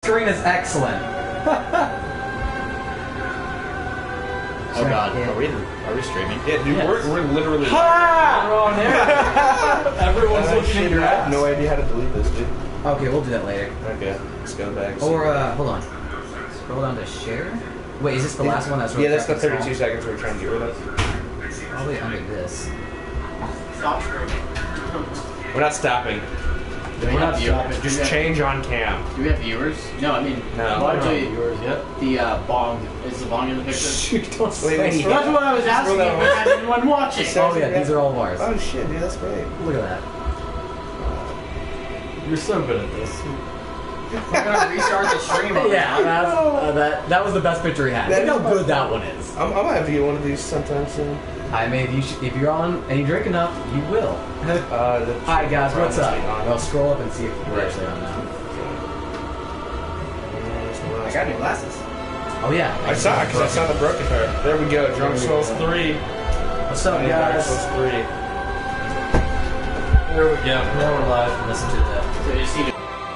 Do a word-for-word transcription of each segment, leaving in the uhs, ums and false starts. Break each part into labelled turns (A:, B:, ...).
A: screen is excellent.
B: Oh god, are we are we streaming?
C: Yeah, dude,
A: Yes.
C: we're, we're literally.
A: Ha! We're on there. Everyone's
C: Oh,
A: looking
C: shit,
A: at your
C: I have
A: ass.
C: no idea how to delete this, dude.
A: Okay, we'll do that later.
C: Okay, let's go back.
A: Or, uh, hold on. Scroll down to share. Wait, is this the last one? That's
C: yeah, that's the
A: really
C: thirty-two seconds we're trying to get rid of.
A: Probably under this.
D: Stop streaming.
C: We're not stopping.
B: Do we
D: We're
B: have
D: not
B: viewers?
D: stopping.
C: Just
D: Yeah.
C: change on cam.
D: Do we have viewers? No, I mean,
C: No.
D: well,
B: I don't
D: actually,
B: have viewers yet.
D: the uh, bong is the bong in the picture.
A: Shoot, don't
C: Wait, wait,
A: say
C: scroll
D: That's what I was asking
C: Scroll
D: if
C: down.
D: we had anyone watching.
A: Oh yeah, these are all of ours.
C: Oh shit, dude, that's great.
A: Look at that.
B: You're so good at this.
D: We're gonna restart the stream. on
A: Yeah,
D: this.
A: that's, uh, that that was the best picture he had.
C: That
A: Look how
C: is-
A: good that one is.
C: I'm, I'm gonna have to get one of these sometime soon.
A: I mean, if you sh if you're on and you drink enough, you will.
C: Uh, the
A: Hi guys, what's up?
C: On.
A: Well, scroll up and see if we're actually on now.
D: I got new glasses.
A: Oh yeah.
C: I saw it because I saw the broken pair. There we go. Drunk Souls three.
A: What's up,
C: Dark
A: guys?
C: Souls three.
A: There we go. Now we're live. Listen to that.
D: So you see.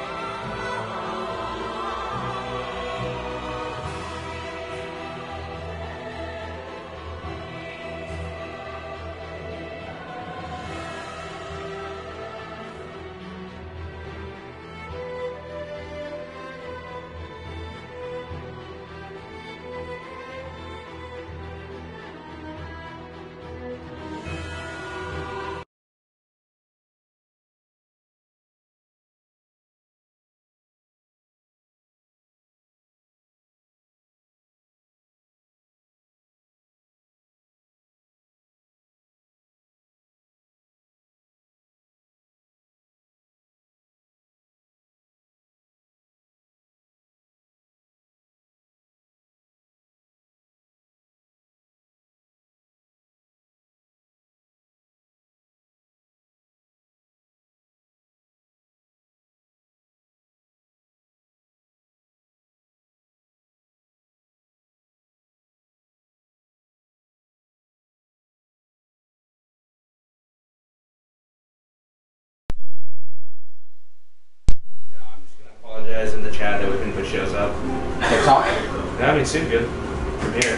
C: No, I'm just gonna apologize in the chat that we couldn't put shows up.
A: TikTok.
C: No, I mean, seemed good from here.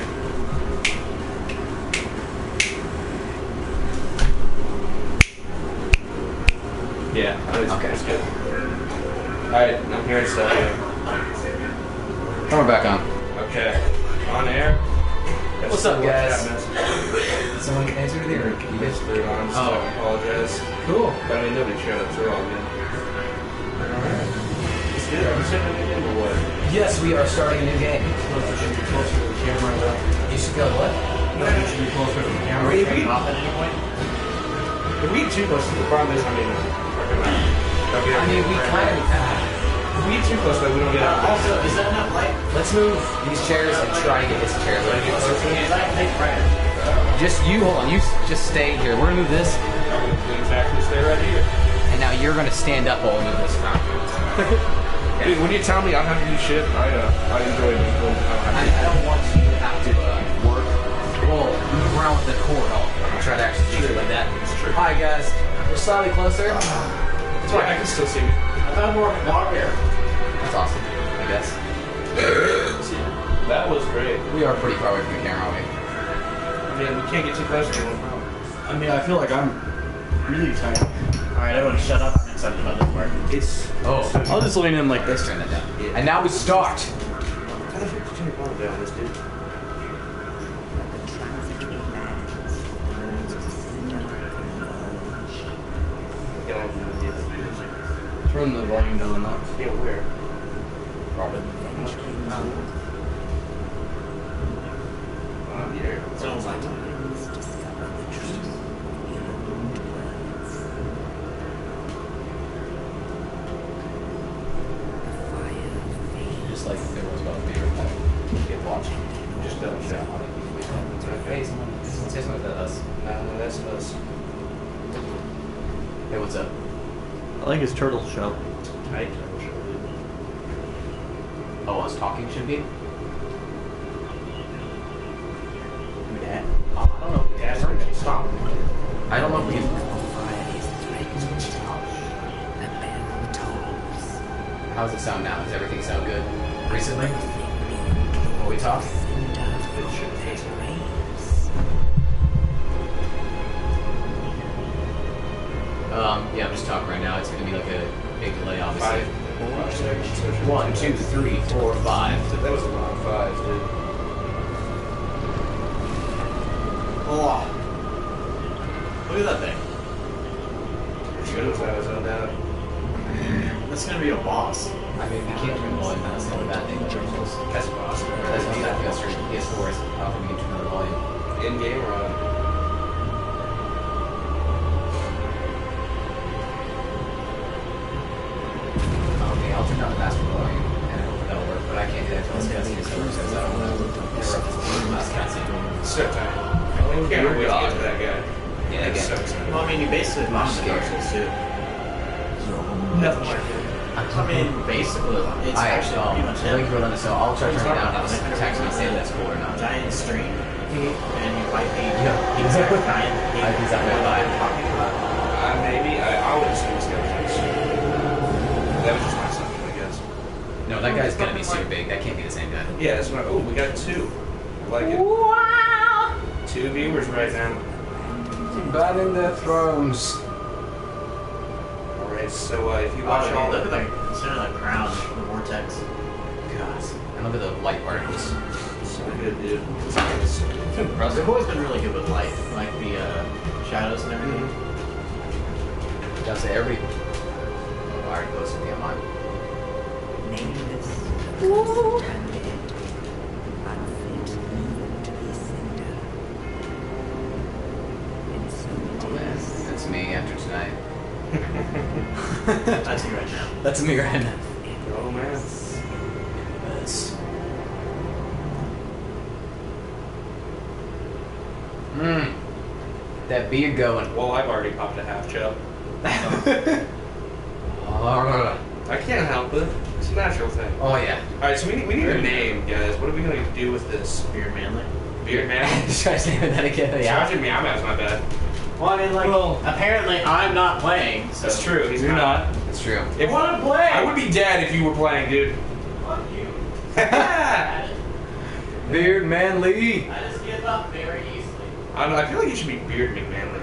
C: Yeah, that was,
A: Okay.
C: that's good. Alright, I'm hearing stuff here.
A: And we're back on.
C: Okay, on air. That's
A: What's up,
C: the
A: guys?
C: chat message.
A: Someone answered it or
C: You guys threw it on, so
A: Oh.
C: I apologize.
A: Cool.
C: But I mean, nobody showed up, so we're all good. Alright. Let's do it. Are we starting a new game or what?
A: Yes, we are starting a new game.
B: You should be closer to the camera. though.
A: You should go what?
B: No, you should be closer to the camera.
C: Wait,
B: Turn it
C: we-
B: off at any point.
C: If we eat too close, the problem is, I mean, fucking, don't get
A: I mean, we kind of.
C: If we eat too close, like, we don't get out.
D: Also, is that enough light?
A: Let's move these chairs and try to get this chair a little bit closer.
D: Is that light brighter?
A: Just you, hold on. You s- just stay here. We're gonna move this,
C: Exactly, stay right here.
A: and now you're gonna stand up while we move this around.
C: Dude, when you tell me I don't have to do shit, I, uh, I enjoy it. I don't
A: I,
C: have
A: I don't want you to have to uh, work. Well, move around with the cord all. I'll try to actually do it like that.
C: It's true.
A: Hi guys, we're slightly closer.
C: to. That's right, I can still see me.
D: I found more of a dog here.
A: That's awesome. I guess
C: That was great.
A: we are pretty far away from the camera, aren't we?
C: I mean, we can't get too close to one problem.
B: I mean, I feel like I'm really tired. Alright, everyone shut up. I'm excited about this part.
C: It's.
A: Oh,
B: I'll just lean in like this.
A: let's turn that down. And now we start.
C: How the fuck did you turn your volume down on this, dude? Yeah, I have no idea.
B: Turn the volume down enough.
C: Yeah, where?
B: Probably.
C: Um, here.
D: Sounds like
A: Just like there was about to be a
C: Get watching. Just double check.
A: Hey, someone, someone say something to us.
C: No, that's us.
A: Hey, what's up?
B: I like his turtle shell.
C: Tight. I wish I would.
A: Oh, us talking should be?
B: Yeah.
A: Uh, I don't know.
C: Yeah, sorry, stop.
A: I don't know if we can. How does it sound now? Does everything sound good? recently? Will we talk?
C: It should taste
A: Um, yeah, I'm just talking right now. It's gonna be like a big delay, obviously.
C: five.
A: One, two, three, four, five.
C: That was a lot of fives, dude.
D: Oh. Look at that thing.
C: Good as that was no doubt.
D: That's gonna be a boss.
A: I mean, we can't turn the volume down. That's the only bad thing.
C: That's awesome.
A: That's me. That P S three, P S four is how can we can turn the volume?
C: In game run.
A: Okay, I'll turn down the master volume and I hope that'll work. But I can't do that until this cutscene is over because I don't want to interrupt the last cutscene.
C: So tight. I can't wait to get to that guy.
A: Yeah,
C: That's
A: again.
C: so exciting.
D: Well, I mean, you basically bombed the Dark Souls too.
C: Nothing like it.
D: I mean, basically, it's
A: I
D: actually
A: um,
D: pretty much
A: link
D: it.
A: for another, so I'll try to turn it down and just text me and say that's cool or not.
D: Giant stream, and you fight the
A: Yeah.
D: exact giant.
A: I think exactly what I'm
D: talking about.
C: Uh, maybe. I, I would assume it's going to be That was just my assumption, I guess.
A: No, that guy's gonna be super big. That can't be the same guy.
C: Yeah, that's what I, oh, we got two. I like it. Two viewers right now.
A: Batting their thrones.
C: Alright, so uh, if you watch
D: Oh,
C: all
D: look
C: of
D: at the consider the crown, the vortex.
A: God. And look at the light particles.
C: so good, dude. It's nice.
D: They've always been really good with light, like the uh, shadows and everything.
A: Gotta say every. Oh, I already posted the online. Oh man, that's me after tonight.
D: That's you right now.
A: That's me right now.
C: Oh, man.
A: Yes. Mmm. That beer going.
C: Well, I've already popped a half chub.
A: Oh
C: I can't help it. It's a natural thing.
A: yeah.
C: Alright, so we need, we need a name, guys. What are we going to do with this?
D: Beard manly.
C: Beard man?
A: Try to say that again. Yeah.
C: Sergeant Meow Mew's my bad.
D: Well, I mean, like,
A: Well-
D: apparently I'm not playing, so.
C: That's true. He's
A: You're
C: not.
A: not. It's true.
C: If,
D: wanna play!
C: I would be dead if you were playing, dude.
D: Fuck you.
C: I
A: Beard Manly.
D: I just give up very easily.
C: don't know. I feel like it should be Beard McManly.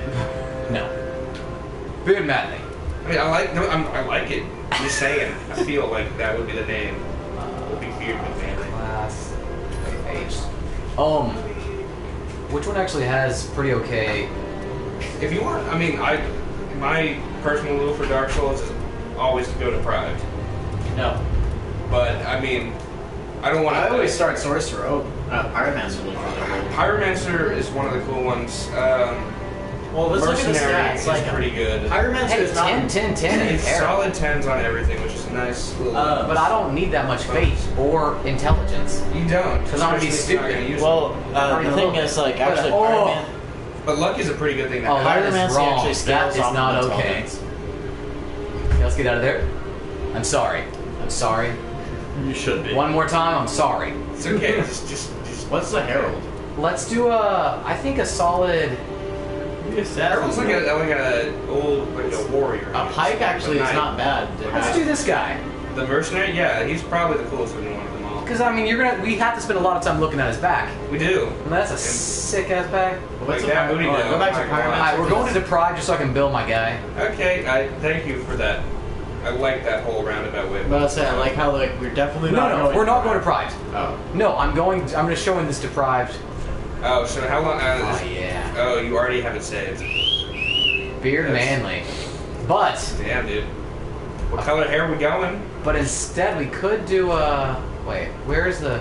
A: No. Beard Manly.
C: I mean, I like. No, I'm, I like it. I'm just saying. I feel like that would be the name. Would be Beard McManly.
A: Class. H. Um. Which one actually has pretty okay?
C: If you want, I mean, I my personal rule for Dark Souls is always to go deprived.
D: No.
C: But I mean, I don't want to.
D: I always start Sorcerer. Oh, uh, Pyromancer looks really good.
C: Pyromancer is one of the cool ones. Um,
D: Well, let's look at the
C: Mercenary
D: stats.
C: is
D: Like,
C: pretty good.
D: Pyromancer
A: Hey,
D: is not.
A: ten, ten, ten, and
C: It's
A: arrow.
C: solid tens on everything, which is a nice little.
D: Uh,
A: But I don't need that much faith or intelligence.
C: you don't,
A: 'cause I'm gonna be
C: especially if you're not
A: stupid.
C: gonna use
D: Well,
C: it.
D: uh,
A: Already
D: the
A: a
D: thing
A: little
D: is,
A: bit.
D: like,
A: But,
D: actually,
A: oh.
D: Pyroman.
C: But luck is a pretty good thing. To
A: Oh,
C: have.
A: that is
D: Pyromancy
A: wrong.
D: actually
A: That
D: scales
A: is
D: off
A: not
D: of
A: okay.
D: intelligence.
A: Let's get out of there. I'm sorry. I'm sorry.
D: You should be.
A: One more time. I'm sorry.
C: It's okay. just, just, just.
D: What's the Herald?
A: Let's do a. I think a solid.
C: Herald's like a like a old like a warrior.
D: A pike actually
C: But
D: is not bad. to
A: Let's
D: have.
A: do this guy.
C: The mercenary, yeah, he's probably the coolest looking one of them all.
A: Because I mean, you're gonna. We have to spend a lot of time looking at his back.
C: We do.
A: And that's a sick ass back.
D: What's
C: Like
D: the
C: that booty
D: oh,
C: down.
D: Go back to
C: Like, wow.
A: All
D: Pyromancer.
A: right, we're going to deprive just so I can build my guy.
C: Okay, I thank you for that. I like that whole roundabout way.
D: But I say, I like how like we're definitely
A: No,
D: not.
A: no,
D: going
A: we're not going deprived.
D: Oh.
A: No, I'm going. I'm gonna show him this deprived.
C: Oh, so how long? Uh,
A: Oh
C: this-
A: yeah.
C: oh, you already have it saved.
A: Beard
C: Yes.
A: Manly. But
C: Damn, dude. What color hair we going?
A: but instead we could do a. Wait, where's the?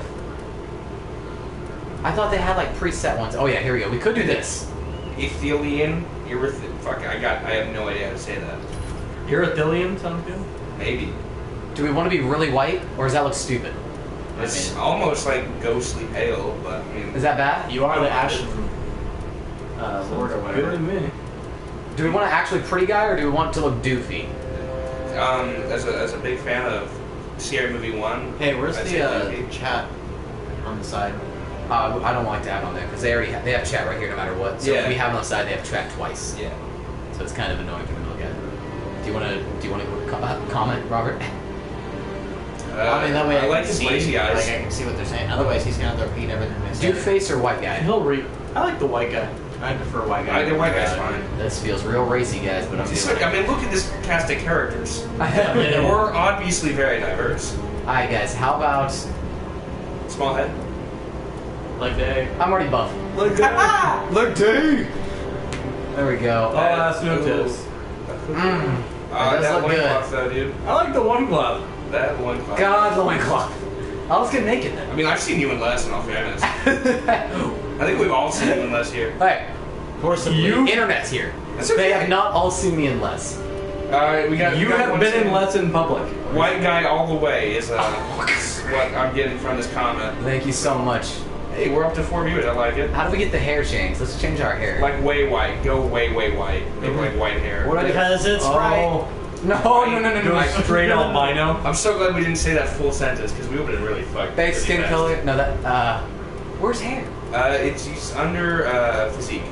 A: I thought they had like preset ones. Oh yeah, here we go. We could do this.
C: Ethelian? Eryth- Fuck, I got. I have no idea how to say that.
B: Erythilian sounds good.
C: Maybe.
A: Do we want to be really white, or does that look stupid?
C: It's
D: mean-
C: almost like ghostly pale, but I mean.
A: Is that bad?
D: You are
C: I
D: the
C: don't
D: Ashen uh, Lord or
B: Good
D: whatever.
B: to me.
A: Do we want an actually pretty guy, or do we want it to look doofy?
C: Um, as a as a big fan of Sierra Movie One.
D: Hey, where's
C: I'd
D: the
C: say
D: uh,
C: Doofy.
D: chat on the side?
A: Uh, I don't like to have it on there because they already have, they have chat right here no matter what. So
C: Yeah.
A: if we have it on the side, they have chat twice.
C: Yeah.
A: So it's kind of annoying for me to look at. Do you want to do you want to co- uh, comment, Robert?
C: Uh,
D: I mean, that way I,
C: I like
D: can
C: his
D: see,
C: lazy eyes.
D: Like, I can see what they're saying. Otherwise, he's gonna have to repeat everything they say.
B: Dude face or white guy?
E: He'll re. I like the white guy. I prefer white guy.
C: I the white guy's fine.
A: This feels real racy, guys, but I'm
C: It's
A: doing
C: like,
A: it.
C: I mean, look at this cast of characters.
E: Yeah.
C: We're obviously very diverse.
A: Alright, guys, how about.
C: Small head.
E: Like they.
A: I'm already buff.
E: Like that.
B: Look, dude.
A: There we go.
E: Oh, that's no
C: Ooh.
E: tips.
A: Mmm.
C: Uh,
A: does
C: that
A: look
C: one
A: good.
C: cloth though, dude.
E: I like the one glove.
C: That one cloth.
A: God, the loincloth. Oh, let's get naked
C: I
A: then.
C: mean, I've seen you in less, in all fairness. I think we've all seen you in less here.
A: Alright,
E: Forcibly.
A: you internet's here.
C: That's
A: They
C: okay.
A: have not all seen me in less.
C: Alright, we got.
E: You
C: we got
E: have
C: one
E: been in
C: scene.
E: less in public.
C: White guy all the way is uh, what I'm getting from this comment.
A: Thank you so much.
C: Hey, we're up to four viewers. I like it.
A: How do we get the hair changed? Let's change our hair.
C: Like way white. Go way way white. Make like white hair.
A: What do I do?
D: Because it's right.
A: Oh. No, no, no, no, no.
E: Go
A: no.
E: straight albino.
C: I'm so glad we didn't say that full sentence because we would have been really fucked.
A: Face,
C: pretty
A: skin
C: fast.
A: color. No, that. Uh. Where's hair?
C: Uh, it's, it's under uh, physique.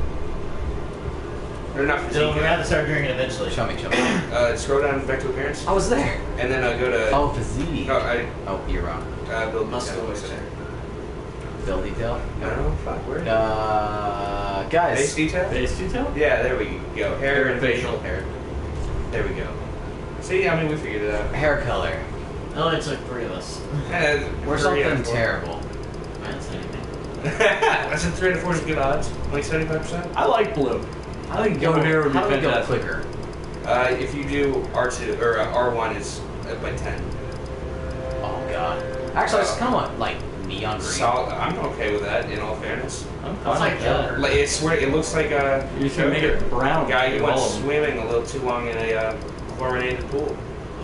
C: Or not physique.
D: So we're gonna have to start drinking eventually.
A: Show me, show me.
C: Uh, scroll down back to appearance,
A: I was there.
C: and then uh, go to.
A: Oh, physique.
C: No, I
A: Oh, you're wrong.
C: uh, build
D: Muscular.
C: detail.
A: Bill detail.
C: No, fuck, where?
A: Uh,
C: Face
A: guys.
C: detail.
E: Face detail?
C: Yeah, there we go. Hair
E: Hair
C: and
E: and
C: facial
E: facial.
C: hair. There we go. See, I mean, we figured it out.
A: Hair color.
D: Oh, it took three of us.
C: Eh,
A: We're
C: three out
A: something
C: of four.
A: terrible.
D: I didn't say anything.
C: I said three to four is good odds. Like seventy-five percent.
E: I like blue.
A: How do we
E: Go hair would be
A: How do we go
E: fantastic.
A: quicker?
C: Uh, if you do R two or uh, R one is uh, by ten.
A: Oh god. Actually, it's kind of like neon green.
C: Solid. I'm okay with that. In all fairness,
E: I'm
D: That's
E: fine
D: like
E: with that.
D: Joker.
C: like it's where it looks like a
E: You should make it brown.
C: guy who went
E: All of them.
C: swimming a little too long in a uh, chlorinated pool.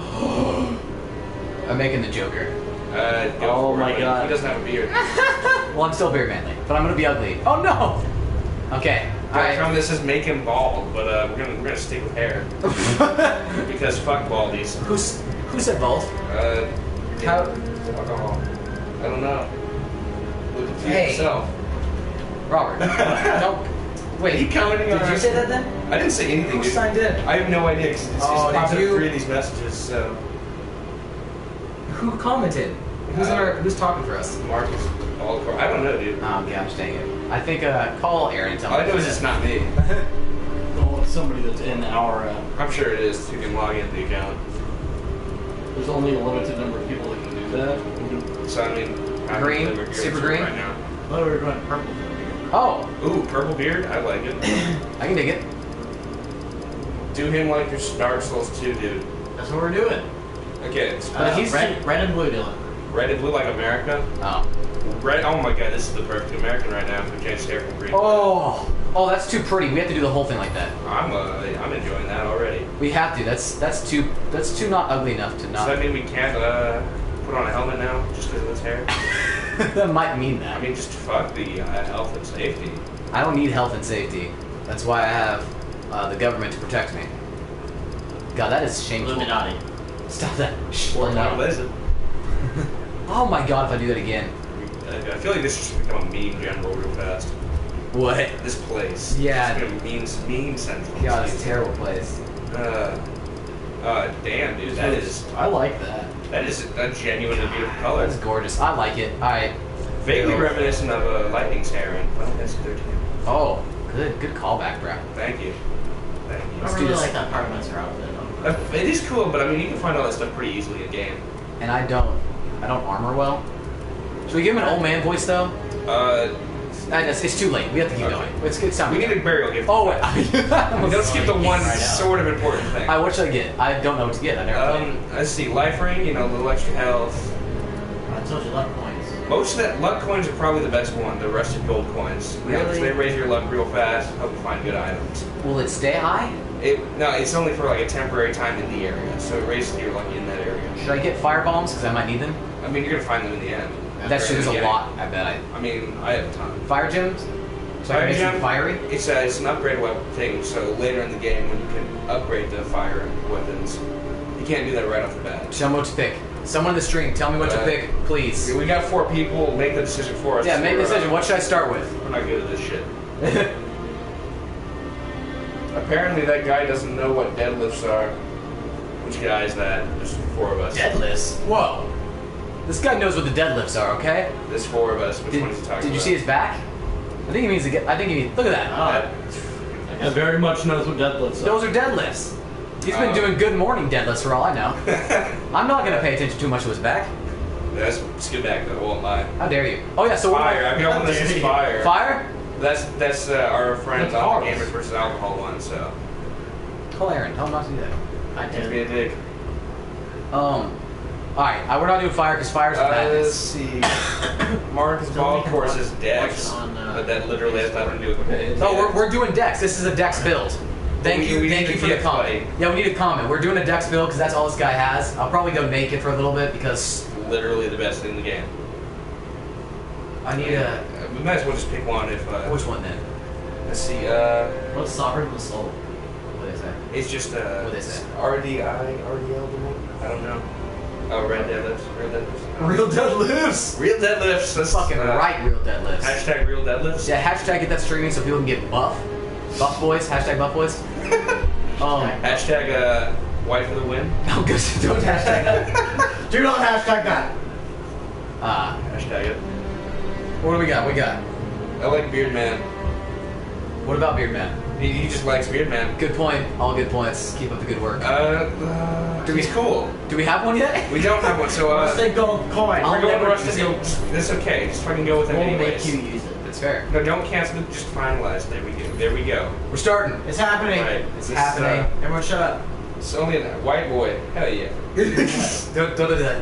A: I'm making the Joker.
C: Uh, go
E: Oh
C: for it,
E: my
C: but
E: God.
C: He doesn't have a beard.
A: Well, I'm still very manly, but I'm gonna be ugly. Oh no. Okay. All
C: Alright.
A: right.
C: This is make him bald, but uh, we're gonna we're gonna stick with hair because fuck baldies.
A: Who's who said bald?
C: Uh,
A: How?
C: alcohol. I don't know. Look at
A: Hey.
C: yourself.
A: Robert. Don't. Wait.
C: He commenting
A: Did
C: on
A: you
C: our-
A: say that then?
C: I didn't say anything.
A: Who
C: Dude.
A: signed in?
C: I have no idea. 'Cause it's, it's
A: Oh,
C: popped
A: did
C: up
A: you-
C: three of these messages. So
A: Who commented? Who's in our? Who's talking for us?
C: Marcus, all across. I don't know, dude.
A: Oh gosh, dang it. I think uh, call Aaron and tell
C: All
A: him.
C: I know is it's not me.
E: Oh, it's somebody that's in our. Uh,
C: I'm sure it is. You can log into the account.
E: there's only a limited number of people that can do that.
C: So I mean, I don't
A: Green?
C: think we're here
A: Super
C: for it
A: green?
C: right now.
D: I thought we were going purple.
A: Oh,
C: Ooh, purple beard. I like it.
A: I can dig it.
C: Do him like your Dark Souls two, dude.
D: That's what we're doing.
C: Okay, it's
D: Uh,
A: he's
D: red, red and blue, Dylan.
C: red and blue like America.
A: Oh.
C: Red. Oh my god, this is the perfect American right now. We changed hair from green.
A: Oh. Oh, that's too pretty. We have to do the whole thing like that.
C: I'm uh, I'm enjoying that already.
A: We have to. That's that's too that's too not ugly enough to
C: Does
A: not.
C: that mean we can't uh, put on a helmet now just because of this hair?
A: that might mean that.
C: I mean, just fuck the uh, health and safety.
A: I don't need health and safety. That's why I have uh, the government to protect me. God, that is shameful.
D: Illuminati.
A: Stop that. Shh,
C: Or
A: let it
C: not
A: out.
C: lizard.
A: Oh my god, if I do that again.
C: I feel like this should become a meme general real fast.
A: What?
C: This place.
A: Yeah.
C: It's gonna be meme, meme central.
A: God, it's a terrible place.
C: Uh, uh, damn, dude, that is
E: I like that.
C: that is a genuinely beautiful color.
A: That's gorgeous. I like it. Alright.
C: Vaguely
A: Ew.
C: reminiscent of a uh, Lightning's hair in Final Fantasy thirteen.
A: Oh, good good callback, bro.
C: Thank you. Thank you.
D: I
A: Let's
D: don't
A: do
D: really
A: this.
D: like that part of Mr. outfit.
C: Uh, it is cool, but I mean, you can find all that stuff pretty easily in game.
A: And I don't I don't armor well. Should we give him an old man voice though?
C: Uh,
A: Uh, it's, it's too late. We have to keep
C: Okay.
A: going. It's, it's time
C: we
A: to
C: need
A: go.
C: a burial gift.
A: Oh wait.
C: Don't skip the one
D: Right out.
C: sort of important thing.
A: Alright, what should I get? I don't know what to get. I never played.
C: Um, let's see, life ring, you know, a little extra health.
D: I told you luck points.
C: Most of that luck coins are probably the best one, the rusted gold coins. You know, 'cause
A: Really?
C: they raise your luck real fast, help you find good items.
A: Will it stay high?
C: It no, it's only for like a temporary time in the area, so it raises your luck in that area.
A: Should I get fire bombs? Because I might need them.
C: I mean, you're gonna find them in the end.
A: That shit is a
C: Yeah.
A: lot. I bet I.
C: I mean, I have a ton.
A: Fire gems? So I
C: Fire
A: can make them
C: gem?
A: fiery?
C: It's a, it's an upgrade weapon thing, so later in the game when you can upgrade the fire weapons, you can't do that right off the bat.
A: Tell me what to pick. Someone in the stream, tell me what to
C: Uh,
A: pick, please.
C: We got four people, make the decision for us.
A: Yeah, make the
C: We're, uh,
A: decision. What should I start with?
C: We're not good at this shit. Apparently that guy doesn't know what deadlifts are. Which guy is that? There's four of us.
A: Deadlifts? Whoa. This guy knows what the deadlifts are, okay?
C: There's four of us. Which
A: Did,
C: one is he talking
A: did you
C: about?
A: see his back? I think he means to get. I think he means. Look at that.
E: I very much knows what deadlifts are.
A: Those are deadlifts. He's been
C: Uh,
A: doing good morning deadlifts for all I know. I'm not gonna pay attention too much to his back.
C: That's skip back though. I won't lie.
A: How dare you? Oh yeah. So what?
C: Fire. I've got one that says fire.
A: Fire?
C: That's that's uh, our friends
E: That's
C: on the
E: ours.
C: Gamers versus Alcohol one. So
A: Call Aaron. Tell him not to do that.
D: I
C: don't be
D: did.
C: a dick.
A: Um. All right. Uh, we're not doing fire because fire's a
C: Uh, let's
A: madness.
C: see. Marcus
D: Don't
C: Ball
D: make him
C: course
D: watch-
C: is Dex,
D: watch it on, uh,
C: but that literally has nothing to do with
E: Okay,
C: it.
A: No, we're, we're doing Dex. This is a Dex build. Thank
C: we-
A: you,
C: we
A: thank
C: need
A: you
C: a
A: for the
C: gift,
A: comment.
C: buddy.
A: Yeah, we need a comment. We're doing a Dex build because that's all this guy has. I'll probably go naked for a little bit because
C: literally the best thing in the game.
A: I need a.
C: Uh, we might as well just pick one if. Uh,
A: Which one then?
C: Let's see. Uh,
D: What's Sovereign Assault?
A: What is that?
C: it's just uh,
A: What is it?
C: R D I, R D L, I don't know. Oh, red deadlifts, real deadlifts.
A: Real deadlifts.
C: Real deadlifts. That's
A: Fucking
C: uh,
A: right, real deadlifts.
C: Hashtag real deadlifts.
A: Yeah, hashtag get that streaming so people can get buff. Buff boys. Hashtag buff boys. um.
C: Hashtag uh, white for the win.
A: No, good. Don't hashtag that.
D: Do not hashtag that.
A: Ah.
C: Hashtag it.
A: What do we got? We got.
C: I like Beard Man.
A: What about Beard Man?
C: He, he just likes Beard Man.
A: Good point. All good points. Keep up the good work.
C: Uh, uh
A: Do we-
C: he's cool.
A: Do we have one yet?
C: We don't have one, so uh,
D: Rusted gold coin.
A: I'll
C: we're going
A: never
C: rusted.
A: use it.
C: That's okay. Just fucking go with it
D: We'll
C: anyways.
D: make you use it.
A: It's fair.
C: No, don't cancel it. Just finalize. There we go. There we go.
A: We're starting.
D: It's happening.
C: Right.
A: It's
C: This,
A: happening.
C: Uh,
D: Everyone shut up.
C: it's only a white boy. Hell yeah.
A: don't, don't do that.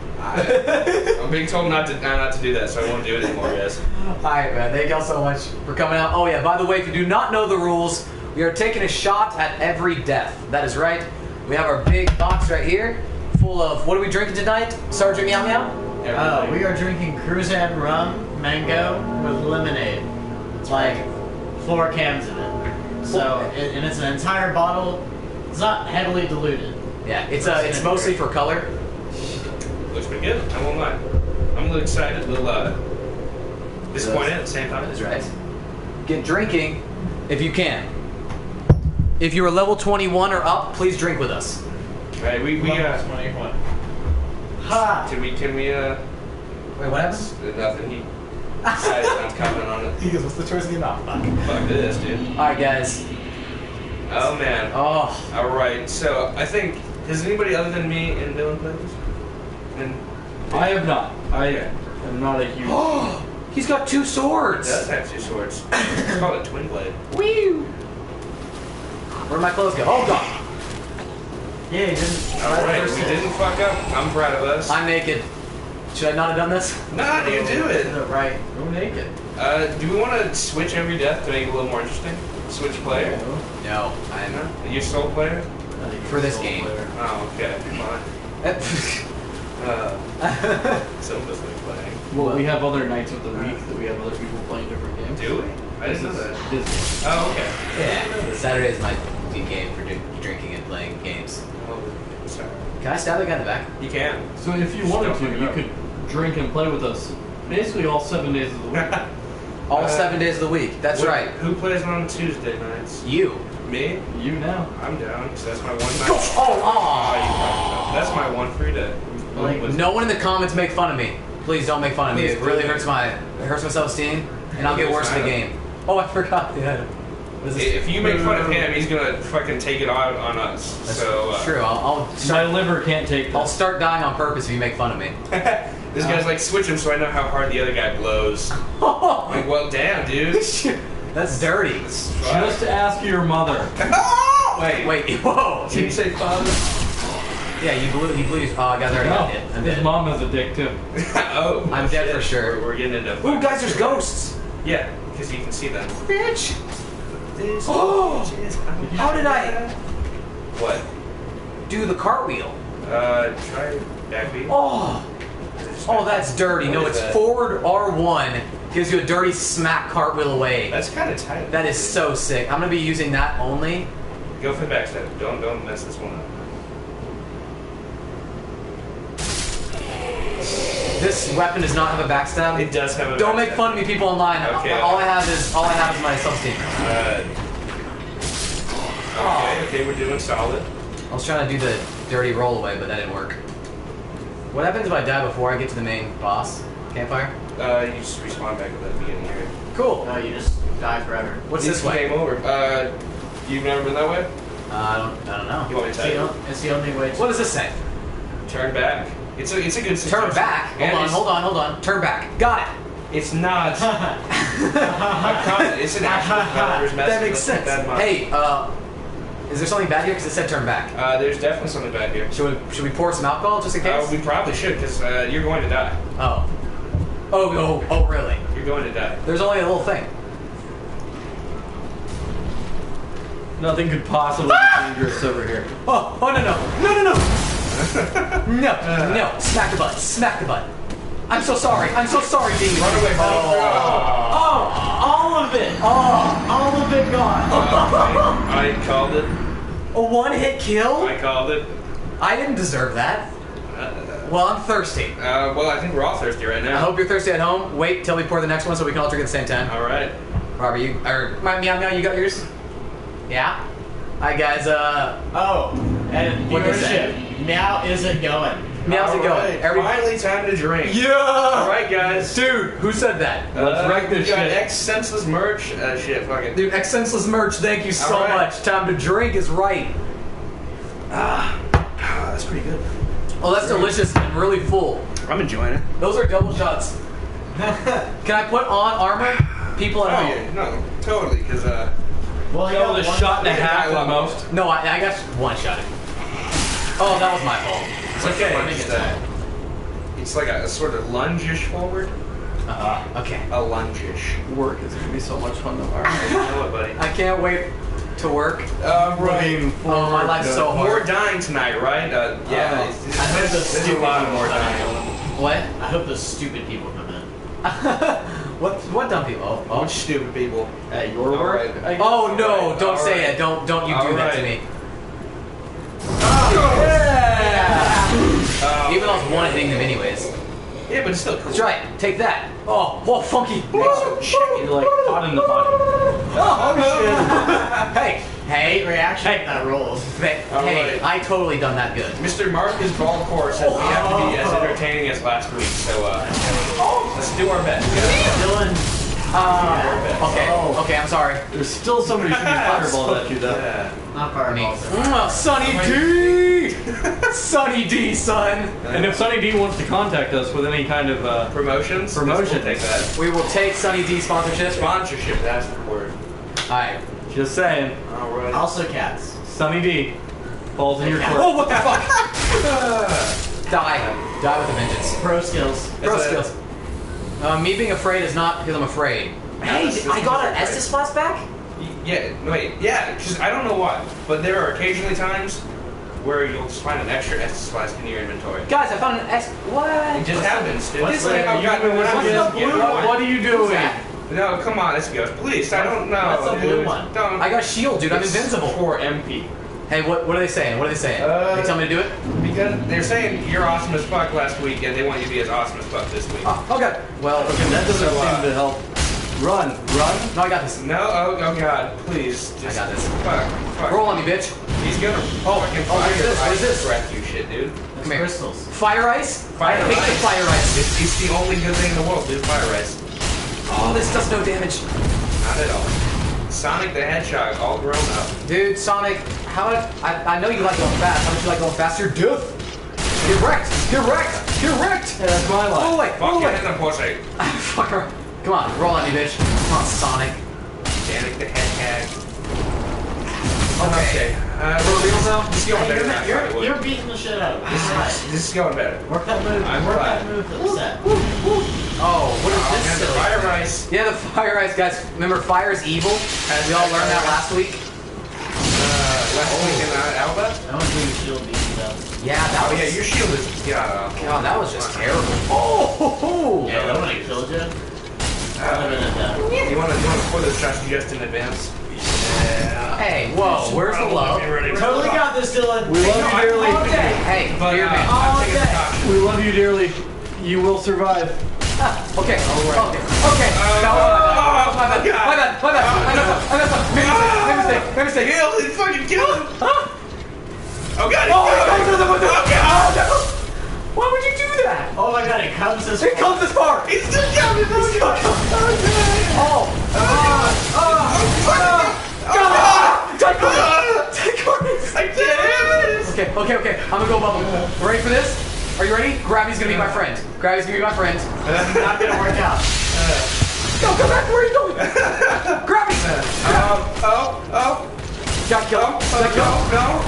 C: I, I'm being told not to uh, not to do that, so I won't do it anymore, guys.
A: Alright, man. Thank y'all so much for coming out. Oh, yeah. By the way, if you do not know the rules, we are taking a shot at every death. That is right. We have our big box right here full of. What are we drinking tonight? Sergeant Meow Meow?
D: Uh, we are drinking Cruzan rum, mango, with lemonade. It's like four cans of it. So, it, and it's an entire bottle. It's not heavily diluted.
A: Yeah, it's uh, it's mostly for color.
C: Looks pretty good. I won't lie. I'm a little excited, a little uh, disappointed at the same time.
A: That is right. Get drinking if you can. If you are level twenty-one or up, please drink with us.
C: Right, we we uh,
D: twenty-one. Ha!
C: can we can we uh,
A: Wait, what happened?
C: nothing. He decided I'm coming on it.
A: He goes, what's the choice of the mouth?
C: Fuck this, dude.
A: Alright, guys.
C: Oh man.
A: Oh.
C: All right. So I think has anybody other than me and Dylan played this? And
E: I have not. I
C: Okay.
E: am not a huge.
A: Oh! He's got two
C: it
A: swords!
C: does have two swords. It's called a twin blade.
A: Woo! Where'd my clothes go? Oh, God!
D: Yeah, you didn't.
C: All right, we didn't fuck up. I'm proud of us.
A: I'm naked. Should I not have done this?
C: Nah, dude, do
D: Did
C: it.
D: it right.
A: Go naked.
C: Uh, do we want to switch every death to make it a little more interesting? Switch player.
A: No, I'm
C: No? Are you sole player?
A: for this game.
C: Oh, okay. Fine. Uh, some of us like playing.
E: Well, we have other nights of the week that we have other people playing different games.
C: Do we? I didn't know that.
E: Disney.
C: Oh, okay.
A: Yeah, Saturday is my good game for drink- drinking and playing games.
C: Oh, sorry.
A: Can I stab the guy in the back?
C: You can.
E: So if you
C: Just
E: wanted
C: don't
E: to,
C: fuck it
E: you
C: up.
E: could drink and play with us basically all seven days of the week.
A: All
C: Uh,
A: seven days of the week. That's
C: What-
A: right.
C: Who plays on Tuesday nights?
A: You.
C: Me?
E: You now.
C: I'm down, because that's my one night.
A: Go!
C: Oh,
A: Oh,
C: you
A: aw.
C: fucked up. That's my one free day.
E: Like,
C: Was-
A: No one in the comments make fun of me. Please don't make fun of me.
C: Please
A: It really
C: do.
A: hurts my it hurts my self-esteem, and I'll get
C: Here's
A: worse in the
C: an
A: game. Oh, I forgot the item. What is this?
C: If you make fun of him, he's gonna fucking take it out on us.
A: That's
C: so uh,
A: true. I'll, I'll
E: my
A: start.
E: liver can't take
A: I'll
E: this.
A: start dying on purpose if you make fun of me.
C: this guy's like switch him so I know how hard the other guy blows. I'm like, well, damn, dude.
A: That's dirty.
E: Just ask your mother.
C: Wait, wait.
A: Wait, whoa.
C: Did you say father?
A: Yeah, you blew. You blew. Oh, I got there.
E: No,
A: I'm dead. I'm
E: his
A: dead.
E: mom has a dick too.
C: oh,
A: I'm dead
C: shit.
A: for sure.
C: We're, we're getting into.
A: Ooh, guys, there's ghosts.
C: Yeah, because you can see them.
A: Bitch.
C: This
A: Oh!
C: is-
A: How did I
C: What?
A: do the cartwheel?
C: Uh, try backbeat.
A: Oh. Oh, that's dirty.
C: What
A: No,
C: is
A: it's
C: that?
A: forward R one gives you a dirty smack cartwheel away.
C: That's kind of tight.
A: That is so sick. I'm gonna be using that only.
C: Go for the backstab. Don't don't mess this one up.
A: This weapon does not have a backstab.
C: It does have a.
A: Don't make
C: backstab.
A: fun of me, people online.
C: Okay.
A: All I have is all I have is my self-esteem.
C: Uh, okay, okay, we're doing solid.
A: I was trying to do the dirty roll away, but that didn't work. What happens if I die before I get to the main boss? Campfire?
C: Uh, you just respawn back at the beginning here.
A: Cool.
D: No, you just die forever.
A: What's this way?
C: Game over. Uh, you've never been that way?
A: Uh, I don't. I don't know.
C: You want me to
D: It's
C: tell
D: the,
C: you?
D: o- it's the only way to...
A: What does this say?
C: Turn back. It's a, it's a good
A: Turn
C: suggestion.
A: back. Hold
C: And
A: on.
C: it's-
A: Hold on. Hold on. Turn back. Got it.
C: It's not. I promise, it's an actual developer's message.
A: That makes
C: Let's keep
A: sense.
C: that in mind.
A: Hey, uh, is there something bad here? Because it said turn back.
C: Uh, there's definitely something bad here.
A: Should we should we pour some alcohol just in
C: Uh,
A: case?
C: we probably should, because uh, you're going to die.
A: Oh. Oh. Oh. Oh. Really?
C: You're going to die.
A: There's only a little thing.
E: Nothing could possibly be dangerous over here.
A: Oh. Oh no no no no no. No no. Smack the butt. Smack the butt. I'm so sorry. I'm so sorry, Dean.
C: Run away, man.
D: Oh, all of it!
A: Oh.
D: All of it gone!
C: Uh, I, I called it.
A: A one-hit kill?
C: I called it.
A: I didn't deserve that.
C: Uh,
A: Well, I'm thirsty.
C: uh, well, I think we're all thirsty right now.
A: I hope you're thirsty at home. Wait till we pour the next one so we can all drink at the same time.
C: All right.
A: Robert, you or my meow meow, you got yours? Yeah. Hi guys. Uh,
D: Oh, and
A: What
D: your
A: is that?
D: ship. Meow isn't going.
A: meow's it
C: All
A: going?
C: right,
A: Every-
C: Finally, time to drink.
A: Yeah.
C: All right, guys.
A: Dude, who said that?
E: Let's
C: Uh,
E: wreck this
C: we got
E: shit.
C: X senseless merch. Uh, shit, fuck it.
A: Dude, X Senseless merch. Thank you so
C: All right.
A: much. Time to drink is right.
C: Ah, that's pretty good.
A: Oh, that's delicious and really full.
C: I'm enjoying it.
A: Those are double shots. Can I put on armor? People at
C: Oh
A: home.
C: yeah, no, totally, because uh,
D: Well, you
E: That
D: got
E: was a
D: one-
E: shot and a
C: Yeah,
E: half
C: I
E: at
C: love
E: most.
A: No, I, I got one shot. Oh, that was my fault.
C: it's okay.
A: Let me
C: It's,
A: get
C: uh, it's like a, a sort of lunge-ish forward.
A: Uh, okay.
C: A lunge-ish.
E: Work is gonna be so much fun though.
C: All right, you know it, buddy.
A: I can't wait to work.
C: Uh,
E: Looking
A: Oh, my
E: forward
A: life's
E: to-
A: so
C: More
A: hard.
C: dying tonight, right? Uh, yeah.
E: Oh.
C: it's, it's,
D: I heard
C: there's,
D: the
C: there's a
D: stupid
C: lot
D: people
C: more
D: die.
C: dying.
A: What?
D: I hope the stupid people come in.
A: what? What dumb people? Oh, oh.
C: Which stupid people?
E: At your
C: All
E: work?
C: right.
E: I guess?
A: Oh no!
C: All right,
A: Don't
C: all
A: say
C: right.
A: it. Don't don't you do
C: All
A: that to
C: right.
A: me.
C: Oh,
A: Even though I was one hitting them anyways.
C: yeah, but it's still cool.
A: That's right. Take that. Oh, whoa, funky.
C: Extra chicken.
E: You're like caught in the body.
A: Oh Hey,
D: Hey,
A: hey,
D: reaction
A: hey,
D: that rolls.
A: hey,
C: All
A: hey!
C: right.
A: I totally done that good.
C: Mister Marcus Balcourt says we have to be as entertaining as last week, so uh, let's do our best.
D: Dylan,
A: Uh, okay,
D: Oh.
A: okay. I'm sorry.
E: There's still somebody shooting fireballs at you though.
C: Yeah.
D: not
A: I mean,
D: fireballs.
A: mwah, Sunny D, Sunny D, son.
E: And if Sunny D wants to contact us with any kind of uh,
C: Promotions?
E: Promotion.
C: We'll take that.
A: We will take Sunny D sponsorship. All
C: Sponsorship, that's the word.
A: right.
E: just saying,
C: All right.
D: Also cats.
E: Sunny D falls in your court.
A: Oh, what the fuck? Die, die with a vengeance.
D: Pro skills.
A: Pro
C: It's a-
A: skills. Uh, me being afraid is not because I'm afraid. Hey,
C: this-
A: I
C: this
A: got
C: is
A: an
C: afraid.
A: Estus Flask back?
C: Yeah, wait, yeah, because I don't know why, but there are occasionally times where you'll just find an extra Estus flask in your inventory.
A: Guys, I found an S. What?
C: It just happens, dude.
E: What's
C: This
E: the-
C: thing I've
E: you
C: got
E: doing
C: when
E: this
C: I was
E: again?
C: a kid.
E: What, what are you doing?
C: No, come on, it's Ghost. Please, I don't know.
D: What's the blue
C: dude.
D: one?
C: Don't.
A: I got a shield, dude. I'm
C: It's
A: invincible.
E: For M P.
A: Hey, what, what are they saying? What are they saying?
C: Uh,
A: they tell me to do it?
C: Because they're saying you're awesome as fuck last week, and they want you to be as awesome as fuck this week.
A: Oh, okay. Well,
E: Okay, that doesn't
C: So, uh,
E: seem to help. Run, run.
A: no, I got this.
C: No, oh, oh god, please. Just,
A: I got this.
C: Fuck, fuck.
A: Roll on me, bitch.
C: He's gonna
A: Oh,
C: fucking
A: oh, what is
C: fire
A: this? What is
C: ice
A: this?
C: breath you shit, dude.
A: Come here.
D: Crystals.
A: Fire ice?
C: Fire
A: I hate
C: ice.
A: the fire ice.
C: It's, it's the only good thing in the world, dude. Fire ice.
A: Oh, this does no damage.
C: Not at all. Sonic the Hedgehog, all grown up.
A: Dude, Sonic, how I, I know you like going fast. How much you like going faster? Dude. Get wrecked! Get wrecked! Get wrecked!
E: Hey, that's my
A: Roll
E: life.
A: away!
C: Fuck
A: Roll
C: you
A: away!
C: in the pussy.
A: Fuck her. Come on, roll on me, bitch. Come on, Sonic.
C: Sonic the Hedgehog.
A: Okay.
C: Uh,
A: For real now?
C: This is going
D: Hey,
C: better than I
D: you're,
C: thought it
D: you're,
C: would.
D: you're beating the shit out of me.
C: This
D: Alright.
C: is, this is going better.
D: Work that move.
C: I'm
D: work
C: glad.
D: that move to the set.
A: Oh, what is
C: Oh,
A: this
C: man, the
A: silly
C: fire
A: thing?
C: ice.
A: Yeah, the fire ice, guys. Remember, fire is evil? As we all learned that last week.
C: Uh, last week in uh, Alba?
D: I want to do shield beating though.
A: Yeah, that
C: Oh
A: was.
C: yeah, your shield is god.
A: God, that was just terrible. Oh, ho, ho.
D: Yeah, that would have killed you. I would have been at death.
C: You want to you want to pour this trash just in advance? Yeah.
A: Hey, whoa, where's the love?
D: Totally got this, Dylan.
E: We love you dearly.
A: All day. Hey,
C: But
A: beer
C: uh,
A: man.
C: I'm
D: all
C: taking the
D: day.
C: caution.
E: We love you dearly. You will survive.
A: Okay, okay, okay.
C: Uh,
A: No,
C: oh,
A: my bad, my bad, my bad, my bad. I messed up, I messed up. Made a mistake, made a mistake, made a mistake.
C: Kill! He fucking killed him! Oh god!
A: Oh, it comes to the window.
C: Oh god!
A: Oh, no. Why would you do that?
D: Oh my god, it comes this
A: It comes this far.
C: He's still coming! He's still coming!
A: Oh. God! Take coordinates! Take coordinates!
C: I did it!
A: Okay, okay, okay. I'm gonna go bubble. Ready for this? Are you ready? Gravity gonna be my friend. Gravity's gonna be my friend.
D: It's not gonna work out.
A: Go, come back. Where are you going? Gravity.
C: Um, oh, oh,
A: Got to kill him.
C: oh,
A: Got to kill him.
C: no, no.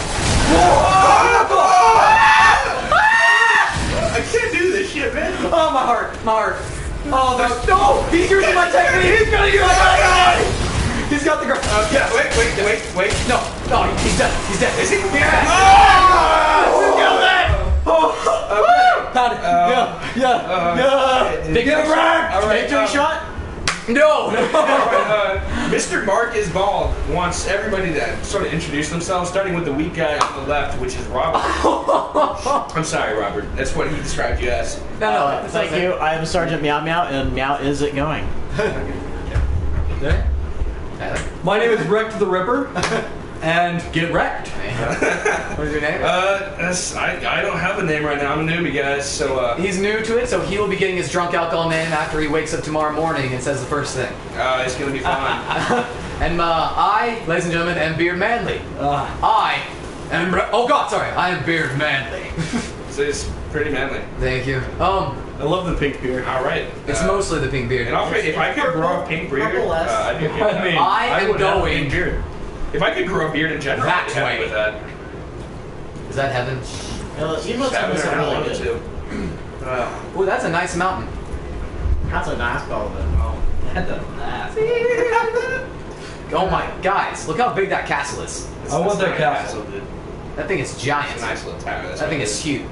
C: I can't do this shit, man.
A: Oh, my heart. My heart. Oh, there's no. He's using my technique. He's gonna use my technique. He's got the gra-
C: Uh, yeah, wait, wait, wait, wait.
A: No, no, he's dead. He's dead.
C: Is he?
A: Yes.
C: Oh!
A: Kill that. Oh.
C: Okay.
A: Got it.
C: Uh,
A: yeah, yeah,
C: uh,
A: yeah. Big
C: Get
A: rack.
C: All right,
D: Victory
C: uh,
D: shot?
A: No, no.
C: uh, Mister Mark is bald wants everybody to sort of introduce themselves, starting with the weak guy on the left, which is Robert. I'm sorry, Robert. That's what he described you as.
A: No, no.
D: Uh, thank you. I am Sergeant Meow Meow, and Meow is it going?
A: There. Tyler.
E: My name is Wrecked the Ripper, and get wrecked.
A: What is your name?
C: Uh, that's, I, I don't have a name right now. I'm a newbie, guys. So, uh,
A: He's new to it, so he will be getting his drunk alcohol name after he wakes up tomorrow morning and says the first thing.
C: uh it's gonna be fun.
A: And uh, I, ladies and gentlemen, am Beard Manley.
E: Uh,
A: I am. Oh God, sorry. I am Beard Manley.
C: So it's pretty manly.
A: Thank you. Um,
E: I love the pink beard.
C: All right.
A: it's
C: uh,
A: mostly the pink beard.
C: And I'll, if I could grow a pink beard,
D: Purple less.
C: uh, I'd be okay with
E: I mean,
C: that.
A: I am
E: would have a
A: going-
E: pink beard.
C: If I could grow a beard in general,
A: That
C: I'd be happy
A: way.
C: with that.
A: Is that heaven?
D: Uh, emotes
C: Seven
D: on this
C: or
D: are
C: I
D: really
C: wanted
D: good.
C: to. Uh,
A: Oh, that's a nice mountain.
D: That's a nice ball, but oh, that doesn't last.
A: Oh my, guys, look how big that castle is.
C: it's-
E: I want
C: it's
E: that
C: not a
E: castle.
C: dude.
A: That thing is giant.
C: It's a nice little tower. That's
A: That thing
C: what it
A: is huge.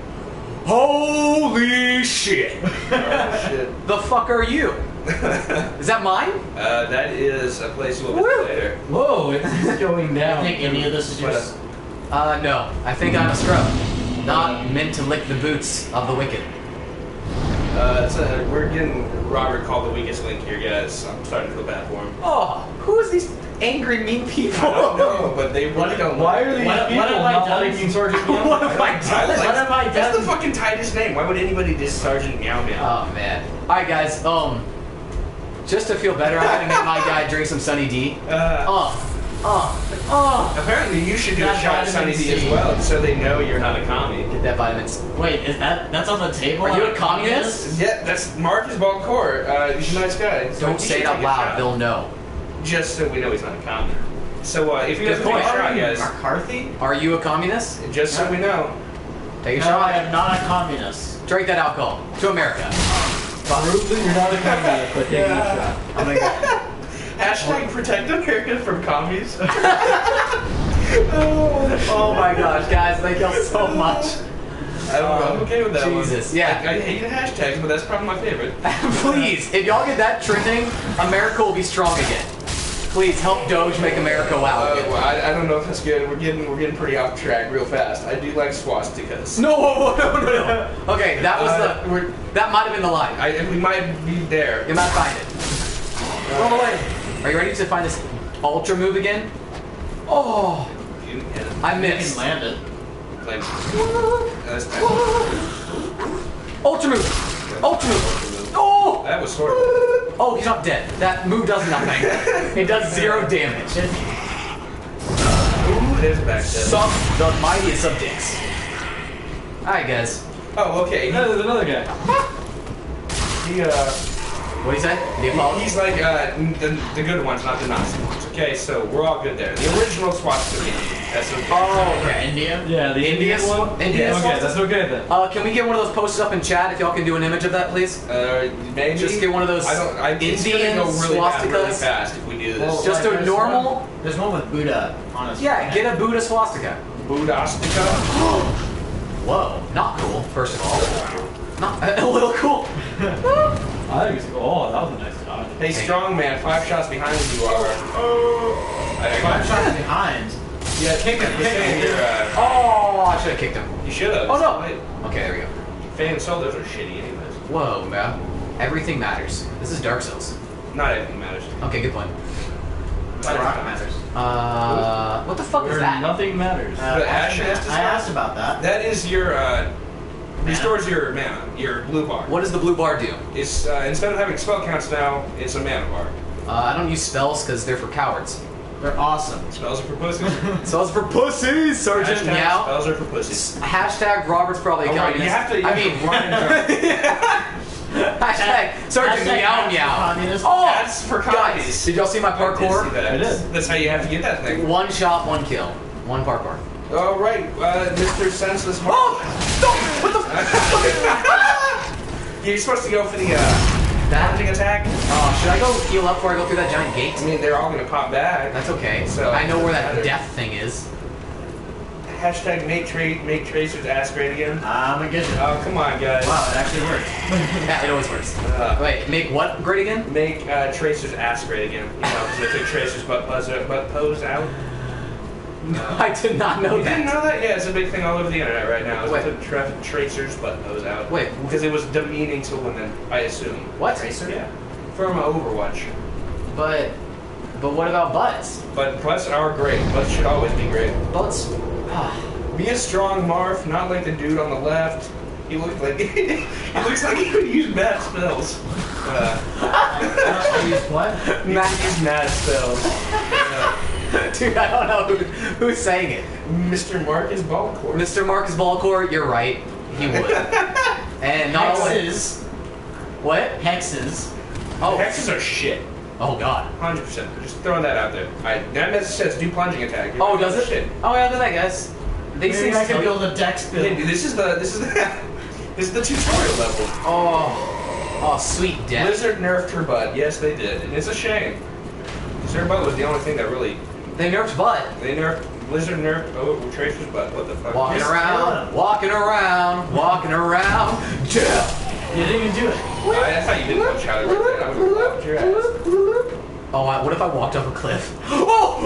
A: Holy shit!
C: Oh, shit.
A: The fuck are you? Is that mine?
C: Uh, that is a place we'll
A: Woo!
C: visit later.
E: Whoa, it's going
D: I
E: down.
D: think any of this is just.
A: Uh, no. I think I'm a scrub. Not meant to lick the boots of the wicked.
C: Uh, it's a, we're getting Robert called the weakest link here, guys. I'm starting to feel bad for him.
A: Oh, who is these angry, mean people?
C: I don't know, but they really don't.
E: Why
C: like
E: are
C: it.
E: these
D: What- what
E: people
D: have I
E: not
D: done?
E: liking Sergeant Meow?
A: What have I
C: I
A: done?
C: like-
D: What have I
C: That's the
D: done?
C: fucking tightest name. Why would anybody diss Sergeant Meow Meow?
A: Oh man. Alright guys, um just to feel better, I'm gonna make my guy drink some Sunny D.
C: Uh,
A: Oh, oh, oh.
C: apparently you should do a
D: That
C: shot of Sunny
D: vitamin
C: D as
D: C.
C: well, so they know you're not a commie.
A: Get that vitamins.
D: Wait, is that that's on the table?
A: Are you
D: on
A: a communist?
C: Yeah, that's Mark is bald core. Uh, he's a nice guy. So
A: Don't
C: he
A: say
C: should
A: it out
C: take a
A: loud,
C: shot.
A: they'll know.
C: Just so we know he's not a commie. So uh, if you guys
A: Good
C: take a
A: point.
C: shot, guys,
D: McCarthy?
A: Are you a communist?
C: just so we know.
A: Take a
D: No, I
A: shot.
D: am not a communist.
A: Drink that alcohol. To America.
E: Prove that you're not a communist by taking a shot.
A: I'm gonna go.
C: Hashtag protect America from commies.
A: Oh my gosh, guys, thank y'all so much.
C: I'm, I'm okay with that one.
A: Jesus, yeah.
C: I, I hate the hashtags, but that's probably my favorite.
A: Please, if y'all get that trending, America will be strong again. Please help Doge make America wow
C: Uh,
A: again.
C: well, I, I don't know if that's good. We're getting we're getting pretty off track real fast. I do like swastikas.
A: No, whoa, whoa, no, no, no. Okay, that was
C: Uh,
A: the.
C: we're,
A: That might have been the line.
C: I, we might be there.
A: You might find it. Roll away. Are you ready to find this ultra move again? Oh,
C: You- yeah,
A: I
D: You
A: missed.
C: Uh,
D: can land it.
C: claim- That's bad.
A: Ultra move. Ultra move. Oh!
C: That was sort of.
A: Oh, he's not dead. That move does nothing. It does zero damage.
C: Ooh, there's a back
A: Sub the mightiest of dicks. Alright, guys.
C: Oh, okay.
E: No, there's another guy.
C: He, uh,
A: What do you say? The Apollo?
C: he's like uh, the, the good ones, not the Nazi ones. Okay, so we're all good there. The original swastika. That's okay.
A: Oh, okay.
D: India?
E: Yeah, the
A: India
E: Indian
A: swa-
E: one.
A: India
E: okay,
A: swastika?
E: that's okay then.
A: Uh, can we get one of those posted up in chat if y'all can do an image of that, please?
C: Uh, maybe.
A: Just get one of those
C: I don't. I, it's gonna
A: Indian
C: go really bad, really
A: swastikas.
C: fast if we do this.
D: Well,
A: Just
D: like,
A: a
D: there's
A: normal-
D: one- there's one with Buddha on his
A: Yeah, get a Buddha swastika.
C: Budastika.
A: Whoa, not cool, first of all. Not a little cool.
E: I think it's cool. Oh, that was a nice dodge.
C: Hey, strong man, five shots behind you are. Oh. I, I
D: Five
C: got
D: shots behind.
C: Yeah, kick him. Kick him. You're, uh,
A: Oh, I should have kicked him.
C: you should have.
A: Oh no. Okay, there we go.
C: Fan solos are shitty, anyways.
A: Whoa, man. Everything matters. This is Dark Souls.
C: Not everything matters.
A: Okay, good point.
D: Rock matters.
A: Uh, what the fuck is
E: Where
A: that?
E: nothing matters.
D: Uh,
C: The Ash
D: I,
C: Nest is
D: I
C: not-
D: asked about that.
C: That is your, uh, restores your mana, your blue bar.
A: What does the blue bar do?
C: It's, uh, instead of having spell counts now, it's a mana bar.
A: Uh, I don't use spells because they're for cowards.
D: They're awesome.
C: Spells are for pussies.
A: Spells for pussies, Sergeant
C: Hashtag
A: Meow.
C: Spells are for pussies.
A: Hashtag Robert's probably a
C: Oh, right,
A: communist.
C: you have to- you
A: I
C: have to
A: mean,
C: run and
A: hashtag Sergeant
D: Hashtag
A: Meow
D: that's
A: Meow.
D: for communist.
A: Oh,
C: That's for
A: guys,
C: commies.
A: did y'all see my
C: I did see
A: parkour?
C: that.
E: I did.
C: That's how you have to get that thing.
A: One shot, one kill. One parkour.
C: All right, uh, Mister Senseless Mark.
A: Oh! Stop! What the
C: You're supposed to go for the uh,
A: That?
C: plunging attack.
A: Oh, should I go heal up before I go through that giant gate?
C: I mean, they're all gonna pop back.
A: That's okay.
C: So-
A: I know where that
C: Matter.
A: death thing is.
C: Hashtag make tra- make tracers ass great again.
D: I'm gonna get you.
C: Oh, come on, guys.
D: Wow, it actually worked.
A: Yeah, it always works.
C: Uh,
A: Wait, make what great again?
C: Make uh, tracers ass great again. You know, because I took tracers butt pose, butt pose out.
A: I did not know
C: You
A: that.
C: didn't know that? Yeah, it's a big thing all over the internet right now. Is
A: Wait.
C: I took tra- tracers butt pose out.
A: Wait.
C: Because it was demeaning to women, I assume.
A: What?
D: Tracer?
C: Yeah. From Overwatch.
A: But, but what about butts?
C: But butts are great. Butts should always be great.
A: Butts. Ah.
C: Be a strong Marth, not like the dude on the left. He looked like he looks like he could use mad spells. Uh,
D: I used what?
C: he could use mad spells. Uh,
A: Dude, I don't know who, who's saying it.
C: Mister Marcus Ballcourt.
A: Mister Marcus Ballcourt, you're right. He would. And not only.
D: Hexes.
A: What?
D: Hexes.
A: Oh.
C: Hexes are shit.
A: Oh God.
C: one hundred percent. Just throwing that out there. Alright, that message says do plunging attack. You're
A: Oh,
C: like,
A: does it?
C: Shit.
A: Oh yeah, look at that, guys. These
D: Maybe
A: things
D: I can
A: tell you-
D: build a dex build.
C: Hey, this is the this is the this is the tutorial level.
A: Oh. Oh, sweet death.
C: Blizzard nerfed her butt. Yes, they did, and it's a shame. Because her butt was the only thing that really
A: They nerfed butt.
C: they nerfed. Blizzard nerfed. Oh, Tracer's butt. What the fuck?
A: Walking
D: Just
A: around,
D: kill him.
A: walking around, walking around. Death.
D: You didn't even do it.
C: I, that's how you did punch out right there. I would have laughed your ass.
A: Oh, I, what if I walked off a cliff? Oh!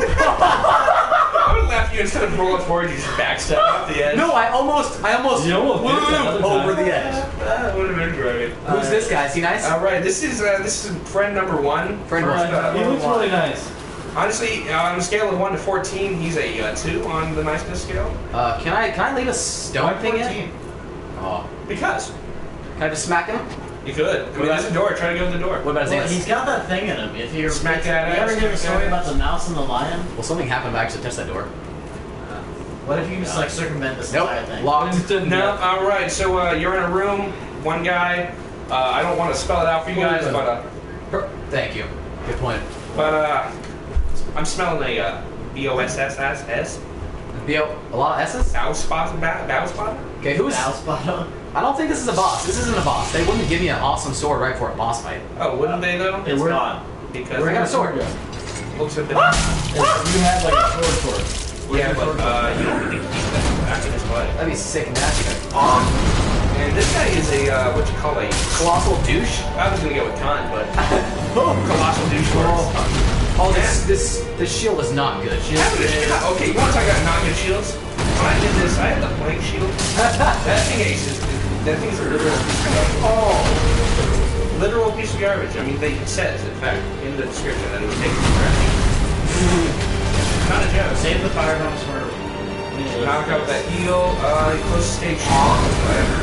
C: I would laugh you instead of rolling forward, you just backstep off the edge.
A: No, I almost, I almost
E: You almost did that other
A: flew
E: time.
A: over the edge.
C: That would have been great.
A: Who's this guy? Is he nice?
C: All right, this is uh, this is friend number one.
A: Friend
C: First,
A: one.
C: uh,
E: He looks really nice.
C: Honestly, uh, on a scale of one to fourteen, he's a uh, two on the niceness scale.
A: Uh, can I, can I leave a stone thing in? Oh.
C: Because
A: Can I just smack him?
C: you could. I mean, there's a door. Try to go to the door.
A: What about his
D: Well,
A: anus?
D: he's got that thing in him. If you
C: Smack that
D: you ever
C: ass,
D: hear the
C: smack
D: story
C: that
D: about
C: ass.
D: the mouse and the lion?
A: Well, something happened if I actually touched that door.
D: What if you just like circumvent this entire
A: Nope.
D: thing?
A: Locked.
E: Instant
C: No,
E: death.
C: all right. So uh, you're in a room. One guy. Uh, I don't want to spell it out for you guys, but uh,
A: Per- Thank you. Good point.
C: but uh, I'm smelling a uh, B O S S S S.
A: B O, a lot of S's?
C: Bow spot. Bow, bow spot.
A: Okay, who's...
D: Mouse bottom.
A: I don't think this is a boss. This isn't a boss. They wouldn't give me an awesome sword right for a boss fight.
C: Oh, wouldn't they though?
D: It's
E: we're-
D: gone.
C: Because
A: I got a sword.
C: looks a bit.
E: You had like a sword sword.
C: Yeah, but uh, you don't need to keep that back in his butt.
A: That'd be sick and nasty.
C: And this guy is a uh, what you call a.
A: Colossal douche?
C: I was gonna go with con, but colossal douche works.
A: Oh, this this this shield is not good.
C: Yeah, but it's- okay, you want to talk about not good shields? When I did this, I had the blank shield. That thing aces. That thing's a literal piece of garbage. Oh, literal piece of garbage. I mean, they it says, in fact, in the description that it was taken from trash. Not a joke.
D: Save the fire bombs for.
C: Knock out that heal. Uh, close stage. Whatever.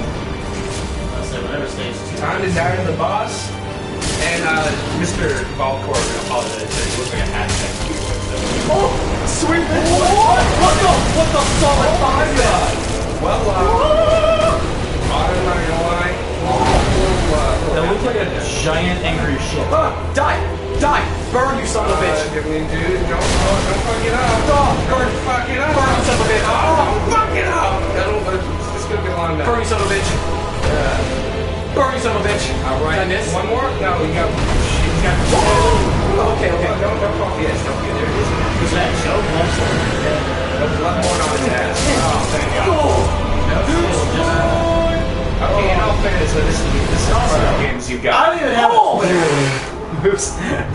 D: Let's say whatever stage two.
C: Time to die to the boss. And uh, Mister Balcor, I apologize. He looks like a hashtag.
A: Oh, sweet! What? What the? What the solid five god?
C: Well, uh, I'm not gonna lie. Uh,
E: That looks like a giant angry ship.
A: Ah, die! Die! Burn, you son of a bitch!
C: Uh, give me, dude. Don't, don't, don't fuck it up.
A: Oh, burn!
C: Don't fuck it up.
A: Burn, you son of a bitch!
C: Oh,
A: Oh,
C: don't fuck it up. That'll, it's just gonna be long now.
A: burn, you son of a bitch! Burn, you son of a bitch!
C: All right.
A: Did I miss?
C: One more? No, you got. You got.
A: Oh, okay,
C: Don't,
A: okay.
C: don't, don't fuck the edge. Don't get there. It is.
D: Who's that? Show blood sword.
C: There's one more on his ass. Oh, thank God.
D: No shield, just.
C: Okay, in all fairness, so this is this is part of the games you
D: I
C: got.
D: don't even have
A: Oh!
D: a
A: Oops.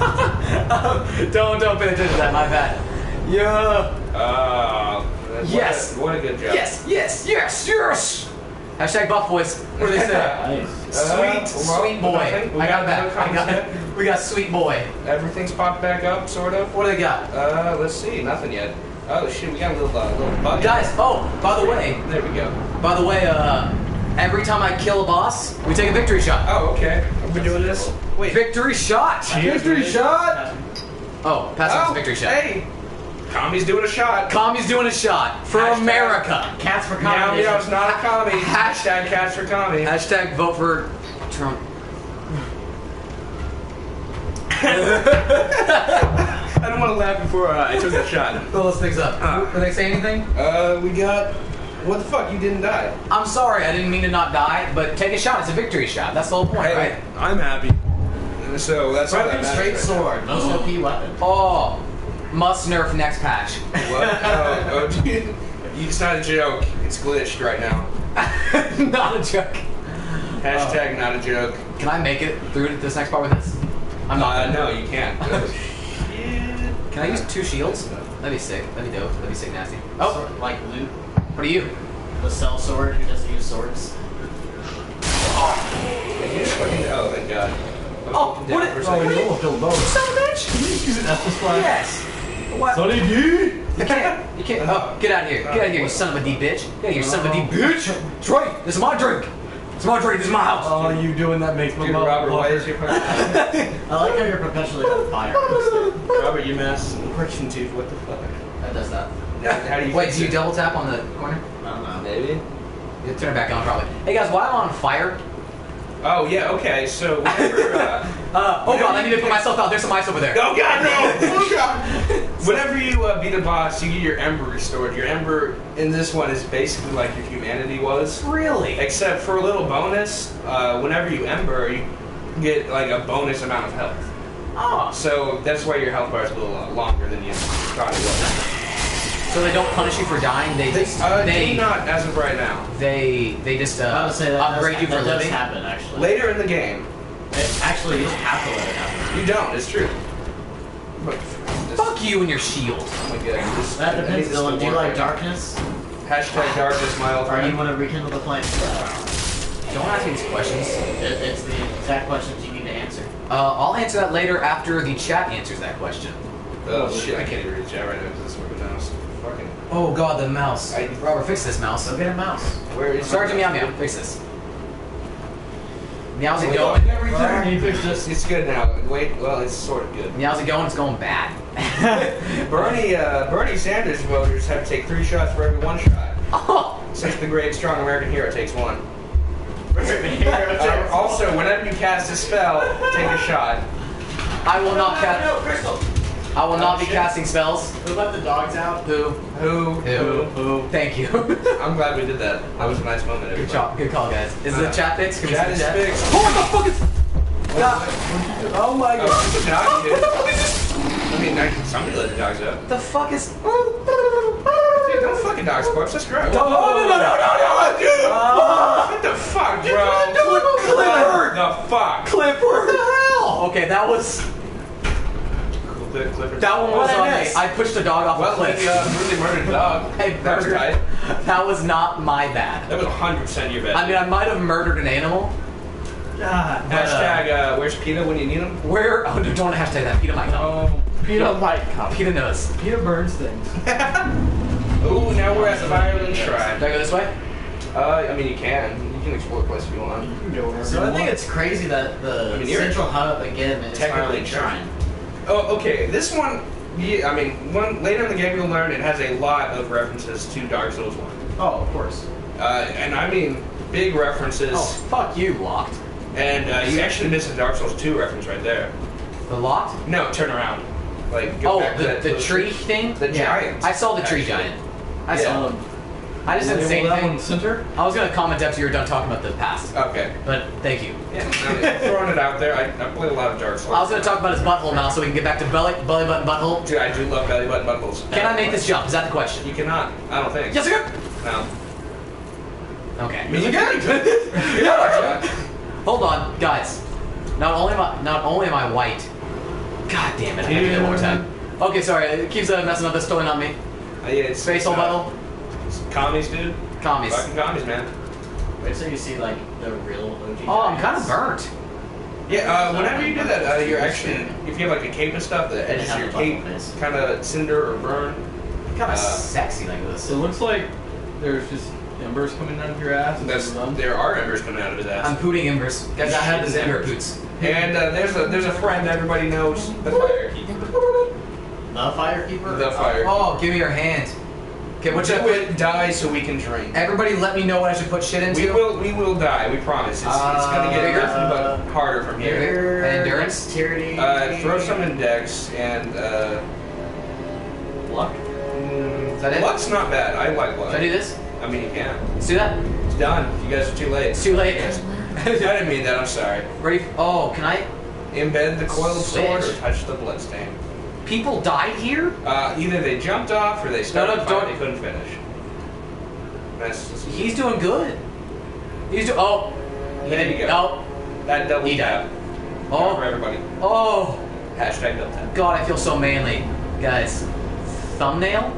A: don't don't pay attention to that. My bad. Yeah.
C: Uh, what
A: Yes.
C: A, what a good job.
A: Yes. Yes. Yes. Yes. Hashtag buff boys. What do they say?
E: Nice.
C: Uh,
A: Sweet,
C: well,
A: sweet boy.
C: nothing. We
A: I got
C: got
A: that.
C: no
A: I got
C: comments
A: it. We got sweet boy.
C: Everything's popped back up, sort of.
A: What do they got?
C: Uh, let's see. Nothing yet. Oh shit, we got a little uh, little bug.
A: Guys, oh, by the way,
C: There we go.
A: by the way, uh, every time I kill a boss, we take a victory shot.
C: Oh, okay. Are we doing this? Wait.
A: Victory shot!
C: Victory shot!
A: Oh, pass on
C: Oh,
A: the victory shot.
C: hey! Kami's doing a shot.
A: Kami's doing a shot for
C: Hashtag-
A: America.
D: Cats for
C: Now,
D: comedy.
C: you know, it's not a Kami.
A: Hash-
C: Hashtag cats for Kami.
A: Hashtag vote for Trump.
C: I don't want to laugh before uh, I took that shot.
A: Fill those things up.
C: Uh.
A: Did they say anything?
C: Uh, we got. What the fuck? You didn't die.
A: I'm sorry, I didn't mean to not die, but take a shot. It's a victory shot. That's the whole point, right?
C: I'm happy. So that's all that
D: Broken
C: matters
D: straight
C: right
D: sword. Most O P weapon.
A: Oh, must nerf next patch.
C: now. What? Oh, oh, dude. It's not a joke. It's glitched right now.
A: Not a joke.
C: Hashtag not a joke.
A: Can I make it through to this next part with this? I'm not.
C: Uh,
A: gonna.
C: no, you can't. Oh, shit.
A: Can I use two shields? That'd be sick. That'd be dope. That'd be sick nasty. Oh,
D: Sword, like Luke,
A: what are you?
D: the cell sword who doesn't use swords.
C: You just fucking. Oh, thank God. I was
A: Oh,
C: looking
A: what
C: down
A: it-
C: for a
E: Oh,
C: second.
E: you almost killed both.
A: Son of a bitch!
E: Use an Estus flag.
A: Yes. What?
E: Sonny D!
A: You can't. You can't. Oh, get out of here. Get out of here, you son of a D bitch. Get out of here, you son of a D bitch. That's right. This is my drink. It's my drink. This is my house.
E: All you doing that makes my
C: Dude,
E: mouth
C: Robert, why
E: water.
C: is your fucking.
D: I like how you're perpetually on fire.
C: Robert, you mess. Friction tooth, what the fuck?
D: That does that.
C: How do you
A: Wait,
C: fix
A: do you
C: it?
A: double tap on the corner?
D: I don't know.
C: Maybe.
A: You turn it back on, probably. Hey guys, while I'm on fire.
C: Oh, yeah, okay, so whenever, uh...
A: Uh, oh god, I need to put myself out. There's some ice over there.
C: Oh god, no! Oh god! Whenever you uh, beat a boss, you get your ember restored. Your ember in this one is basically like your humanity was.
A: Really?
C: Except for a little bonus, uh, whenever you ember, you get like a bonus amount of health.
A: Oh.
C: So that's why your health bar is a little uh, longer than you thought it was.
A: So they don't punish you for dying. They just
C: Uh,
A: they
C: do not as of right now.
A: they they just
D: I
A: uh,
D: would say that
A: upgrade
D: does,
A: you for
D: that does
A: living.
D: happen, actually.
C: Later in the game,
D: It, actually, you don't have to let it happen.
C: you don't. It's true. But this,
A: Fuck you and your shield.
C: Oh my god. This,
D: That
C: I need
D: depends,
C: this
D: Dylan.
C: to
D: Do you
C: work
D: like
C: right
D: darkness?
C: now. Hashtag darkness, my old
D: Or do you
C: friend.
D: want to rekindle the flame?
A: Don't ask me these questions.
D: It, it's the exact questions you need to answer.
A: Uh, I'll answer that later after the chat answers that question.
C: Oh shit, I can't even read the chat right now because this fucking mouse. Fucking.
A: Oh god, the mouse.
C: I-
A: Robert, fix this mouse.
D: So get a mouse.
C: Where is
A: Sergeant Meow Meow, fix this. Meow's it going?
E: Everything. You fixed this.
C: It's good now. Wait, well, it's sort of good.
A: Meow's it going? It's going bad.
C: Bernie, uh, Bernie Sanders voters have to take three shots for every one shot.
A: Oh,
C: Since the great, strong American hero takes one. Uh, also, whenever you cast a spell, take a shot.
A: I will not cast.
D: Crystal!
A: I will not
C: Oh,
A: be
C: shit.
A: casting spells.
D: Who let the dogs out?
A: Who?
C: Who?
A: Who?
C: Who?
A: Thank you.
C: I'm glad we did that. That was a nice moment.
A: Good
C: everybody.
A: job. Good call, guys. Is the
C: Uh,
A: chat fixed? Can we
C: Chat
A: see
C: is
A: the chat?
C: fixed.
A: Oh, what the fuck is? God,
C: Oh my god.
A: what
C: Dog,
A: the fuck is this?
C: I mean, I, somebody let the dogs out.
A: The fuck is?
C: Dude, don't fucking dog sports. That's gross.
A: No, no, no, no, no, no,
C: Dude,
A: Uh,
C: what the fuck, bro?
A: Clipper,
C: What the fuck?
A: Clipper. What the hell? Okay, that was.
C: Clip, clipper.
A: That one was
D: What
A: on
D: I
A: me.
D: missed?
A: I pushed a dog off a
C: Well,
A: cliff.
C: we uh, really murdered a dog.
A: Hey,
C: that was
A: Burger.
C: tight.
A: That was not my bad.
C: That was one hundred percent your bad.
A: I mean, I might have murdered an animal.
D: God.
A: but, uh,
C: Hashtag, uh, where's PETA when you need him?
A: Where? Oh, no, don't hashtag that. Peter might know.
E: Oh, Peter might come.
A: Peter knows.
E: Peter burns things.
C: Ooh, now we're at the Violin Shrine.
A: Do I go this way?
C: Uh, I mean, you can. You can explore the place if you want.
E: You can go wherever
D: So
E: you
D: I think
E: want.
D: it's crazy that the
C: I mean, you're-
D: central hub again is
C: Technically
D: Firelink Shrine.
C: Oh, okay. This one, yeah, I mean, one later in the game you'll learn it has a lot of references to Dark Souls one.
D: Oh, of course.
C: Uh, and I mean, big references.
A: Oh, fuck you, Locked.
C: And uh, you actually missed a Dark Souls two reference right there.
A: The Locked?
C: No, turn around. Like, go
A: Oh,
C: back to
A: the,
C: that-
A: the
C: those-
A: tree thing?
C: The
A: Yeah,
C: giant.
A: I saw the tree
C: actually.
A: giant. I
C: Yeah.
A: saw him.
E: Um,
A: I just didn't say
E: label that one
A: anything.
E: center.
A: I was gonna comment after you were done talking about the past.
C: Okay.
A: But thank you.
C: Yeah, I mean, throwing it out there. I, I played a lot of Dark Souls.
A: I was gonna talk about his butthole now so we can get back to belly, belly button butthole.
C: Dude, I do love belly button buckles.
A: Can I make this jump? Is that the question?
C: You cannot. I don't think.
A: Yes, I can.
C: No.
A: Okay.
C: I mean, you can.
A: Hold on, guys. Not only am I, not only am I white. God damn it! I have to do it one more time. Okay, sorry. It keeps uh, messing up. That's totally not me.
C: Uh, yeah, it's
A: Space hole
C: uh,
A: butthole.
C: it's Commies, dude.
A: Commies.
C: Fucking commies, man.
D: Wait till you see like the real O G.
A: Oh, I'm kind of
D: giants.
A: burnt.
C: Yeah, uh, whenever you do that, uh, you're actually, if you have like a cape and stuff, the edges of your cape kind of cinder or burn.
A: Kind of
C: Uh,
A: sexy like this.
E: So it looks like there's just embers coming out of your ass. and
C: That's,
E: they're done.
C: there are embers coming out of his ass.
A: I'm pooting embers. Guys, I had the ember poots.
C: And uh, there's a there's a friend everybody knows, the fire keeper.
D: The Firekeeper?
C: The fire.
A: Oh, give me your hand. Okay, what should I
C: Do
A: put?
C: it, die so we can drink.
A: Everybody let me know what I should put shit into.
C: We will we will die, we promise. It's, it's gonna get
A: Uh,
C: nothing but harder from here.
D: Your
A: And endurance?
D: Dexterity.
C: Uh, throw some in dex and uh,
E: Luck.
C: mm,
A: Is that it?
C: luck's not bad. I like luck.
A: Should I do this?
C: I mean you can.
A: Let's do that.
C: It's done. You guys are too late.
A: It's too late.
C: I didn't mean that. I'm sorry.
A: Ready? Oh, can I?
C: Embed the coiled sword or
A: Switch.
C: touch the bloodstain.
A: People died here?
C: Uh, either they jumped off or they started
A: no,
C: the fight.
A: don't-
C: They couldn't finish. That's just,
A: He's doing good. He's do. Oh. He
C: There
A: didn't.
C: you go.
A: No.
C: that double
A: He
C: tap.
A: died.
C: For
A: Oh.
C: everybody.
A: Oh.
C: Hashtag double tap.
A: God, I feel so manly, guys. Thumbnail.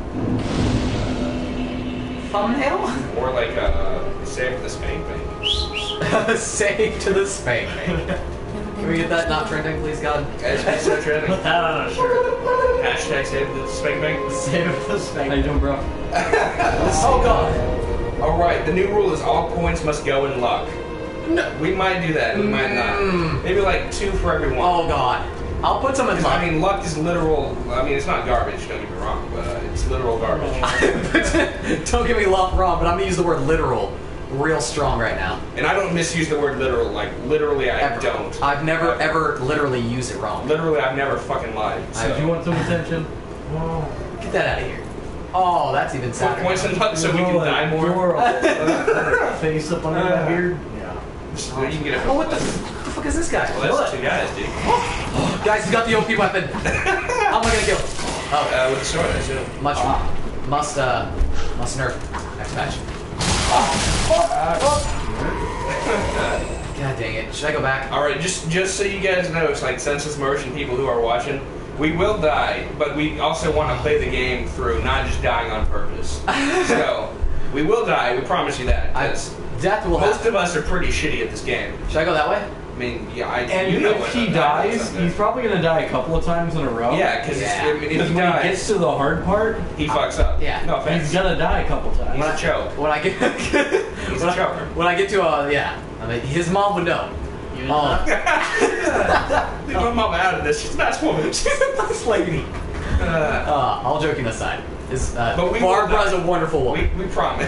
A: Thumbnail.
C: Or like uh, save the spank thing.
A: Save to the spank. Can we get that not trending, please, God?
C: As we start trending.
D: Put that on a shirt.
C: Hashtag save the spank bank.
D: Save it for the
E: How
D: spank.
E: you doing, bro?
A: Oh God.
C: All right, the new rule is all points must go in luck.
A: No.
C: We might do that. We might not.
A: Mm.
C: Maybe like two for every one.
A: Oh God. I'll put some in
C: 'Cause,
A: luck.
C: I mean, luck is literal. I mean, it's not garbage. Don't get me wrong, but uh, it's literal garbage.
A: Don't get me lo- wrong, but I'm gonna use the word literal real strong right now.
C: And I don't misuse the word literal. Like literally, I
A: Ever.
C: don't.
A: I've never
C: Ever.
A: ever literally used it wrong.
C: Literally, I've never fucking lied. So.
E: Did you want some attention?
A: Get that out of here. Oh, that's even
C: Put
A: sadder.
C: points in luck so we can die more.
E: Face up under my beard.
C: So you can get a.
A: Oh, what the, what the fuck is this guy?
C: Well, that's two guys, dude.
A: Guys, he's got the O P weapon. How am I gonna kill him? Oh,
C: Uh, with a sword, I assume.
A: much must uh must nerf next match. God dang it! Should I go back?
C: All right, just just so you guys know, it's like census motion people who are watching. We will die, but we also want to play the game through, not just dying on purpose. So we will die. We promise you that.
A: I,
C: 'cause
A: death will
C: most
A: happen.
C: of us are pretty shitty at this game.
A: Should I go that way?
C: I mean, yeah, I.
E: And
C: you know
E: if
C: what
E: he
C: that
E: dies,
C: is.
E: he's probably gonna die a couple of times in a row.
C: Yeah, because
A: Yeah.
C: if, if
E: Because
C: he
E: when he
C: dies,
E: gets to the hard part,
C: he fucks up.
A: Yeah.
C: No offense.
E: he's gonna die a couple times.
C: He's a choke.
A: When I get
C: He's
A: when
C: a
A: I,
C: choker.
A: when I get to uh yeah, I mean his mom would know.
D: You
A: Oh.
C: Leave my mom out of this. She's a nice woman.
A: She's a nice lady.
C: Uh,
A: Uh, all joking aside, is uh,
C: But we will
A: Barbara
C: not-
A: is a wonderful
C: we,
A: woman.
C: we promise.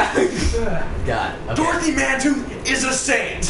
A: God. Okay.
C: Dorothy Mantooth is a saint.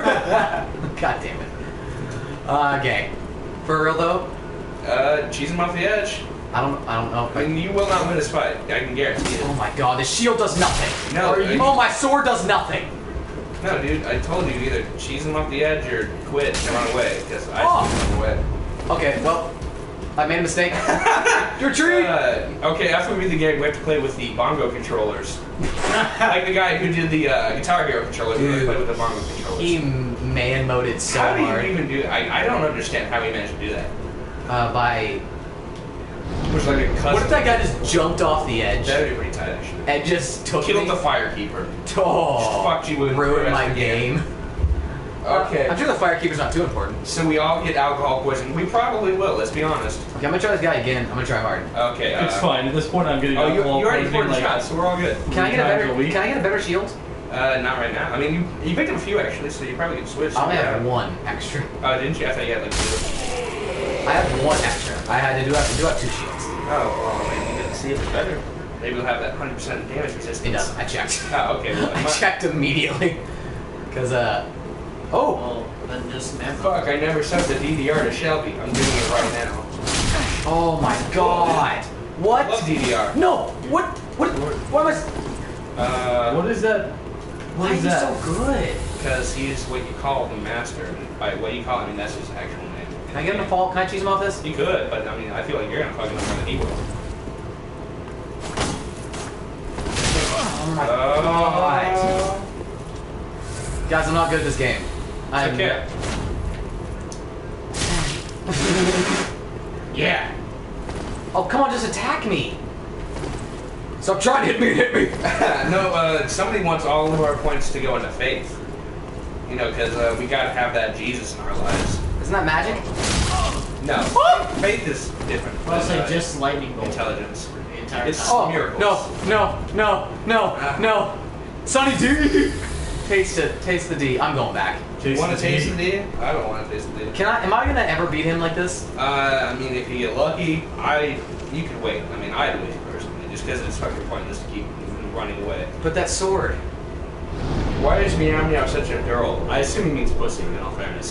A: God damn it. Uh, okay. For real though,
C: Uh, cheese him off the edge.
A: I don't I don't know.
C: I mean, you will not win this fight. I can guarantee
A: Oh
C: it.
A: my God, the shield does nothing.
C: No,
A: Are
C: uh,
A: you- oh, my sword does nothing.
C: No, dude, I told you either cheese him off the edge or quit and run away. Because I
A: Oh.
C: should run away.
A: Okay, well, I made a mistake. Retreat.
C: Uh, okay, after we beat the game, we have to play with the bongo controllers. Like the guy who did the uh, Guitar Hero controllers, we have to play with the bongo controllers.
A: He man moded so
C: how do you
A: hard
C: even do that? I, I don't understand how he managed to do that.
A: uh, by.
C: Which like a custom.
A: What if that guy just jumped off the edge
C: That would be pretty tight, actually.
A: and just took
C: Killed
A: me?
C: the firekeeper.
A: Oh,
C: Just fucked you with the
A: ruined
C: rest
A: my
C: of the game.
A: game.
C: Okay.
A: I'm sure the firekeeper's not too important.
C: So we all get alcohol poisoning. We probably will. Let's be honest.
A: Okay, I'm gonna try this guy again. I'm gonna try hard.
C: Okay. Uh,
E: It's fine. At this point, I'm getting
C: Oh, you, you
E: alcohol
C: already
E: poisoning,
C: poured the
E: like,
C: shots, so we're all good.
A: Can I get a
E: times
A: better?
E: a week.
A: Can I get a better shield?
C: Uh, not right now. I mean, you you picked up a few actually, so you probably can switch.
A: I only
C: some
A: have
C: out.
A: one extra.
C: Oh, didn't you? I thought you had like two.
A: I have one extra. I had to do have to do have two shields.
C: Oh, well, maybe you didn't see it better. Maybe we'll have that one hundred percent damage resistance.
A: It doesn't. I checked.
C: Oh, okay. Well,
A: I
C: my-
A: checked immediately. Cause uh. Oh.
D: Well, then dismember.
C: Fuck! I never sent the D D R to Shelby. I'm doing it right now.
A: Oh my God. What?
C: Love D D R.
A: No. What? What? What am I? s-
C: Uh,
E: What is that? What
A: Why
E: is
A: are you
E: that?
A: so good?
C: Because he's what you call the master. And by what you call him, I mean that's his actual name.
A: Can I get him to fall? Can I cheese him off this?
C: You could, but I mean, I feel like you're gonna fuck him up more than he will.
A: Oh my
C: Uh,
A: God. Guys, I'm not good at this game. I'm
C: Okay. Yeah.
A: Oh, come on, just attack me. Stop trying to hit me and hit me.
C: no, uh, somebody wants all of our points to go into faith. You know, because uh, we gotta have that Jesus in our lives.
A: Isn't that magic?
C: No, faith is different.
D: Well,
C: than,
D: say
C: uh,
D: just lightning bolt.
C: intelligence.
D: The entire
C: It's-
D: time.
A: Oh,
C: Miracles.
A: no, no, no, no, no. Sunny D. Taste it. Taste the D. I'm going back.
C: You want to taste the D? I don't want to taste the D.
A: Can I? Am I gonna ever beat him like this?
C: Uh, I mean, if you get lucky, I you could wait. I mean, I'd wait personally, just because it's fucking pointless to keep running away.
A: But that sword.
C: Why is Meow Meow such a girl?
B: I assume he means pussy, in all fairness.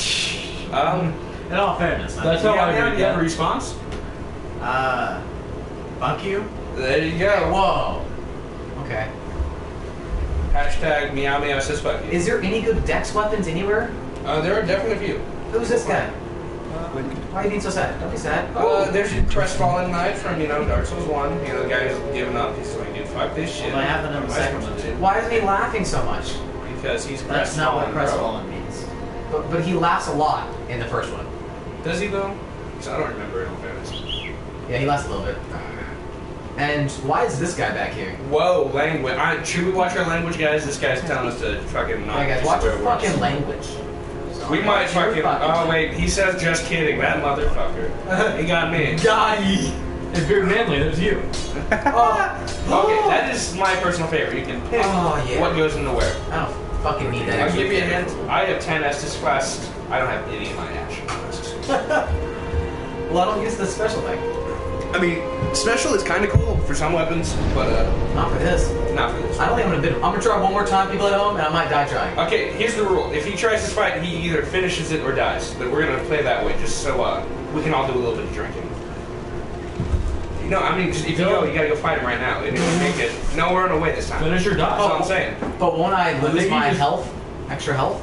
C: Um,
D: In all fairness, I
B: That's
D: think-
B: how
C: Meow
B: I
C: Meow,
B: read
C: you have a
B: that.
C: response?
D: Uh, fuck you.
C: There you
A: Hey,
C: go.
A: whoa. Okay.
C: Hashtag Meow Meow says fuck you.
A: Is there any good dex weapons anywhere?
C: Uh, there are definitely a few.
A: Who's this guy? Why are you being so sad? Don't be sad.
C: Uh, there's your crestfallen knight from, you know, Dark Souls one. You know, the guy who's given up. He's like, dude, fuck this shit.
D: Well, I have it in the
C: What am I
D: second
C: supposed to
D: one.
C: do?
A: Why isn't he laughing so much?
C: Because he's
D: That's not what
C: crestfallen, bro.
D: crestfallen means.
A: But but he laughs a lot in the first one.
C: Does he though? Because I don't remember it in all fairness.
A: Yeah, he laughs a little bit. And why is this guy back here?
C: Whoa, language. I, should we watch our language, guys? This guy's telling us to fucking not.
A: Alright guys,
C: use
A: watch your
C: swear words.
A: fucking language.
C: We might
A: Watch your
C: fucking. Oh wait, he says just kidding. That motherfucker. He got me.
A: Daddy!
B: If you're manly, there's you.
A: Oh,
C: Okay, that is my personal favorite. You can pick
A: Oh, yeah.
C: what goes into where.
A: I don't fucking need that.
C: I'll
A: extra
C: give you a
A: favorite.
C: hint. I have ten Estus flasks. I don't have any of my action flasks.
A: Well, I don't use the special thing.
C: I mean, special is kind of cool for some weapons, but uh,
A: Not for this.
C: not for this.
A: I don't think I'm gonna bid. I'm gonna try one more time, people at home, and I might die trying.
C: Okay, here's the rule. If he tries this fight, he either finishes it or dies. But we're gonna play that way just so uh, we can all do a little bit of drinking. No, I mean, just, if you go, you gotta go fight him right now. And if you make it, no, we're on a way this time.
B: Finish your
C: That's
B: die.
C: all I'm saying.
A: But won't I
B: I
A: lose
B: think you
A: my
B: just-
A: health? Extra health?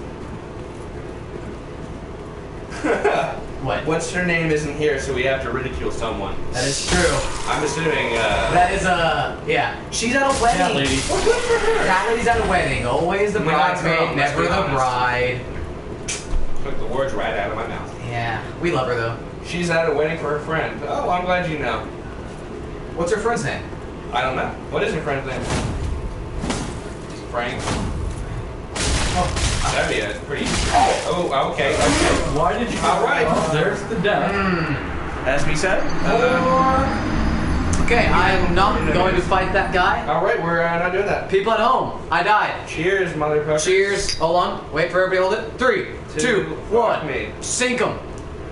A: What?
C: What's her name isn't here, so we have to ridicule someone.
A: That is true.
C: I'm assuming, uh...
A: That is uh yeah. She's at a wedding.
B: Cat lady.
C: Well, good for her.
A: Cat lady's at a wedding. Always the
C: Not her,
A: bridesmaid,
C: let's
A: never
C: be
A: the
C: honest.
A: bride.
C: Took the words right out of my mouth.
A: Yeah, we love her though.
C: She's at a wedding for her friend. Oh, well, I'm glad you know.
A: What's her friend's name?
C: I don't know. What is her friend's name? Frank.
A: Oh,
C: That'd be a pretty... Oh, okay, okay.
B: Why did you?
C: All right.
B: Oh, there's the death.
A: mm.
C: As we said. Uh,
A: Okay, I am not going to fight that guy.
C: all right, we're uh, not doing that.
A: People at home, I died.
C: Cheers, motherfucker.
A: Cheers. Hold on. Wait for everybody to hold it. Three,
C: Two,
A: two,
C: fuck
A: one.
C: me.
A: Sink them.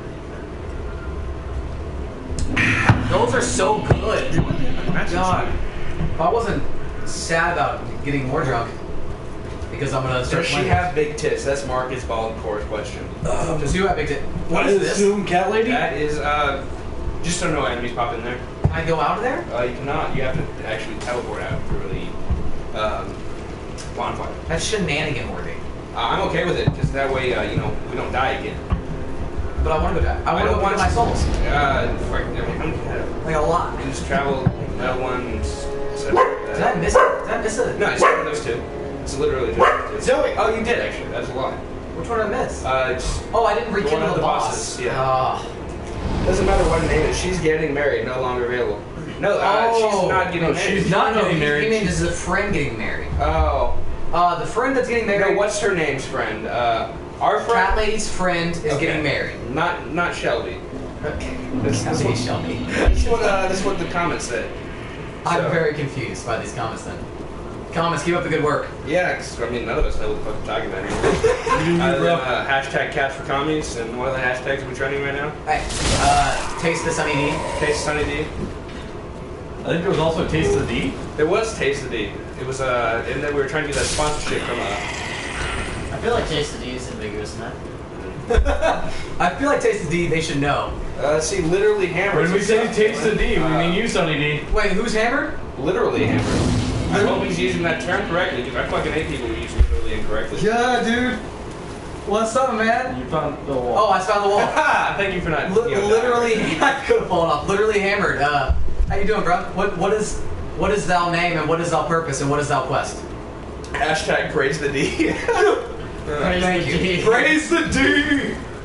A: Those are so good. God. If I wasn't sad about getting more drunk, because I'm gonna start
C: Does she
A: playing.
C: have big tits? That's Marcus Baldcore's question.
A: Does you have big tit? What
B: I
A: is this?
B: assume cat lady.
C: That is, uh, just so no enemies pop in there.
A: Can I go out of there?
C: Uh, you cannot. You have to actually teleport out through the um, bonfire.
A: That's shenanigan worthy.
C: Uh, I'm okay with it, because that way, uh, you know, we don't die again.
A: But I want to go die. I
C: I
A: want to
C: don't
A: go
C: want
A: my souls.
C: Uh, frick, I mean, I'm kind
A: Like a lot.
C: of- just travel, no one.
A: Did I miss it? Did I miss it?
C: No, it's not those two. It's literally just two.
A: Zoe!
C: Oh, you did actually. That's a lie.
A: Which one did I miss?
C: Uh, it's,
A: Oh, I didn't
C: one
A: rekindle
C: of
A: the,
C: the
A: boss.
C: bosses, yeah.
A: Ah.
C: doesn't matter what her name is. She's getting married. No longer available. No, uh,
A: Oh.
C: she's not getting
B: No,
C: married.
B: she's not
A: no,
B: getting
A: you-
B: married.
A: You mean this is a friend getting married?
C: Oh.
A: Uh, the friend that's getting
C: No,
A: married.
C: what's her name's friend? Uh, our friend.
A: Cat lady's friend is
C: Okay.
A: getting married.
C: Not not Shelby.
A: Okay.
C: This,
A: Cat
C: this,
A: lady
C: what,
A: Shelby.
C: this, what, uh, this is what the comments said.
A: I'm
C: So-
A: very confused by these comments then. Comments, keep up the good work.
C: Yeah, 'cause, I mean, none of us know what the fuck we're talking about anymore. Other than uh, hashtag cats for commies, and what other hashtags are we trending right now?
A: Hey, uh, taste the Sunny D.
C: Taste of Sunny D.
B: I think there was also Taste of the D.
C: There was Taste of D. It was, uh, and then we were trying to get that sponsorship from, uh,
D: I feel like Taste of D is ambiguous enough.
A: I feel like taste the D, they should know.
C: uh, see, literally hammered.
B: When we say Taste of D, we
C: Uh,
B: mean you, Sonny D.
A: Wait, who's hammered?
C: Literally hammered. I hope he's using that term correctly, because I fucking hate people who use it literally incorrectly.
A: Yeah, dude. What's up, man?
B: You found the wall.
A: Oh, I found the wall.
C: Ha! Thank you for not.
A: Li-
C: you know,
A: literally, I could have fallen off. Literally hammered. Uh, how you doing, bro? What what is what is thou name and what is thou purpose and what is thou quest?
C: Hashtag praise the D.
D: Praise
A: Thank
D: the
A: you.
D: D.
A: Praise the D.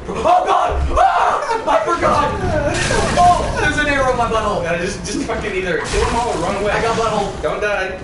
A: Oh god! Ah! I forgot! Oh, there's an arrow in my butthole.
C: Uh, just, just fucking either kill them all or run away.
A: I got butthole.
C: Don't die.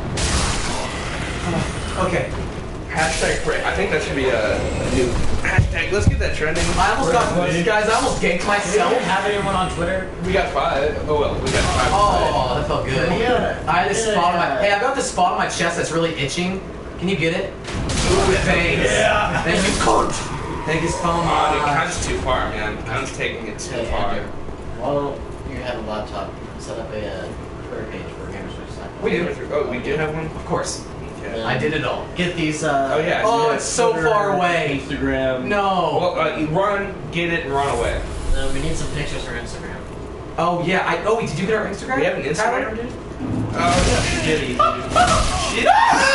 A: Okay.
C: Hashtag pray. I think that should be a, a new hashtag. Let's get that trending.
A: I almost got guys. I almost ganked
D: We
A: myself.
D: don't have anyone on Twitter.
C: We got five. Oh well, we got five.
A: Oh, that felt good.
D: Yeah.
A: I had this
D: Yeah.
A: spot on my. Hey, I got this spot on my chest that's really itching. Can you get it? Ooh, thanks.
C: Yeah.
A: Thank you, cunt. Thank you so
C: Oh, dude,
A: much.
C: Cunt's too far, man. Cunt's taking it too
D: Hey,
C: far.
D: Andrew, while you have a laptop, set up a uh, Twitter page for Gamers Switch.
A: We do.
C: Oh, we do have one.
A: Of course.
C: Okay.
A: I did it all.
D: Get these. Uh,
C: Oh, yeah.
A: Oh, it's so
E: Twitter,
A: far away.
E: Instagram.
A: No.
C: Well, uh, you run, get it, and run away.
D: Uh, we need some pictures for Instagram.
A: Oh yeah. I. Oh wait. Did you get our Instagram?
C: We have an Instagram,
A: Tyler?
C: dude. Oh yeah.
E: Giddy, dude.
C: Shit!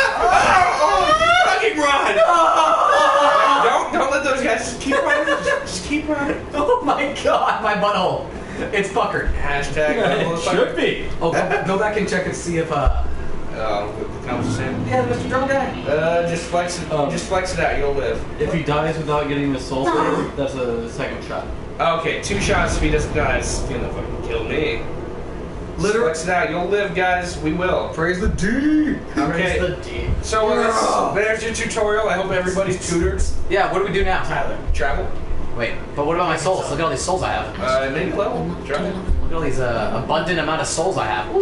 C: Oh, fucking run! Don't don't let those guys just keep running. Just keep running.
A: Oh my god, my butthole. It's puckered.
C: Hashtag.
E: It should be.
A: Oh, go, go back and check and see if uh.
C: Oh, the comments the same.
A: Yeah, Mister Drone Guy.
C: Uh, just flex it.
E: Um,
C: just flex it out. You'll live.
E: If he dies without getting the soul save, that's a second shot.
C: Okay, two shots. If he doesn't die, it's gonna fucking kill me.
A: Literally.
C: Flex it out. You'll live, guys. We will.
A: Praise the D.
C: Okay.
D: Praise the D.
C: So uh, there's your tutorial. I hope everybody's tutored.
A: Yeah. What do we do now?
D: Tyler.
C: Travel.
A: Wait, but what about my souls? Look at all these souls I have.
C: Uh, maybe level. Travel.
A: Look at all these uh, abundant amount of souls I have.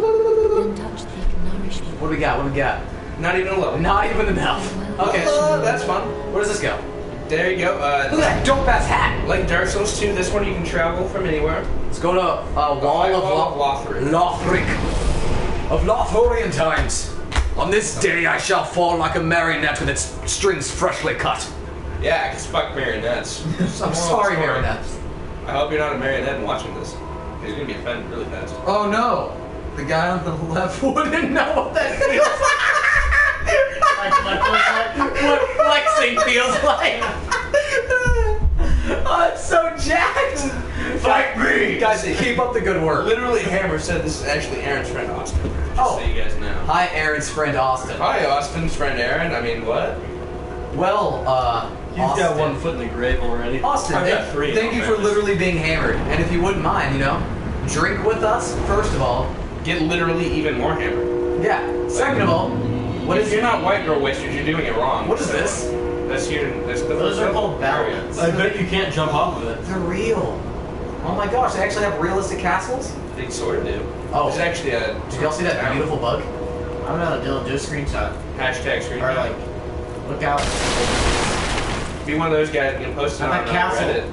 A: What do we got? What do we got?
C: Not even a level.
A: Not even enough. Okay.
C: Uh, that's fun.
A: Where does this go?
C: There you go.
A: Look
C: Uh,
A: at that dope ass hat.
C: like Dark Souls two, this one you can travel from anywhere.
A: Let's go to uh, Wall of
C: Wall
A: Lo-
C: of Lothric.
A: Lothric. Of Lothorian times. On this day I shall fall like a marionette with its strings freshly cut.
C: Yeah, cause fuck marionettes.
A: I'm sorry, marionettes.
C: I hope you're not a marionette and watching this. You're gonna be offended really fast.
A: Oh no. The guy on the left wouldn't know what that feels
D: Like, like, like,
A: what flexing feels like. Oh, it's so jacked. Fight me. Guys, keep up the good work.
C: Literally, Hammer said this is actually Aaron's friend Austin. Just
A: Oh.
C: so you guys know.
A: Hi, Aaron's friend Austin.
C: Hi, Austin's friend Aaron. I mean, what?
A: Well, uh,
E: He's
A: Austin.
E: got one foot in the grave already.
A: Austin,
C: I've got
A: thank,
C: three,
A: thank you
C: in
A: for
C: fairness.
A: literally being hammered. And if you wouldn't mind, you know, drink with us, first of all.
C: Get literally even more hammered.
A: Yeah. Second of all, what
C: if
A: is
C: you're not white girl wasters, you're doing it wrong.
A: What is
C: So,
A: this?
C: That's your. That's the
D: Those are called balloons.
E: I bet you can't jump off of it.
A: They're real. Oh my gosh, they actually have realistic castles?
C: They sort of do.
A: Oh.
C: It's actually a.
A: Did y'all see that beautiful bug?
D: I don't know, Dylan, do a screenshot.
C: Hashtag screen.
D: Or like, look out.
C: Be one of those guys that can post it
D: I'm
C: on
D: at
C: uh,
D: Castle.
C: Reddit.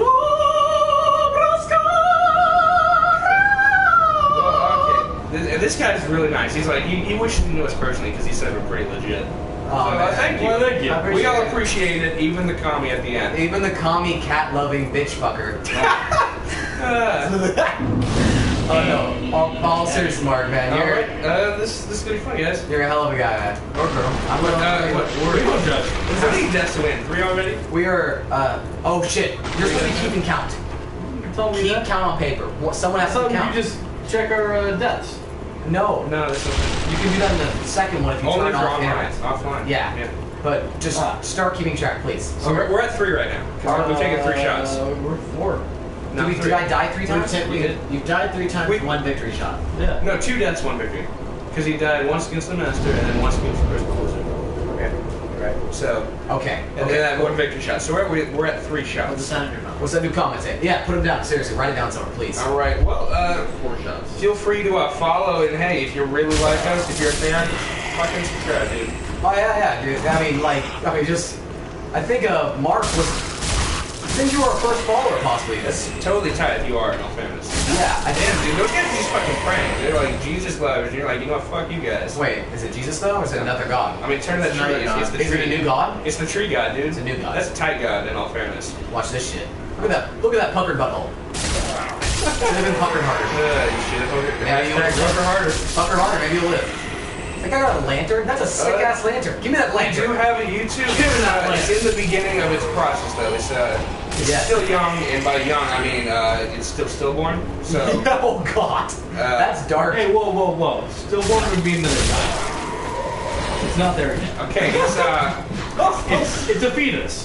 C: Well, okay. This, this guy's really nice. He's like, he, he wishes he knew us personally because he said we're pretty legit.
A: Oh,
C: so,
A: man.
C: uh, thank you.
E: Well, thank you.
A: I appreciate
C: We all
A: it.
C: appreciate it, even the commie at the end.
A: Even the commie cat-loving bitch fucker.
C: Uh,
A: Oh no. All, all serious, Mark, man.
C: all
A: You're,
C: right, uh, this this is gonna be fun, guys.
A: you're a hell of a guy, man. Or girl. I'm
C: What,
A: gonna,
C: uh, what,
E: What are you gonna judge?
C: How many deaths to win? Three already?
A: We are, uh, oh shit. You're supposed to be keeping count.
E: Tell me
A: Keep
E: that.
A: count on paper. What, someone
E: I
A: has to
E: thought
A: count.
E: you just check our uh, deaths.
A: No.
C: No, this is
A: You can do that in the second one if you
C: only
A: turn
C: for
A: off
C: online.
A: camera.
C: Offline.
A: Yeah.
C: yeah.
A: But just
E: Ah.
A: start keeping track, please.
C: So we're, we're at three right now. 'Cause we've taken three shots.
E: Uh, we're four.
A: Did,
C: No,
A: we,
C: three.
A: did I die three
D: We've,
A: times?
D: ta- we, you've died three times,
C: We-
D: one victory shot.
E: Yeah.
C: No, two deaths, one victory. Because he died once against the Master and then once against the Crystal Wizard.
A: Okay.
C: Right. So,
A: Okay.
C: and
A: okay.
C: then that one victory shot. So we're, we're we're at three
D: What's the
C: shots.
D: sound of your mouth?
A: What's that new comment say? Yeah, put them down. Seriously, write it down somewhere, please.
C: All right. Well, uh,
E: Four shots.
C: feel free to uh, follow and hey, if you really like us, if you're a fan, fucking subscribe, dude.
A: Oh yeah, yeah, dude. I mean, like, I mean, just, I think uh, Mark was. I think you were our first follower, possibly.
C: That's totally tight if you are in all fairness.
A: Yeah, I
C: Damn,
A: did.
C: dude, those guys are just fucking praying. They're like Jesus lovers, and you're like, you know what? Fuck you guys.
A: Wait, is it Jesus though, or is it another god?
C: I mean, turn that
D: It's
C: tree.
D: another
C: It's,
D: god.
C: it's the
A: Is
C: tree.
A: it a new god?
C: It's the tree god, dude.
A: It's a new god.
C: That's a tight god, in all fairness.
A: Watch this shit. Look at that. Look at that puckered butthole. Should have been puckered harder.
C: Uh, you should have.
A: Yeah, you
C: Hashtag
A: will.
C: work harder.
A: Pucker harder, maybe you'll live. That guy got a lantern? That's a sick
C: Uh,
A: ass lantern. Give me that
C: I do
A: lantern.
C: have a YouTube.
A: Give me that
C: Uh, it's
A: lantern.
C: in the beginning of its process, though. It's uh, it's
A: Yeah.
C: still young, and by young I mean uh, it's still stillborn. So
A: Oh god. That's dark.
E: Hey, whoa, whoa, whoa. Still one would mean that it died. It's not there yet.
C: okay, it's uh,
E: It's, it's a fetus.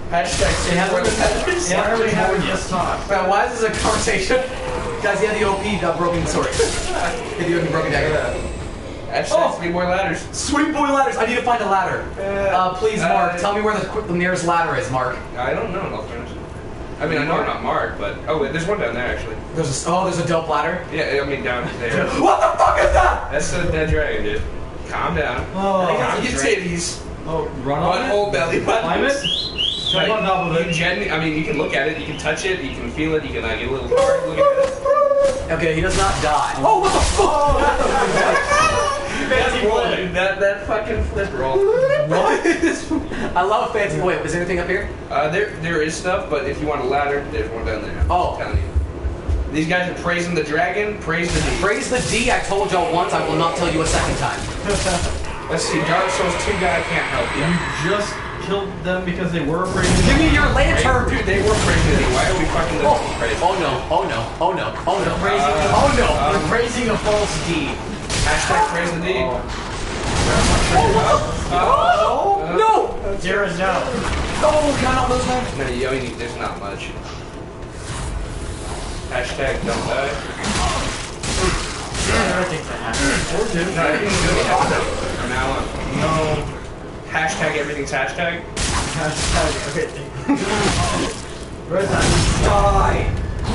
C: Hashtag say
E: hasn't
C: more
E: been-
C: letters.
E: Yeah, I already
D: More
E: have
D: than just talk.
A: Man, why is this a conversation? Guys, he had the O P uh, broken sword. He had the O P broken dagger.
C: Hashtag
A: Oh.
C: three more ladders.
A: Sweet boy ladders. I need to find a ladder. Uh, please, Mark,
C: Uh,
A: tell me where the, qu- the nearest ladder is, Mark.
C: I don't know, no offense. I mean, I know I'm not Mark, but oh, wait, there's one down there actually.
A: There's a, oh, there's a dope ladder.
C: Yeah, I mean down there.
A: What the fuck is that?
C: That's the dead dragon, dude. Calm down.
E: Oh,
C: Calm your titties.
E: oh, run on
C: One
E: it.
C: whole belly button.
E: Climb it. Jump on top of
C: You
E: it.
C: gen- I mean, you can look at it, you can touch it, you can feel it, you can like get a little hard. Look at it.
A: Okay, he does not die. Oh, what the fuck?
C: That's rolling. That that fucking flip roll.
A: What? I love fancy. Wait, is there anything up here?
C: Uh, there there is stuff, but if you want a ladder, there's one down there.
A: Oh.
C: I'm telling you. These guys are praising the dragon. Praise the D.
A: Praise the D. I told y'all once. I will not tell you a second time.
C: Let's see. Dark Souls two guy can't help you.
E: You just killed them because they were afraid.
A: Give me your lantern.
C: Dude, they were praising the D. Why are we fucking
A: Oh,
C: listening to praise?
A: oh no, oh no, oh no, oh no.
D: Praising
C: Uh,
A: Oh no.
C: um,
D: We're praising a false D.
C: Hashtag praise the D.
A: Oh, no!
D: Zero no.
A: Oh, can I not lose one?
C: No, you only need, there's not much. Hashtag don't die.
D: Everything's a happen.
E: Or two.
C: No, everything's gonna be hashtag from now on.
E: No.
C: Hashtag everything's hashtag.
D: Hashtag everything. Red time.
A: Die!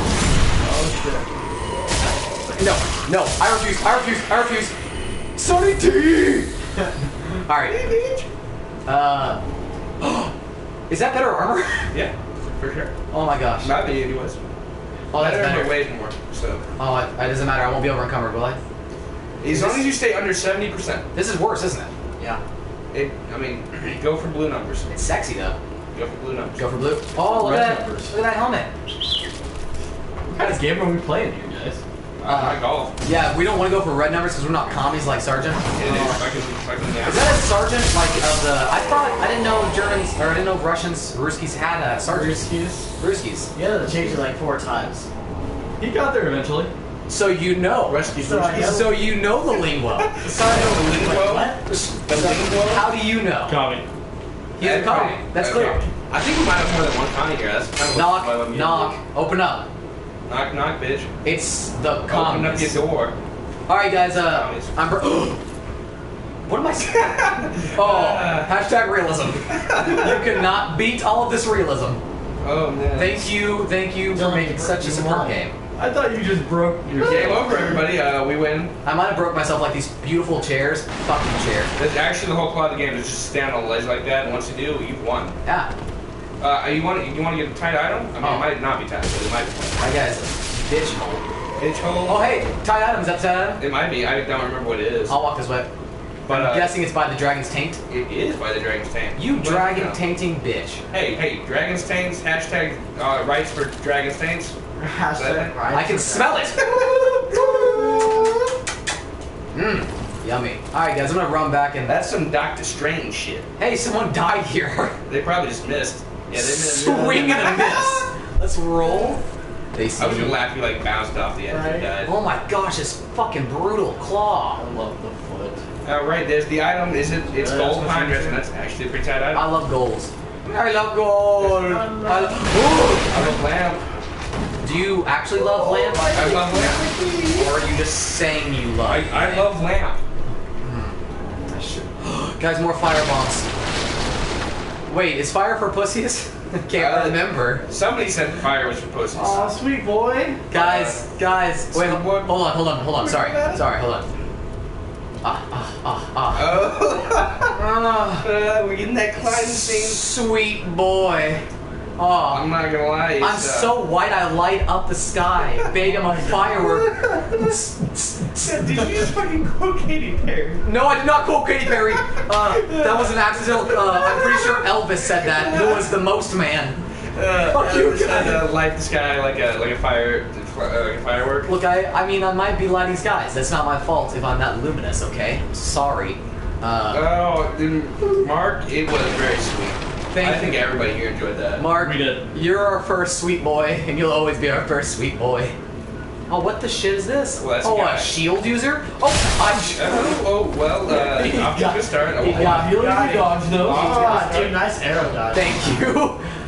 E: Oh
A: No, no, I refuse, I refuse, I refuse. Sonny T! Alright. Uh. Is that better armor?
C: Yeah, for sure.
A: Oh my gosh.
C: Not me, anyways.
A: Oh, that's
C: Better
A: better.
C: but weighs more. So,
A: Oh, it, it doesn't matter. I won't be over encumbered, will I?
C: as long as you stay under seventy percent.
A: This is worse, isn't it?
D: Yeah.
C: It, I mean, go for blue numbers.
A: It's sexy though.
C: Go for blue numbers.
A: Go for blue. Oh, look
E: Red
A: at that!
E: numbers.
A: Look at that helmet.
E: What kind of game are we playing here, guys?
C: Uh, my golf.
A: Yeah, we don't want to go for red numbers because we're not commies like Sergeant.
C: It is fucking, fucking yeah.
A: Is that a sergeant like of the? I thought I didn't know Germans or I didn't know Russians, Ruskies had a sergeant.
D: Ruskies.
A: Ruskies.
D: Yeah, they changed it like four times.
E: He got there eventually.
A: So you know.
C: Rescue
D: So I know-
A: So you know the lingua.
C: Sorry, the lingo.
D: What?
C: The lingo.
A: How do you know?
E: Copy.
A: He's a commie. That's clear.
C: I think we might have more than one commie here. That's kind of
A: Knock,
C: what I'm
A: knock, open up.
C: Knock, knock, bitch.
A: It's the
C: Open up
A: commies.
C: your door.
A: All right, guys. Uh,
C: Commies.
A: I'm. Br- what am I saying? Oh, hashtag realism. You cannot beat all of this realism.
C: Oh man.
A: Thank you, thank you for
D: Dylan,
A: making such a
D: you
A: superb
D: won.
A: game.
E: I thought you just broke your
C: Game over, everybody. Uh, we win.
A: I might have broke myself like these beautiful chairs. Fucking chair.
C: That's actually the whole plot of the game is just stand on a ledge like that, and once you do, you've won.
A: Yeah,
C: Uh, you want you want to get a tight item? I mean,
A: Oh.
C: it might not be tight, but it might be.
A: that guy's a bitch hole.
C: Itch hole.
A: Oh hey, Ty Adams, that's Ty Adams.
C: It might be. I don't remember what it is.
A: I'll walk this way.
C: But
A: I'm
C: uh,
A: guessing it's by the dragon's taint.
C: it is by the Dragon's Taint.
A: You
C: But,
A: dragon
C: know.
A: tainting bitch.
C: Hey, hey, Dragon's Taints. Hashtag uh, rights for Dragon's Taints.
D: Hashtag right.
A: I can smell it. Mmm, yummy. All right, guys, I'm gonna run back and.
C: That's some Doctor Strange shit.
A: Hey, someone died here.
C: They probably just missed. Yeah, they missed.
A: Swing and a miss. Let's roll. They see
C: I was gonna
A: me.
C: laugh. You like bounced off the edge
D: Right.
C: and died.
A: Oh my gosh, this fucking brutal claw.
E: I love the foot.
C: Uh, right, there's the item. Is it? It's
E: Yeah,
C: gold
E: that's what
C: pine
E: I'm
C: dress,
E: saying.
C: and that's actually a pretty tight item.
A: I love goals. I love gold. I love.
C: I love lamp.
A: Ooh. Do you actually love lamp?
C: I love lamp.
A: Or are you just saying you love?
C: I, I love lamp.
A: Guys, more fire bombs. Wait, is fire for pussies? Can't
C: Uh,
A: remember.
C: Somebody said fire was for pussies.
E: Aw, sweet boy.
A: Guys, guys, wait,
C: Some
A: hold
C: wood.
A: on, hold on, hold on. Sorry, sorry, hold on. Ah, ah, ah, ah.
C: Oh,
A: Ah,
C: uh, we're getting that Klein scene.
A: sweet boy. Oh,
C: I'm not gonna lie. It's,
A: I'm
C: uh,
A: so white I light up the sky. Babe, I'm a firework.
C: Did you just fucking quote Katy Perry?
A: No, I did not quote Katy Perry. Uh, that was an accidental. Uh, I'm pretty sure Elvis said that. Who was the most man?
C: Uh,
A: Fuck you,
C: Elvis said,
A: guy.
C: uh, light the sky like a like a fire, uh, like a firework.
A: Look, I, I mean, I might be lighting skies. That's not my fault if I'm that luminous. Okay, sorry. Uh,
C: Oh, then, Mark, it was very sweet.
A: Thank
C: I
A: you.
C: think everybody here enjoyed that.
A: Mark,
E: We did.
A: you're our first sweet boy, and you'll always be our first sweet boy. Oh, what the shit is this?
C: Well, that's a
A: oh,
C: guy.
A: a shield user? Oh, I.
C: Oh, oh well, uh,
A: He
C: off to a
A: got-
C: good start.
A: he
C: Oh,
A: got-
E: Feeling
D: Got
E: the
D: it.
E: dodge though.
D: Oh, dude, nice arrow dodge.
A: Thank you.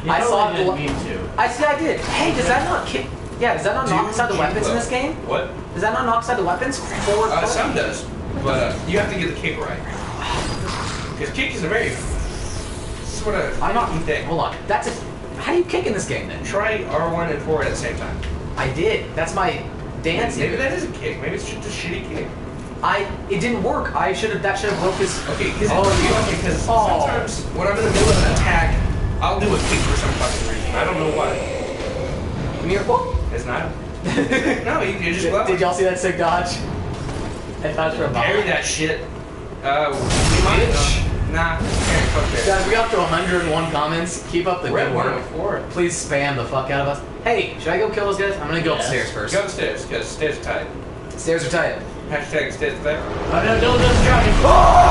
D: You
A: I saw
D: totally
A: it.
D: didn't mean to.
A: I see. I did. Hey, does that not kick? Yeah, does that not knock aside the weapons in this game?
C: What?
A: Does that not knock aside the weapons? Forward.
C: Uh, some does, but uh, you have to get the kick right. Because kick is a very sort of
A: I'm not.
C: funky thing.
A: Hold on. That's a. How do you kick in this game then?
C: Try R one and four at the same time.
A: I did. That's my dance.
C: Maybe that is a kick. Maybe it's just a shitty kick.
A: I. It didn't work. I should have. That should have broke his.
C: Okay, because
A: Oh, you-
C: because
A: oh.
C: sometimes when I'm in the middle of an attack, I'll do a kick for some fucking reason. I don't know why.
A: Come here. Whoop.
C: It's not. No, you, you just
A: Did,
C: love
A: did
C: it.
A: y'all see that sick dodge? I thought for a
C: Parry
A: moment.
C: that shit. Uh, we might. Uh, nah. Okay, fuck that.
A: Guys, we got up to one hundred one comments. Keep up the
C: We're
A: good
C: at one
A: work.
C: oh four.
A: Please spam the fuck out of us. Hey, should I go kill those guys? I'm gonna go
D: Yes.
A: upstairs first.
C: Go upstairs, because stairs are tight.
A: Stairs are tight.
C: Hashtag stairs tight.
D: Oh no, don't don't drive.
C: No,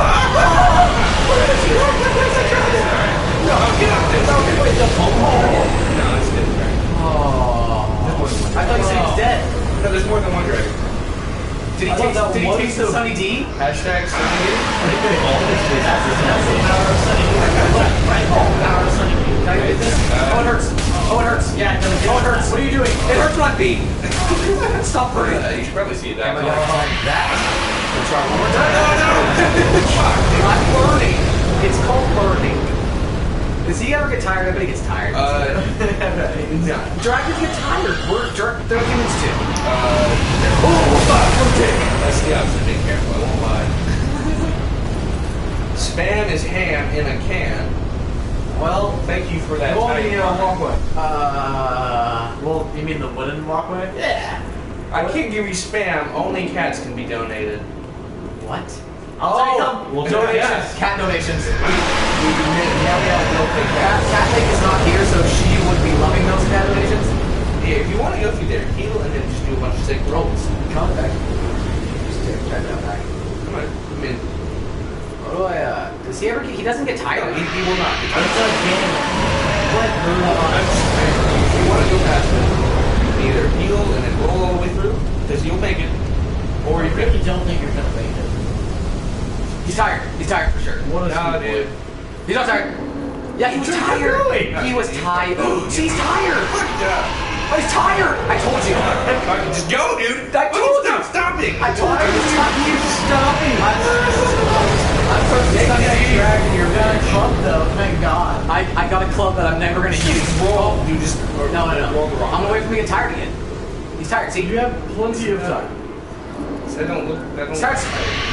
C: get up there. No, it's stairs tight.
A: Oh. I thought you said he's dead.
C: No, there's more than one dragon.
A: Did he
E: I thought
A: take,
E: that
A: did he
E: was
A: take
E: the-
A: the Sunny D?
C: Hashtag Sunny.
D: That's the power of Sunny D. Look, right there. Power of Sunny D.
A: Can I get this? Oh, it hurts. Oh, it hurts.
D: Yeah, no,
A: Oh, it hurts. What are you doing? It hurts my feet. Stop hurting.
C: Uh, you should probably see
A: Am
C: that.
A: I gonna call that? We'll try one more
C: No,
A: time.
C: no, no! Fuck.
A: I'm learning. It's called learning. Does he ever get tired? I bet he gets tired.
C: Uh, no.
A: Dragons get tired. We're dra- they're humans too.
C: Uh,
A: Oh, fuck. I'm taking.
C: that's the opposite. Be careful, I won't lie. Spam is ham in a can. Well, thank you for that.
E: Go on
C: tiny
E: the uh,
C: comment.
E: walkway.
D: Uh, well, you mean the wooden walkway?
C: Yeah. I can't give you spam. Only cats can be donated.
A: What?
D: I'll take them.
E: Well,
A: Donations.
C: yes.
A: Cat donations.
C: Yeah, yeah, no big
A: Cat,
C: cat.
A: Cat Lake is not here, so she would be loving those cat donations.
C: Yeah, if you want to go through there, heal and then just do a bunch of sick rolls.
A: Come on back. Just take that down back.
C: Come on. I mean,
A: What do I, uh, does he ever get, he doesn't get
C: no,
A: tired?
C: he, he will not.
D: It's a game. What?
C: I'm just saying, if you want to go past it, either heal and then roll all the way through, because you'll make it, or
D: I
C: you
D: really
C: could.
D: don't think you're gonna make it.
A: He's tired. He's tired for sure.
E: What is
C: No,
E: he
C: dude.
A: He's not tired. Yeah, he was
C: What are you
A: tired.
C: doing?
A: He was tired. See, he's tired.
C: Fuck yeah.
A: Oh, he's tired. I told you.
C: Fucking just go, dude.
A: I
C: Fucking
A: told
C: stop
A: you.
C: stopping.
A: I told you he's tired.
E: You stopping?
A: I'm, I'm so
E: Sunny D dragon, you're
D: Got a
E: back.
D: club though, thank God.
A: I, I got a club that I'm never gonna use.
C: Roll. You just
A: No, no,
C: roll
A: no.
C: the wrong
A: I'm gonna
C: way.
A: wait for him to get tired again. He's tired. See?
E: You have plenty of time.
C: That don't look. That don't.
A: He's tired.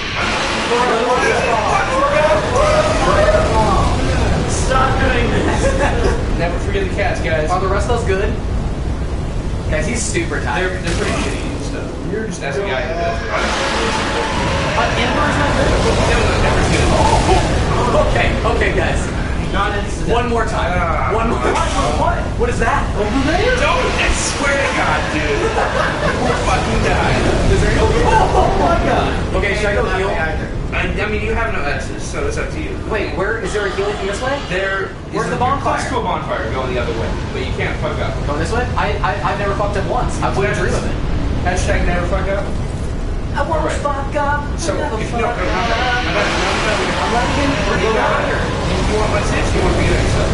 D: Stop doing this.
C: Never forget the cats, guys.
A: Are the rest of those good? Guys, he's super
C: They're
A: tired.
C: they're pretty shitty and stuff.
E: You're just
C: That's the guy who does it.
A: But Ember's not good.
C: No, no, never good.
A: Okay, okay, guys.
D: Not incident.
A: One more time.
C: Ah.
A: One more. What? What is that? Over there?
C: Don't! I swear to God, dude. You will fucking die.
A: Is there no? Oh my God. Okay, should I go
D: Not
A: heal?
D: me either.
C: I, I mean, you have no X's, so it's up to you.
A: Wait, where is there a healing from this way?
C: There
A: Where's
C: is
A: the
C: a,
A: bonfire?
C: You're close to a bonfire going the other way, but you can't fuck up.
A: Going this way? I I I've never fucked up once. I wouldn't dream of it.
C: Hashtag never fuck up.
A: I won't
C: Alright.
A: fuck up.
C: So,
A: never
C: if you
A: fuck
C: don't, no, no, no,
A: up.
C: no, no, no, no,
A: I'm letting him
C: Where do
A: go
C: you go?
A: higher.
C: You want my tips? You want to be there yourself?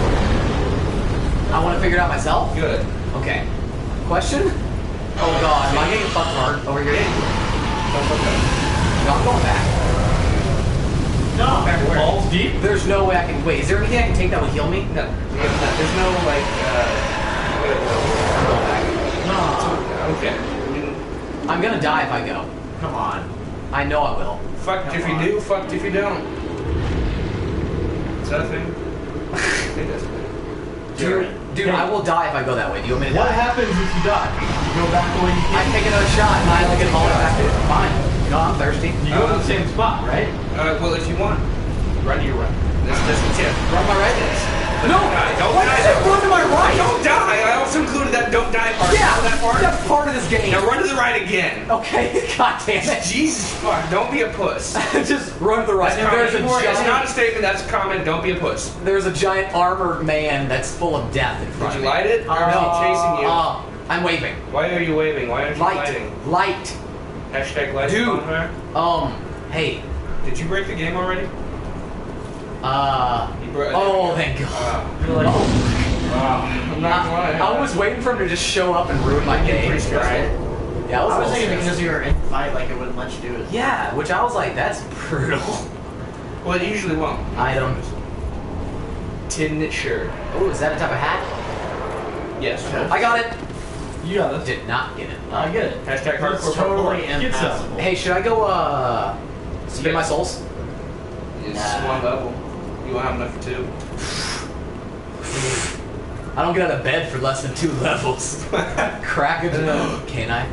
A: I want to figure it out myself.
C: Good.
A: Okay. Question? Oh God, am I getting fucked hard over here?
C: Don't fuck up.
A: No, I'm going back.
D: No.
C: Back where?
E: Balls deep.
A: There's no way I can. Wait, is there anything I can take that would heal me?
C: No, we have no- there's no like. Uh,
A: I'm going back.
D: No.
C: okay. I mean,
A: I'm gonna die if I go.
D: Come on.
A: I know I will.
C: fucked
D: Come
C: if you
D: on.
C: do, fucked if you don't. Is that a thing? I think that's a thing.
A: Dude, dude, I will die if I go that way. Do you want me to
E: What
A: die?
E: happens if you die? You go back the way you
A: I
E: came.
A: take another shot and I have to get all the way back. Fine. No, I'm thirsty.
E: You go to the same spot, right?
C: Uh, well, if you want, run to your right. That's just the tip.
A: Run my right.
C: But
A: No!
C: don't die. Don't
A: Why
C: die.
A: did I run to my right?
C: Don't die. I also included that don't die part.
A: Yeah,
C: You know that part.
A: that's part of this game.
C: Now run to the right again.
A: Okay, god damn it.
C: Jesus fuck! Don't be a puss.
A: Just run to the right.
C: That's
A: And there's a
C: comment. It's not a
A: giant,
C: statement. That's a comment. Don't be a puss.
A: there's a giant armored man that's full of death in front
C: Did
A: of
C: you
A: me.
C: light it? Or
A: Uh,
C: is he chasing you?
A: Uh, I'm waving.
C: Why are you waving? Why aren't you
A: Light.
C: lighting?
A: Light.
C: Hashtag light.
A: Dude.
C: bonfire.
A: Um, hey.
C: Did you break the game already?
A: Uh,
C: You bro-
A: oh, thank God.
C: Uh,
E: You're like,
A: Oh,
C: Wow. I'm not gonna lie.
A: I was waiting for him to just show up and ruin my game.
C: Pretty stressful.
A: Yeah, I was,
D: I
A: a
D: was
A: little
D: thinking
A: stressed.
D: because you were in fight, like it wouldn't let you do it.
A: Yeah, which I was like, that's brutal.
C: Well, it usually won't.
A: Item.
C: Tin shirt.
A: Oh, is that a type of hat?
C: Yes.
A: I got it.
E: You got it.
A: Did not get it.
E: I get it.
C: Hashtag
D: It's
C: hardcore
D: totally
C: parkour.
E: Get some.
D: impassable.
A: Hey, should I go, uh, spin my
C: Yes.
A: souls?
C: It's
D: Nah.
C: one level. You won't have enough for two.
A: I don't get out of bed for less than two levels. Crack it. Can I?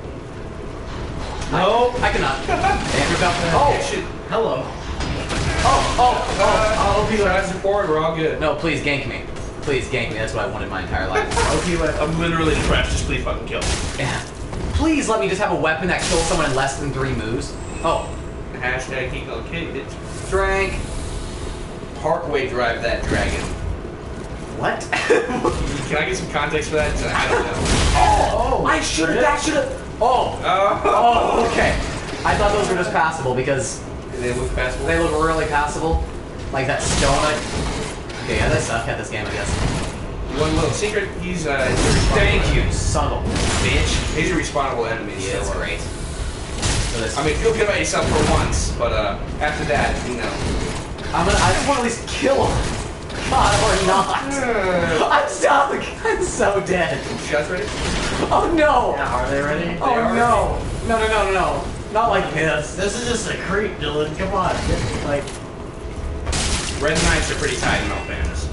E: No.
A: I cannot. Andrew's out there. Oh,
C: shit.
D: Hello.
A: oh, oh, oh.
C: I'll be like support. We're all good.
A: No, please gank me. Please gank me. That's what I wanted my entire life.
D: O P whip.
C: I'm literally depressed. Just please fucking kill me.
A: Yeah. Please let me just have a weapon that kills someone in less than three moves. Oh,
C: Hashtag keep going kick it.
A: drank.
C: Parkway drive that dragon.
A: What?
C: Can I get some context for that? I don't know.
A: oh, I should have. That should have. Oh.
C: Oh.
A: Oh, okay. I thought those were just passable because
C: They look passable.
A: they look really passable. Like that stone. I... Okay, yeah, they suck at this game, I guess.
C: One little secret. He's uh. He's a respawnable
A: Thank
C: enemy.
A: you, son of a bitch.
C: He's a respawnable enemy.
A: Yeah, that's
C: so, uh,
A: great. So this,
C: I mean, feel good about yourself for once, but uh, after that, you know.
A: I'm gonna. I just want to at least kill him. God, or not. I'm stuck. I'm so dead.
C: Shots ready?
A: Oh no.
D: Yeah, are they ready?
A: Oh
C: are
A: no. No, no, no, no, no. Not like this.
D: This is just a creep, Dylan. Come on. Get, like,
C: Red Knights are pretty tight in all fairness.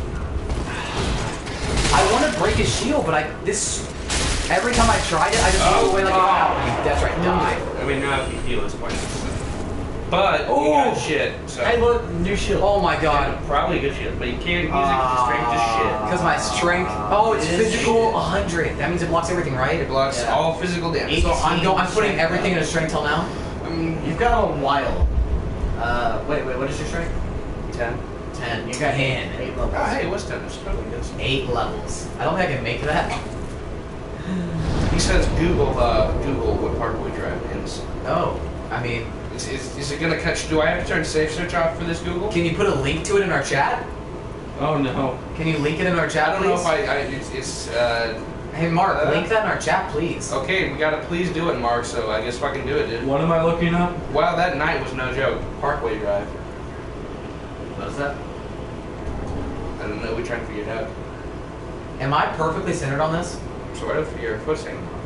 A: I want to break his shield, but I this every time I tried it, I just
C: Oh,
A: rolled away like
C: oh.
A: an owl. That's right, die.
C: I mean, now if you heal, it's pointless. But you
A: Ooh.
C: got shit. So.
D: hey, look, new shield.
A: Oh my
C: Yeah,
A: god.
C: probably a good shit, but you can't use it
A: Ah.
C: because strength is shit.
A: Because my strength. Oh, it's
D: It is
A: physical
D: shit.
A: one hundred. That means it blocks everything, right?
C: It blocks
D: Yeah.
C: all physical damage.
A: So I'm going. I'm putting everything in a strength till now.
C: I mean,
D: You've got a while. Uh, wait, wait, what is your strength?
C: ten.
D: Ten. You got
A: Ten.
D: eight, eight levels.
C: Oh, hey, what's ten? That's totally good.
A: Eight levels. I don't think I can make that.
C: He says Google, uh, Google what Parkway Drive is.
A: Oh, I mean,
C: Is, is, is it gonna catch? Do I have to turn safe search off for this Google?
A: can you put a link to it in our chat?
E: Oh no.
A: Can you link it in our chat,
C: I don't know
A: please?
C: if I. I it's, it's uh.
A: Hey, Mark,
C: Uh,
A: link that in our chat, please.
C: Okay, we gotta please do it, Mark. So I guess fucking do it, dude.
E: What am I looking up?
C: Wow, that night was no joke. Parkway Drive.
D: What is that?
C: I don't know. We trying to figure it out.
A: Am I perfectly centered on this?
C: Sort of. Your foot's hanging off,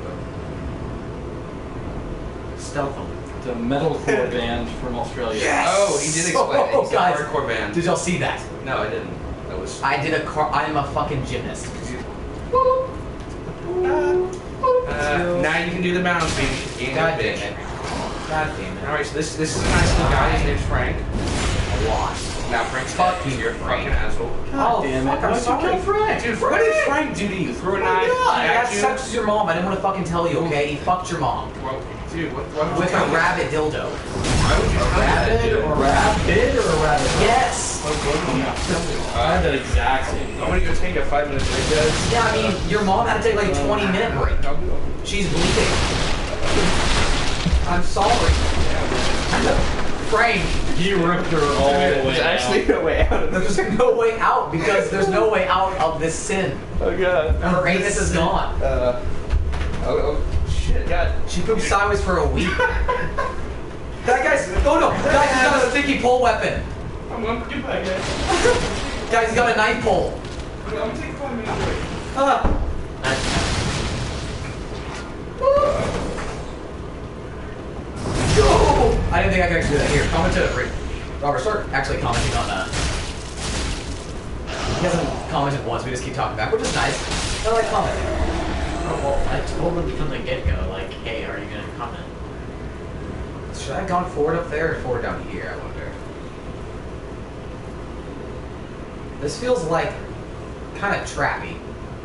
D: Stealth them.
E: It's a metalcore band from Australia.
A: Yes!
C: Oh, he did explain it.
A: Oh,
C: He's a
A: guys.
C: hardcore band.
A: Did y'all see that?
C: No, I didn't. That was.
A: I did a car. I am a fucking gymnast.
C: Uh, now you can do the bounce beat. You
A: God
C: bitch.
A: damn it. God damn it.
C: All right, so this this is a nice little guy. His name's Frank.
A: A lot.
C: Now Frank's
A: Fuck
C: dead.
A: you,
C: He's your
A: Frank.
C: fucking asshole.
A: Oh,
E: damn it.
A: fuck, I'm
E: Why'd you
A: sorry,
E: kill
A: Frank.
C: Dude, what did Frank do to you? Threw a knife
A: God,
C: at
A: that
C: you?
A: sucks with your mom. I didn't want to fucking tell you, okay? He fucked your mom.
C: Well, dude, what, what would
A: With
C: you
A: a
C: tell me?
A: rabbit dildo.
C: Why would you tell me that,
D: Rabbit
C: dude?
D: or
E: Rabbit or a rabbit?
A: Yes!
E: I had
C: Uh,
E: that exact same
C: I'm
E: thing.
C: gonna go take a five minute break, guys.
A: Yeah, I mean, your mom had to take like a twenty minute break.
C: I'll go.
A: She's bleeding. I'm sorry. Frank,
E: He ripped her all the way
C: There's actually
E: down.
C: no way out of this.
A: there's no way out because there's no way out of this sin.
C: Oh god.
A: Her anus is gone.
C: Uh. Oh, oh shit. God.
A: She pooped sideways for a week. That guy's. Oh no! Guys, he's got a sticky pole weapon.
C: I'm gonna get back, guys.
A: Guys, he's got a knife pole.
C: I'm gonna take a five minute break.
A: Ah. Yo! I didn't think I could actually do that. Here, comment to Rick. Robert, start actually commenting on that. He hasn't commented once, we just keep talking back, which is nice. I like commenting.
D: Oh, well, I told them from the get-go, like, hey, are you going to comment?
A: Should I have gone forward up there or forward down here, I wonder? This feels like kind of trappy.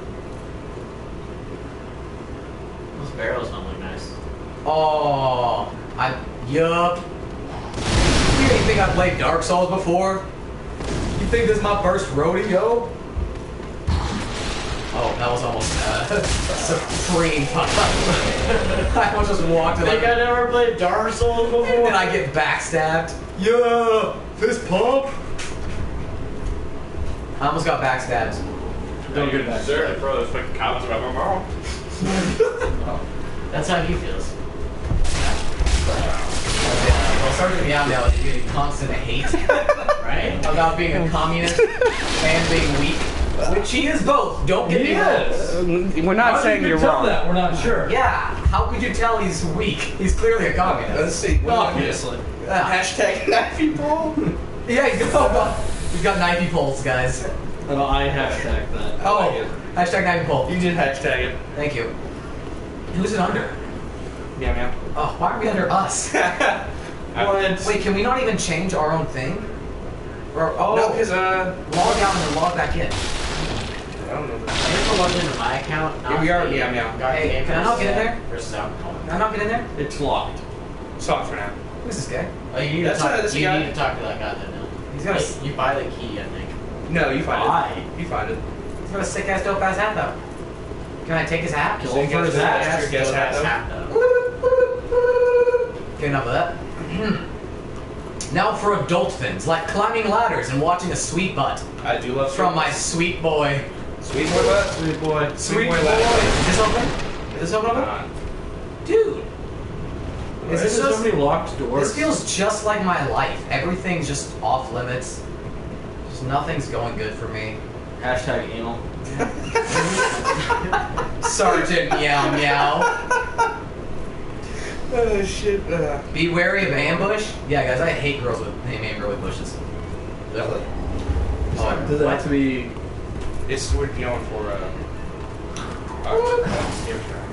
D: Those barrels don't look nice.
A: Oh, I, yup. You didn't think I played Dark Souls before? You think this is my first rodeo? Oh, that was almost uh, supreme fuck up. I almost just walked in
D: Think
A: like,
D: I never played Dark Souls before?
A: and then I get backstabbed. Yeah, fist pump. I almost got backstabbed.
E: Don't get back.
F: Sir, throw those fucking comments about my mom.
D: That's how he feels.
A: Well, Sergeant Meow Meow is getting constant hate
D: Right?
A: about being a communist and being weak, which he is both. Don't get me wrong.
E: Yes.
B: We're not
E: How
B: saying
E: did you
B: you're
E: tell
B: wrong.
E: that? We're not sure.
A: Yeah, how could you tell he's weak? He's clearly a communist.
C: Let's see. What
D: Obviously.
A: Yeah,
C: Hashtag knifey ball.
A: yeah he's got, he's got ninety polls, guys.
E: Oh, I hashtag that.
A: Oh,
C: like it.
A: hashtag ninety poll.
C: You did hashtag it.
A: Thank you. Who's it under?
C: Meow meow.
A: Oh, why are we under us?
E: What?
A: Wait, can we not even change our own thing? Or, oh,
C: No, because uh,
A: log out and then log back in.
C: I don't know.
D: I guess we're logged into my account.
C: Here we are, meow, meow.
A: Hey, can I not get in there?
D: Versus alcohol.
A: Can I not get in there?
E: It's locked.
C: Stop for now.
A: Who's this guy?
D: Oh, you need
C: That's
D: to talk.
C: not this
D: you
C: guy.
D: need to talk to that guy then. No.
A: He's got a,
D: Wait, you buy the key, I think.
C: No, you find
D: Why?
C: it. You find it.
A: he's got a sick ass dope ass hat though. Can I take his hat?
D: Kill
C: So
D: him
C: you
D: for his
C: guess
D: hat.
C: that's your guess
D: Kill
C: hat,
D: his
C: though?
D: hat, though.
A: Okay, enough of that. Now for adult things, like climbing ladders and watching a sweet butt
C: I do love
A: from my sweet boy.
C: sweet boy butt.
E: Sweet boy.
A: Sweet
C: boy
A: boy.
C: ladder.
A: Is this open? Is this open?
C: Uh,
A: Dude. Is
E: There's
A: this
E: so
A: just,
E: many locked doors.
A: this feels just like my life. Everything's just off limits. Just nothing's going good for me.
E: Hashtag anal.
A: Sergeant Meow Meow.
C: oh shit. Uh,
A: Be wary of ambush. Yeah, guys, I hate girls with name amber with bushes.
C: really?
A: Oh,
E: Does it
A: what?
E: have to be?
C: It's we're going for uh. uh here we go.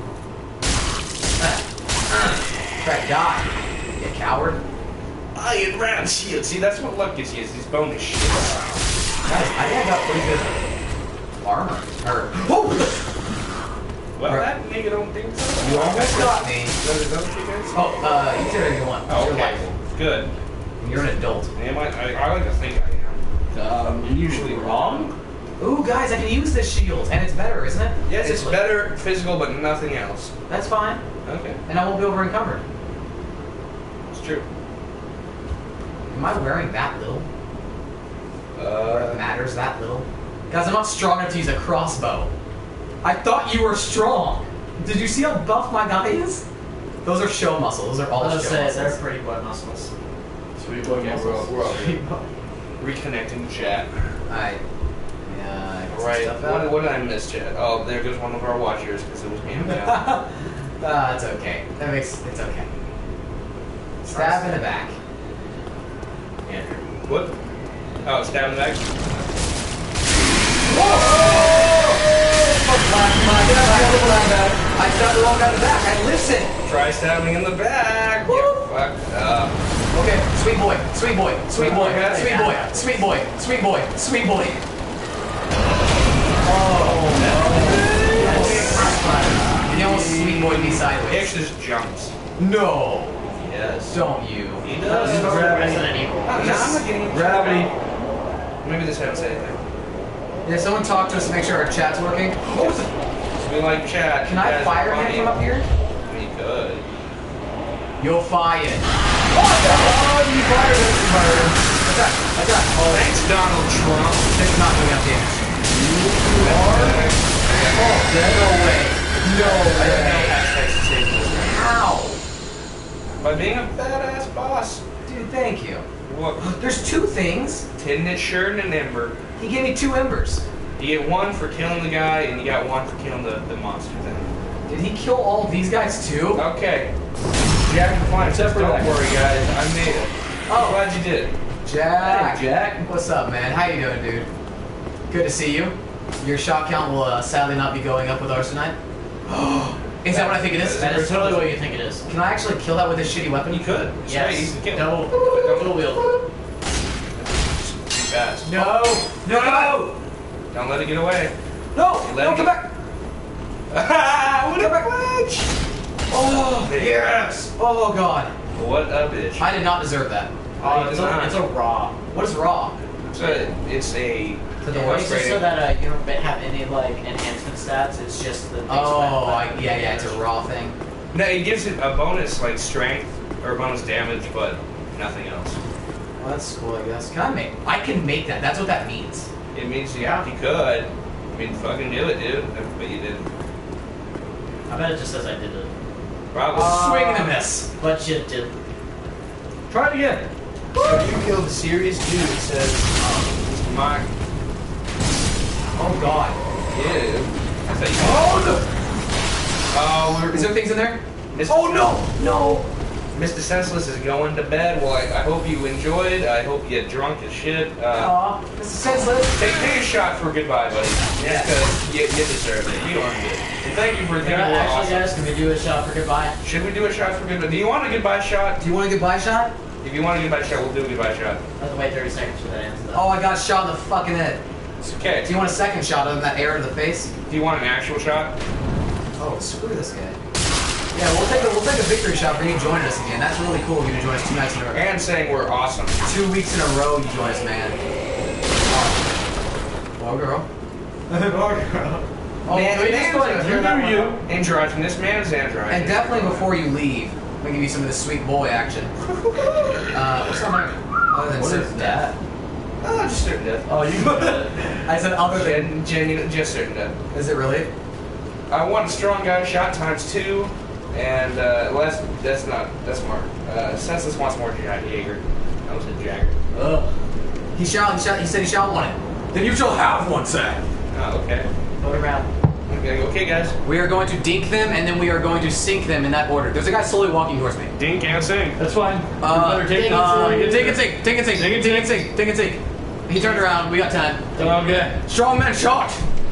A: Try to die. You coward.
C: Iron round shield. See, that's what luck gets you. Is these bonus shit.
A: Guys, I think I got pretty good armor. Or oh,
C: Well,
A: Right.
C: that nigga don't think so.
A: you almost got me.
C: Those are those two guys?
A: Oh, uh, you did whatever you want.
C: Oh,
A: You're
C: okay.
A: life.
C: Good.
A: You're an adult.
C: Am I, I? I like to think I am.
E: Um, usually wrong.
A: Ooh, guys, I can use this shield, and it's better, isn't it?
C: Yes, it's better physical, but nothing else.
A: That's fine,
C: Okay,
A: and I won't be over encumbered.
C: it's true.
A: Am I wearing that little? Or it
C: Uh,
A: matters that little? Guys, I'm not strong enough to use a crossbow. I thought you were strong. Did you see how buff my guy is? Those are show muscles. Those are all
D: I was
A: show
D: gonna say, they're
A: muscles.
D: pretty boy muscles.
E: Sweet boy
C: yeah, we're all,
E: muscles.
C: we're all good. Reconnecting chat.
A: Alright. Yeah, I got some
C: Right.
A: stuff
C: What,
A: out.
C: what did I miss, chat? Oh, there goes one of our watchers because it was me and Meow.
A: Ah, it's okay. That makes it's okay. Stab in the back.
D: Andrew.
C: What? Oh, stab in the back.
A: I stabbed the wrong guy in the back. I listened.
C: Try stabbing in the back.
A: Woo.
C: You fucked up.
A: Okay, sweet boy, sweet boy, sweet boy,
C: Okay.
A: sweet boy, sweet boy, sweet boy, sweet boy.
C: Oh,
A: Can you almost sweet boy me
C: He
A: sideways?
C: actually just jumps.
A: No,
C: Yes.
A: don't you?
C: He
D: This
C: does.
D: is
C: No,
D: Resident Evil.
C: I'm not getting
E: Gravity.
C: Maybe this hasn't said anything.
A: Yeah, someone talk to us to make sure our chat's working.
C: What was it? We like chat.
A: Can I
C: Guys,
A: fire
C: funny.
A: him from up here?
C: We could.
A: You're fired. Oh, you fired him. You fired him. Attack, attack. Oh,
C: Thanks, Donald Trump.
A: it's not doing enough damage.
C: Oh,
A: No way. No
C: I didn't know
A: way.
C: hashtags to save this.
A: How?
C: By being a badass boss.
A: Dude, thank you.
C: What?
A: There's two things.
C: Tin knit shirt and an ember.
A: He gave me two embers.
C: You get one for killing the guy, and you got one for killing the, the monster thing.
A: Did he kill all these guys too?
C: Okay. Jack and Flying
E: Except for
C: don't
E: that.
C: worry, guys. I made it.
A: Oh.
C: I'm glad you did.
A: Jack.
E: Hey, Jack.
A: What's up, man? How you doing, dude? Good to see you. Your shot count will uh, sadly not be going up with ours tonight. Is that what I think it is?
D: That is totally what you think it is.
A: Can I actually kill that with this shitty weapon?
C: You could. It's very easy
D: Yes.
C: to kill.
D: Double,
C: Don't-
D: dual wield.
C: Too fast.
A: No! No! No!
C: Don't let it get away.
A: No!
C: Let
A: No!
C: it
A: Come
C: get-
A: back!
C: what
A: Come
C: a
A: back!
C: bitch!
A: Oh yes! Oh god!
C: What a bitch.
A: I did not deserve that.
C: Oh,
D: it's, a, it's a raw.
A: What is raw?
C: It's a, it's a
A: To the
D: Yeah,
A: worst
D: it's just so
A: rating.
D: that uh, you don't have any like enhancement stats. It's just the.
A: Oh, I, yeah, yeah, it's a raw thing.
C: No, it gives it a bonus like strength or bonus damage, but nothing else.
A: Well, that's cool, I guess. Can I make? I can make that. That's what that means.
C: It means yeah, you could. I mean, fucking do it, dude. I bet you did.
D: I bet it just says I did it.
C: Probably.
A: Swing and a miss.
D: But you did.
E: Try it again.
C: If you killed the serious dude, it says, Mister Mike.
A: Oh god.
C: Yeah, dude. I thought you
A: Oh
C: Oh, we're.
A: no! Is there things in there?
C: Mister
A: Oh no! No!
C: Mister Senseless is going to bed. Well, I, I hope you enjoyed. I hope you get drunk as shit. Uh,
A: Aw, Mister Senseless.
C: take, take a shot for goodbye, buddy.
A: Yeah.
C: Because you, you deserve it. You earned it. And thank you for
D: You
C: thinking
D: know,
C: we're
D: actually,
C: awesome.
D: guys, can we do a shot for goodbye?
C: Should we do a shot for goodbye? Do you want a goodbye shot?
A: Do you want a goodbye shot?
C: If you want a goodbye shot, we'll do a goodbye shot.
D: I have to wait thirty seconds for that answer.
A: Oh, I got shot in the fucking head.
C: It's okay.
A: Do you want a second shot other than that arrow to the face?
C: Do you want an actual shot?
A: Oh, screw this guy. Yeah, we'll take a we'll take a victory shot for you joining us again. That's really cool. You're gonna join us two nights in a row.
C: And saying we're awesome.
A: Two weeks in a row you join us, man. Oh, girl. Oh,
C: Man,
A: can we
C: man,
A: just go ahead and clear that one up?
C: Androgynous man is androgynous.
A: And definitely before you leave, I'm gonna give you some of this sweet boy action. Uh, what's on other than
E: What
A: certain
E: is
A: death?
C: Oh, just certain death.
E: Oh, you can do it.
A: I said other than.
C: Gen, genuine, just certain death.
A: Is it really?
C: I want a strong guy shot times two, and uh, well, that's that's not that's Mark. Uh, Senseless wants more Jag- Jaeger. I was a Jagger.
E: Ugh.
A: He shall. He shall. He said he shall want it. Then you shall have one, sir.
C: Oh, okay.
D: Vote around.
C: Okay, okay, guys.
A: We are going to dink them, and then we are going to sink them in that order. There's a guy slowly walking towards me.
C: Dink and sing.
E: That's fine.
A: Uh,
E: we better take
A: uh,
E: it.
A: Take and sink. Take and sink. Take and sink. Take and sink. He turned around. We got time.
E: Okay.
A: Strong man shot.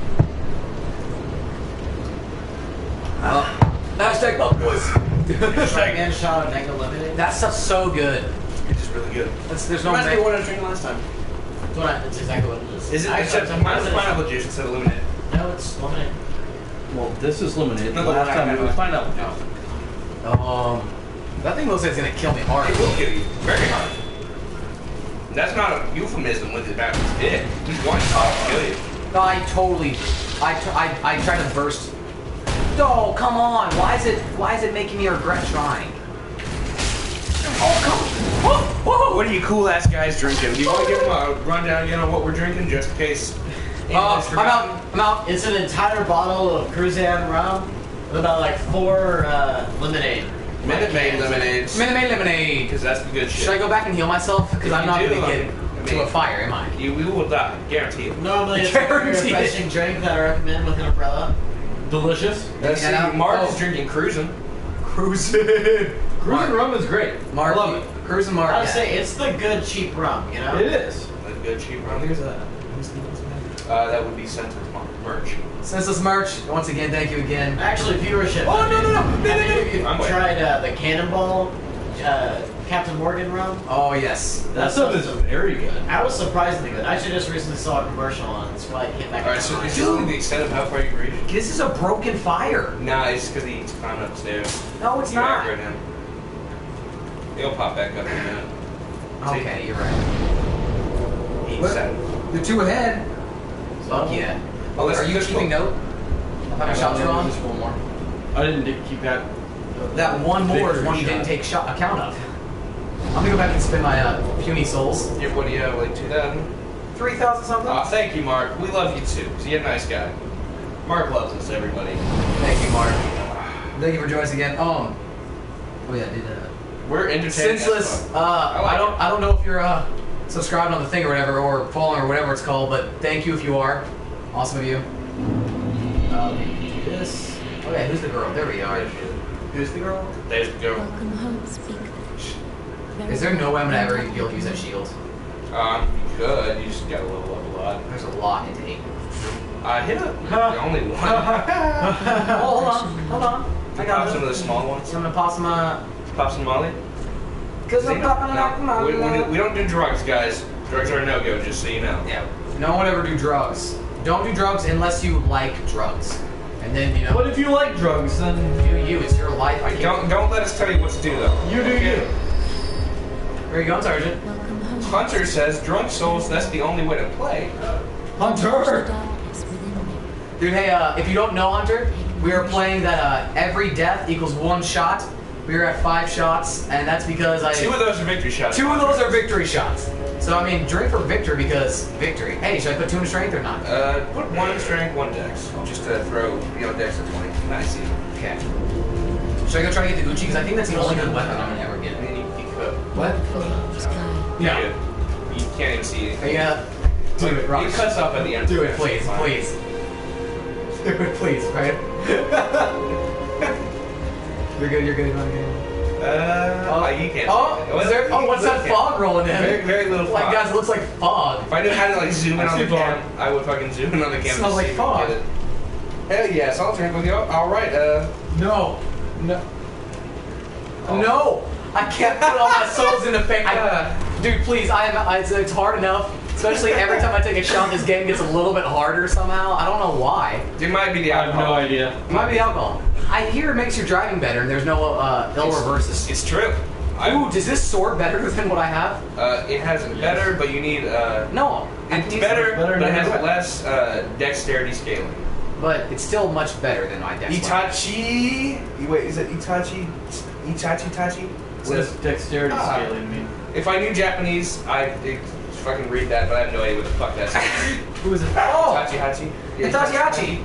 A: Uh, hashtag bug boys.
D: Strike and shot and angle limited.
A: That stuff's so good.
C: It's just really good.
A: That's, there's no.
C: Reminds me
A: ma-
C: of what I was drinking last time.
D: That's, what I, that's exactly what it is.
C: Is it?
D: Actually,
C: Except
D: it's-
C: mine was pineapple juice instead of lemonade.
D: No, it's lemonade.
E: Well, this is lemonade.
C: No,
E: The
C: the
E: last
C: one I
E: time
C: had
E: it was
C: was-
E: pineapple
C: No.
E: juice.
A: Um, that thing looks like it's gonna kill me hard.
C: It will kill you very hard. That's not a euphemism with it about his dick. He's going to kill you.
A: No, I totally. I, t- I, I tried to burst. Oh, come on! Why is it? Why is it making me regret trying? Oh, come! Whoa, whoa.
C: What are you cool ass guys drinking? Do you want to give them a rundown again on what we're drinking, just in case?
A: Uh, I'm out. I'm out.
D: It's an entire bottle of Cruzan rum with about like four uh, lemonade.
C: Minute Maid lemonades.
A: Minute Maid lemonade.
C: Because that's the good shit.
A: Should I go back and heal myself? Because
C: If
A: I'm
C: you
A: not
C: do,
A: gonna
C: I
A: get
C: mean- I
A: to
C: mean-
A: a fire, am I?
C: You, we will die, guarantee it.
D: Normally, it's a very
A: Guaranteed.
D: refreshing drink that I recommend with an umbrella.
E: Delicious.
C: Let's see,
A: And out-
C: Mark
A: oh.
C: is drinking cruising.
A: Cruising.
E: Cruising rum is great.
A: Mark,
E: I love it.
A: Cruising Mark.
D: I would
A: yeah.
D: say it's the good cheap rum, you know.
E: It is.
C: A good cheap rum. Here's that. Uh, that would be Sentinel's merch.
A: Senseless merch. Once again, thank you again.
D: Actually, viewership.
A: Oh, no, no, no.
D: Have
A: No, no, no.
D: any of you
C: I'm waiting.
D: tried uh, the Cannonball uh, Captain Morgan rum?
A: Oh yes.
E: That stuff is very good.
D: I was surprisingly good. I actually just recently saw a commercial on it. That's why it came back.
C: Alright,
D: to
C: so
D: my
C: is
D: mind.
C: this only the extent of how far you reach?
A: This is a broken fire.
C: Nah, it's because he's climbing upstairs.
A: No, it's
C: You
A: not.
C: aggroed him. He'll pop back up in a minute.
A: Okay, you're right.
C: He's
A: What?
C: set.
A: The two ahead. Fuck yeah.
C: Oh, let's
A: Are you
C: just
A: keeping
C: go.
A: note of how many shots you're on?
E: Just one more. I didn't di- keep that.
A: That one more is
E: Victory
A: one you
E: shot.
A: didn't take shot account of. I'm gonna go back and spend my uh, puny souls.
C: Yeah, what do you have, like two thousand?
A: Three thousand something.
C: Aw, thank you, Mark. We love you too. So you're a nice guy. Mark loves us, everybody.
A: Thank you, Mark. Thank you for joining us again. Um. Oh yeah, I did. Uh,
C: We're entertaining. as
A: Senseless.
C: fuck.
A: Uh,
C: I like
A: I don't.
C: it.
A: I don't know if you're uh, subscribed on the thing or whatever, or following or whatever it's called, but thank you if you are. Awesome of you. Um, do this. Okay, who's the girl? There we are. Who's the girl?
C: There's the girl.
G: Welcome home, speak.
A: Is there no way I'm gonna ever be able to use that shield?
C: Um, you could. You just gotta level up a lot.
A: There's a lot to take.
C: I hit a, the only one.
A: Oh, hold on, hold on. I got
C: Pop some of
A: this.
C: the small ones.
A: I'm gonna pop some. Uh,
C: Pop some Molly.
A: Cause
C: See,
A: I'm popping like
C: no,
A: my
C: we, we, do, we don't do drugs, guys. Drugs are a no-go, just so you know.
A: Yeah. No one ever do drugs. Don't do drugs unless you like drugs. And then you know.
E: But if you like drugs, then
A: You, you, it's your life. I can't.
C: Don't don't let us tell you what to do though.
E: you do you.
A: Where you going, Sergeant?
G: Welcome home.
C: Hunter says, drunk souls, that's the only way to play.
G: Touch the
E: Hunter.
G: darkness within me.
A: Dude, hey, uh, if you don't know Hunter, we are playing that uh, every death equals one shot. We are at five shots, and that's because I.
C: Two of those are victory shots.
A: Two of those are victory shots. So I mean, drink for victory because victory. Hey, should I put two in strength or not?
C: Uh, put one in strength, one dex, just to throw you know dex at twenty. Nice.
A: Okay. Should I go try to get the Uchi? Because I think that's the only good weapon I'm gonna ever get.
C: And then you, you could.
A: What?
G: Sky.
C: Yeah. You can't even see
A: Are
C: it.
A: you gonna do it,
C: It
A: Rock?
C: cuts off at the end.
A: Do it, please, please. Do it, please, right? You're good. You're good. You're good.
C: Uh, oh, you can't.
A: Oh,
C: see it.
A: is there, oh, what's that
C: Can't.
A: fog rolling in?
C: Very, very little
A: Like,
C: fog.
A: guys, it looks like fog.
C: If I knew how to like zoom in
E: I
C: on
E: see
C: the
E: fog.
C: cam, I would fucking zoom in on the cam.
A: Smells
C: to
A: like
C: see if
A: fog.
C: we get it. Hell yes, I'll drink with you. All right. Uh,
A: No, no, no! I can't put all my souls in the face. I, dude, please, I am. I, it's, it's hard enough. Especially every time I take a shot, this game gets a little bit harder somehow. I don't know why.
C: it might be the
E: I have
C: alcohol.
E: no idea.
A: It might be alcohol. I hear it makes your driving better, and there's no uh, ill reverses.
C: It's true.
A: Ooh, does this sword better than what I have?
C: Uh, it has better, but you need uh.
A: No,
C: It's
A: decent,
C: better,
E: better
C: but it
E: than
C: has
E: what?
C: less uh, dexterity scaling.
A: but it's still much better than my dex. weapon.
C: Itachi. Wait, is it Itachi? Itachi Tachi?
E: What does dexterity
C: Ah.
E: scaling mean?
C: If I knew Japanese, I'd I'd fucking read that, but I have no idea what the fuck that's.
A: Who is it? Oh,
C: Itachi Hachi. Yeah,
A: Itachi Hachi.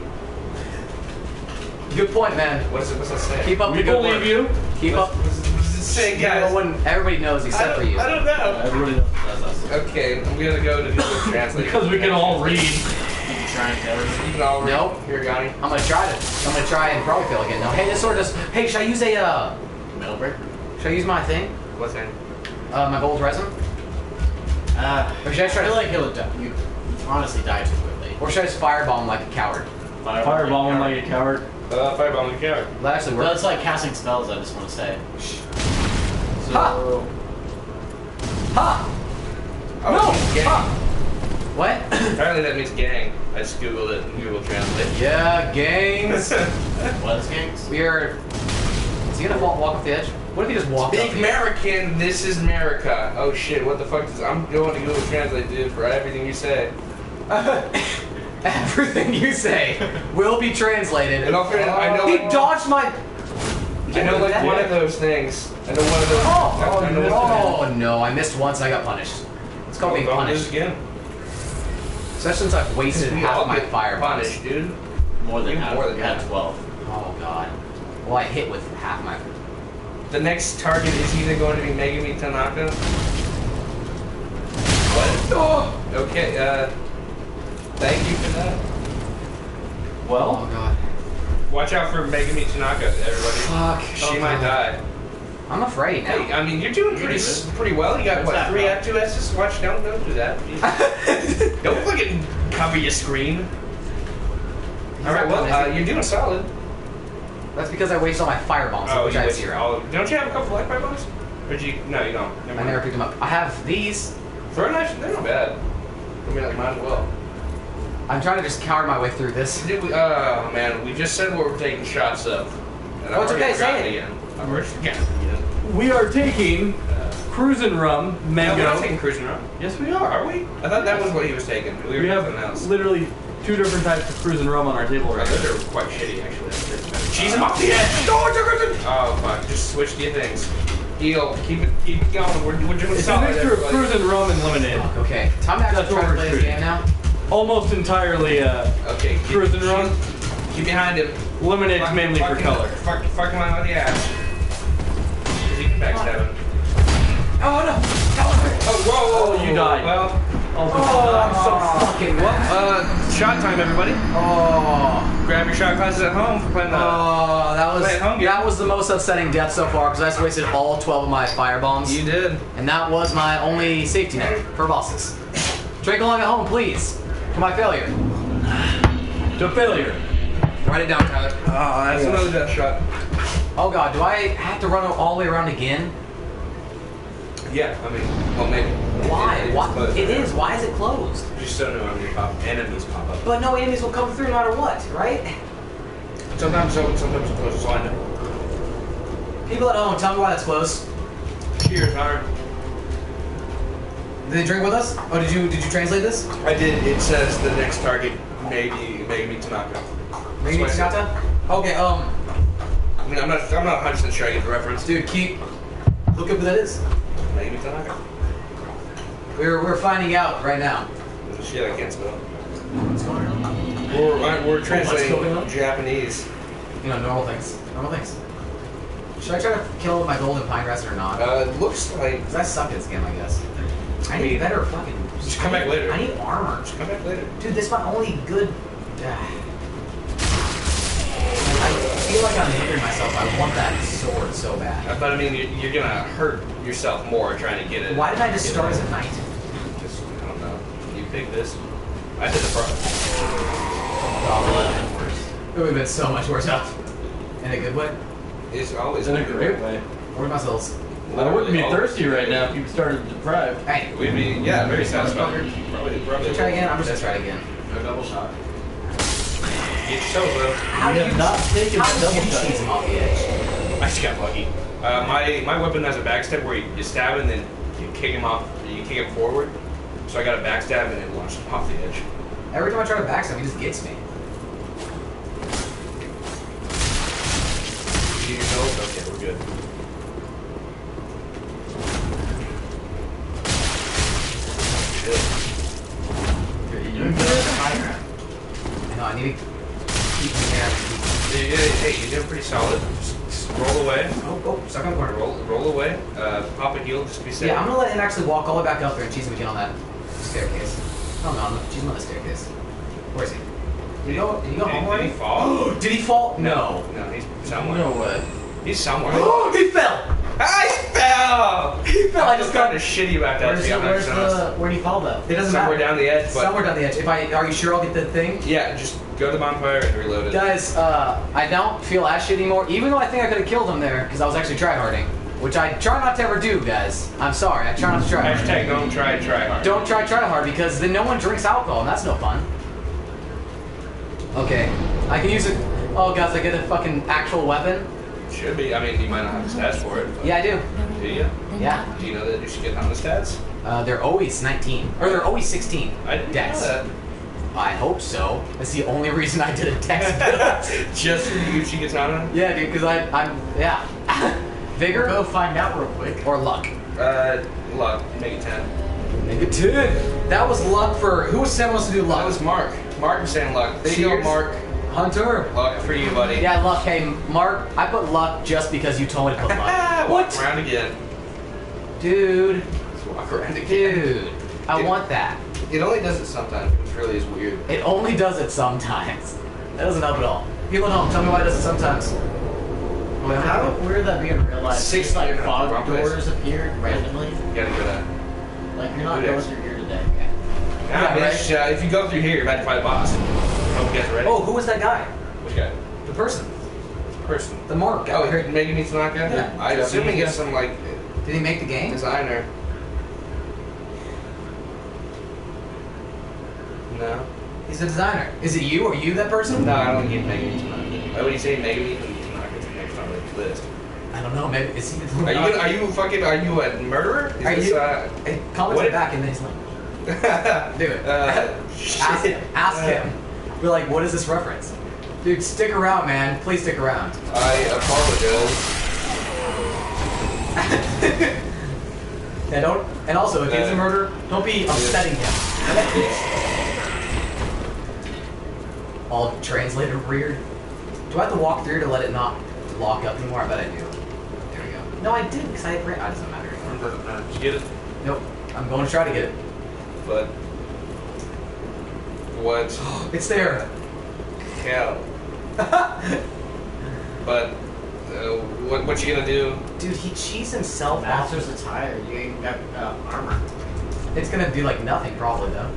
A: Good point, man.
C: What's it? What's that say?
A: Keep up
E: We
A: the good
E: believe
A: work.
E: you.
A: Keep up.
C: What does it say,
A: You
C: guys?
A: know, when everybody knows
C: I
A: except for
C: don't,
A: you.
C: I don't know.
E: Everybody knows that's us.
C: Okay, I'm gonna go to Google Translate.
E: Because we can all read.
D: Trying to.
C: You can all read.
A: Nope.
C: Here, Gani.
A: I'm gonna try to. I'm gonna try and probably fail again. No. Hey, this sword does. Hey, should I use a? Uh,
D: Metal break.
A: should I use my thing?
C: What's that?
A: Uh, my gold resin?
D: Uh,
A: Or should I
D: I
A: try
D: feel
A: to?
D: like he'll die. You honestly die too quickly.
A: Or should I just fireball him like a coward?
E: Fireball him like a coward.
C: Uh, fireball the coward.
A: Will that actually
D: Well,
A: work?
D: it's like casting spells, I just want to say.
E: So,
A: Ha! Ha!
C: Oh,
A: No!
C: gang.
A: Ha! What?
C: Apparently that means gang. I just googled it in Google Translate.
A: Yeah, gangs.
D: What is gangs?
A: We are. Is he gonna walk, walk off the edge? What if he just walked
C: Big
A: up?
C: American, this is America. Oh shit, what the fuck is I'm going to Google Translate, dude, for everything you say.
A: Everything you say will be translated.
C: And I'll figure- I know
A: He
C: like,
A: dodged my.
C: I know like one of those things. I know one of those.
A: Oh,
C: I know what's
A: oh no! I missed once and I got punished. It's called being
C: Don't do
A: punished.
C: this again.
A: Especially since I've wasted
C: We
A: half
C: all
A: of my
C: get
A: fire
C: punished, dude.
D: More than
C: Even
D: half.
C: more than
D: You had
C: half.
D: twelve.
A: Oh god. Well, I hit with half my.
C: The next target is either going to be Megami Tanaka. What?
A: Oh,
C: Okay, uh, thank you for that.
A: oh
E: well,
A: god.
C: Watch out for Megami Tanaka, everybody.
A: Fuck.
C: She
A: Oh,
C: might
A: God.
C: die.
A: I'm afraid now.
C: Hey, I mean, you're doing pretty s- pretty well. You got
D: What's
C: what,
D: that,
C: three
D: bro?
C: F two S's? Watch, don't don't do that. Jeez. Don't fucking cover your screen. All right, well, uh, you're doing solid.
A: That's because I wasted all my fire bombs, which
C: you
A: I have
C: wasted
A: zero.
C: all of- Don't you have a couple black fire bombs? Or did you? No, you don't. Never
A: I
C: mind.
A: never picked them up. I have these.
C: Throw knives, they're not bad. I mean, like, might as well.
A: I'm trying to just cower my way through this.
C: Did we, oh man, we just said what we're taking shots of. And
A: Oh, it's
C: already
A: okay, say
C: forgotten
A: it.
C: again. I've already forgotten again.
E: we are taking
C: Uh,
E: cruisin' rum,
C: no, we're
E: mango.
C: not taking cruising around.
E: Yes, we are.
C: Are we? I thought that was what he was taking. We were
E: We
C: doing
E: have
C: something else.
E: literally two different types of cruisin' rum on our table
C: Oh,
E: right
C: those
E: now.
C: are quite shitty, actually. Cheese him off the edge! Oh, fuck. Just switch the things. Heal. Keep it, keep it going. We're, we're doing
E: It's a
C: solid,
E: mixture of
C: everybody.
E: cruisin' rum and lemonade.
A: Fuck, okay. Time to actually
E: That's
A: try
E: what
A: to
E: we're
A: play this
E: shooting.
A: game now.
E: Almost entirely uh,
C: Okay. Keep,
E: cruisin' rum.
C: Keep behind him.
E: Lemonade's
C: Fuck-
E: mainly for
C: fucking-
E: color.
C: Fuck, fuck him out of the ass. Because he can backstab him.
A: Oh no!
C: Oh, whoa, whoa,
E: Oh, you died.
C: Well,
E: Oh,
A: I'm so fucking
C: well,
A: well.
C: uh, shot time, everybody.
A: Oh.
C: Grab your shot glasses at home for playing the.
A: Oh, that was
C: Play at home game.
A: that was the most upsetting death so far because I just wasted all twelve of my fire bombs,
C: You did.
A: and that was my only safety net for bosses. Drink along at home, please, for my failure.
E: To failure.
A: Write it down, Tyler.
C: Oh, that's another death shot.
A: Oh god, do I have to run all the way around again?
C: Yeah, I mean, well, maybe.
A: Why?
C: It, it,
A: Why?
C: closed.
A: It is. Why is it closed?
C: Just so no enemies pop, enemies pop up.
A: But no enemies will come through no matter what, right?
C: Sometimes so, sometimes it's closed. So I know.
A: People at home, tell me why that's closed.
C: Cheers, Howard.
A: Did they drink with us? Oh, did you did you translate this?
C: I did. It says the next target maybe Megami Tanaka.
A: Maybe
C: That's what I said.
A: Hinata? Okay, um,
C: I mean, I'm not. I'm not one hundred percent sure I get the reference.
A: dude, keep look up who that is.
C: Megami Tanaka.
A: We're we're finding out right now.
C: There's shit I can't spell.
A: What's going on?
C: We're, we're
A: going
C: translating
A: on?
C: Japanese.
A: You know, normal things. Normal things. Should I try to kill my golden pine grass or not?
C: Uh, it looks like...
A: Because I suck at this game, I guess. I need better fucking...
C: Just come back later.
A: I need armor.
C: Just come back later.
A: Dude, this is my only good... I feel like I'm hindering myself. I want that sword so bad.
C: Uh, But I mean, you're, you're gonna hurt yourself more trying to get it.
A: Why did I just
C: get
A: start
C: it.
A: as a knight?
C: Just, I don't know. You pick this. I did the front.
A: Oh, worse. It would have been so much worse off. In a good way.
C: It's always
E: In a
C: good
E: great way.
A: Where's my souls?
E: I wouldn't be
C: Literally
E: thirsty right now if you started deprived.
A: Hey,
C: We'd be, yeah, very satisfied. Probably, probably.
A: should I try again? I'm just gonna try again.
E: No double shot.
C: Get yourself though.
A: How
E: You
A: do
E: have
A: you
E: not taken
A: How
E: the
A: did
E: double
A: you
E: shot.
A: cheese him off the edge?
C: I just got lucky. Uh, my my weapon has a backstab where you, you stab and then you kick him off. You kick him forward. So I got a backstab and then launched him off the edge.
A: Every time I try to backstab, he just gets me.
C: You get yourself? Okay, we're good. Shit.
E: You're doing good.
A: I know, I need to keep him there.
C: Yeah, yeah, hey, you're doing pretty solid. Just, just roll away.
A: Oh, oh, stuck on the corner.
C: Roll, roll away. Uh, pop a heal. Just be safe.
A: Yeah, I'm gonna let him actually walk all the way back up there and cheese him again on that staircase. Oh no, I'm gonna cheese him on the staircase. Where is he? Did he go, did he go
C: Did,
A: home
C: did
A: already?
C: he fall?
A: Did he fall? No.
C: No, he's somewhere.
E: No way.
C: He's somewhere.
A: Oh, he fell!
C: I fell!
A: He fell, I
C: I
A: just
C: just
A: got-
C: kind of shitty about that.
D: Where's,
C: to be
D: the, where's
C: honest.
D: the, where'd he fall though?
A: It doesn't
C: Somewhere
A: matter.
C: down the edge, but
A: Somewhere down the edge. If I, are you sure I'll get the thing?
C: yeah, just go to the bonfire and reload it.
A: Guys, uh, I don't feel as shit anymore, even though I think I could have killed him there, because I was actually tryharding. Which I try not to ever do, guys. I'm sorry, I try not to try hard.
C: Hashtag don't try, try hard.
A: Don't try try hard, because then no one drinks alcohol, and that's no fun. Okay, I can use it. Oh, guys, I get a fucking actual weapon?
C: Should be. I mean, you might not have the stats for it. But
A: Yeah, I do.
C: Do you?
A: Yeah.
C: Do you know that you should get on the stats?
A: Uh, they're always nineteen. Or they're always sixteen.
C: I didn't
A: Dex.
C: know that.
A: I hope so. That's the only reason I did a dex build.
C: Just for the Uchi Katana?
A: Yeah, dude, because I'm, yeah. Vigor
D: Go find out real quick.
A: or luck?
C: Uh, luck. Make it ten.
A: Make it ten. That was luck for, who was saying wants to do luck?
C: That was Mark. Mark was saying luck. There you go,
A: Cheers.
C: Mark.
A: Hunter.
C: Luck for you, buddy.
A: Yeah, luck. Hey, Mark, I put luck just because you told me to put luck.
C: Walk
A: What?
C: around again.
A: Dude.
C: Let's walk around again.
A: Dude. I
C: Dude.
A: want that.
C: It only does it sometimes, which really is weird.
A: It only does it sometimes. That doesn't help at all. People at home, tell me why it does it sometimes. Oh, yeah.
D: How weird that be in real life?
C: Six
D: Just like
C: years,
D: fog
C: wrong place.
D: doors appeared randomly.
C: You gotta go that.
D: Like you're not
C: Who
D: going
C: knows?
D: through here today.
C: Yeah,
A: Yeah,
C: bitch, uh, if you go through here, you're about to fight a boss. Hope you guys are ready.
A: Oh, who was that guy?
C: Which guy?
A: The person.
C: Person.
A: The Mark guy.
C: Oh, here, Megan Mitsunaka?
A: Yeah.
C: I assume he gets some, like,
A: Did he make the game?
C: designer. No.
A: He's a designer. Is it you or you that person?
C: No, I don't get Megan Mitsunaka. Why would you say Megan Mitsunaka next on the list?
A: I don't know. Maybe is he?
C: Are you, are you fucking, are you a murderer? Is
A: Are
C: this,
A: you-
C: uh...
A: Hey, comment
C: What?
A: back in this language. Do it.
C: Uh,
A: Ask him. Ask
C: Uh,
A: him. Be like, what is this reference? Dude, stick around, man. Please stick around.
C: I apologize.
A: Yeah, don't. And also, if he's a
C: Uh,
A: murderer, don't be upsetting him. All translated weird. Do I have to walk through to let it not lock up anymore? I bet I do. There we go. No, I did because I had. It doesn't matter anymore.
C: Did you get it?
A: Nope. I'm going to try to get it.
C: But... What?
A: It's there.
C: Hell. But... Uh, what, what you gonna do?
A: Dude, he cheats himself off.
D: Master's attire. You ain't got uh, armor.
A: It's gonna do like nothing, probably though.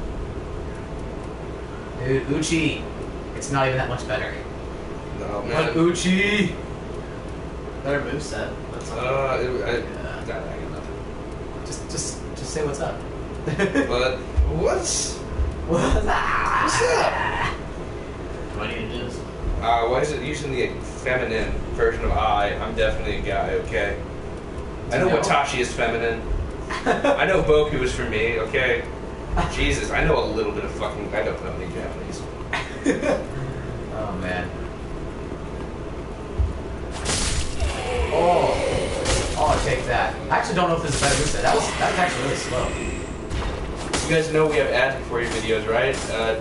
A: Dude, Uchi. It's not even that much better.
C: No,
A: But
C: man.
A: Uchi.
D: Better moveset. That's all.
C: Uh, it, I,
A: Yeah.
C: I got nothing.
A: Just, just, just say what's up.
C: But what's
A: What's up?
C: what's up?
D: What do you do?
C: Uh, why is it using the feminine version of I? I'm definitely a guy. Okay. I know
A: No.
C: Watashi is feminine. I know Boku is for me. Okay. Jesus, I know a little bit of fucking. I don't know any Japanese.
A: Oh man. Oh. Oh, I'll take that. I actually don't know if this is a better moveset. That was, that was actually really slow.
C: You guys know we have ads before your videos, right? Uh,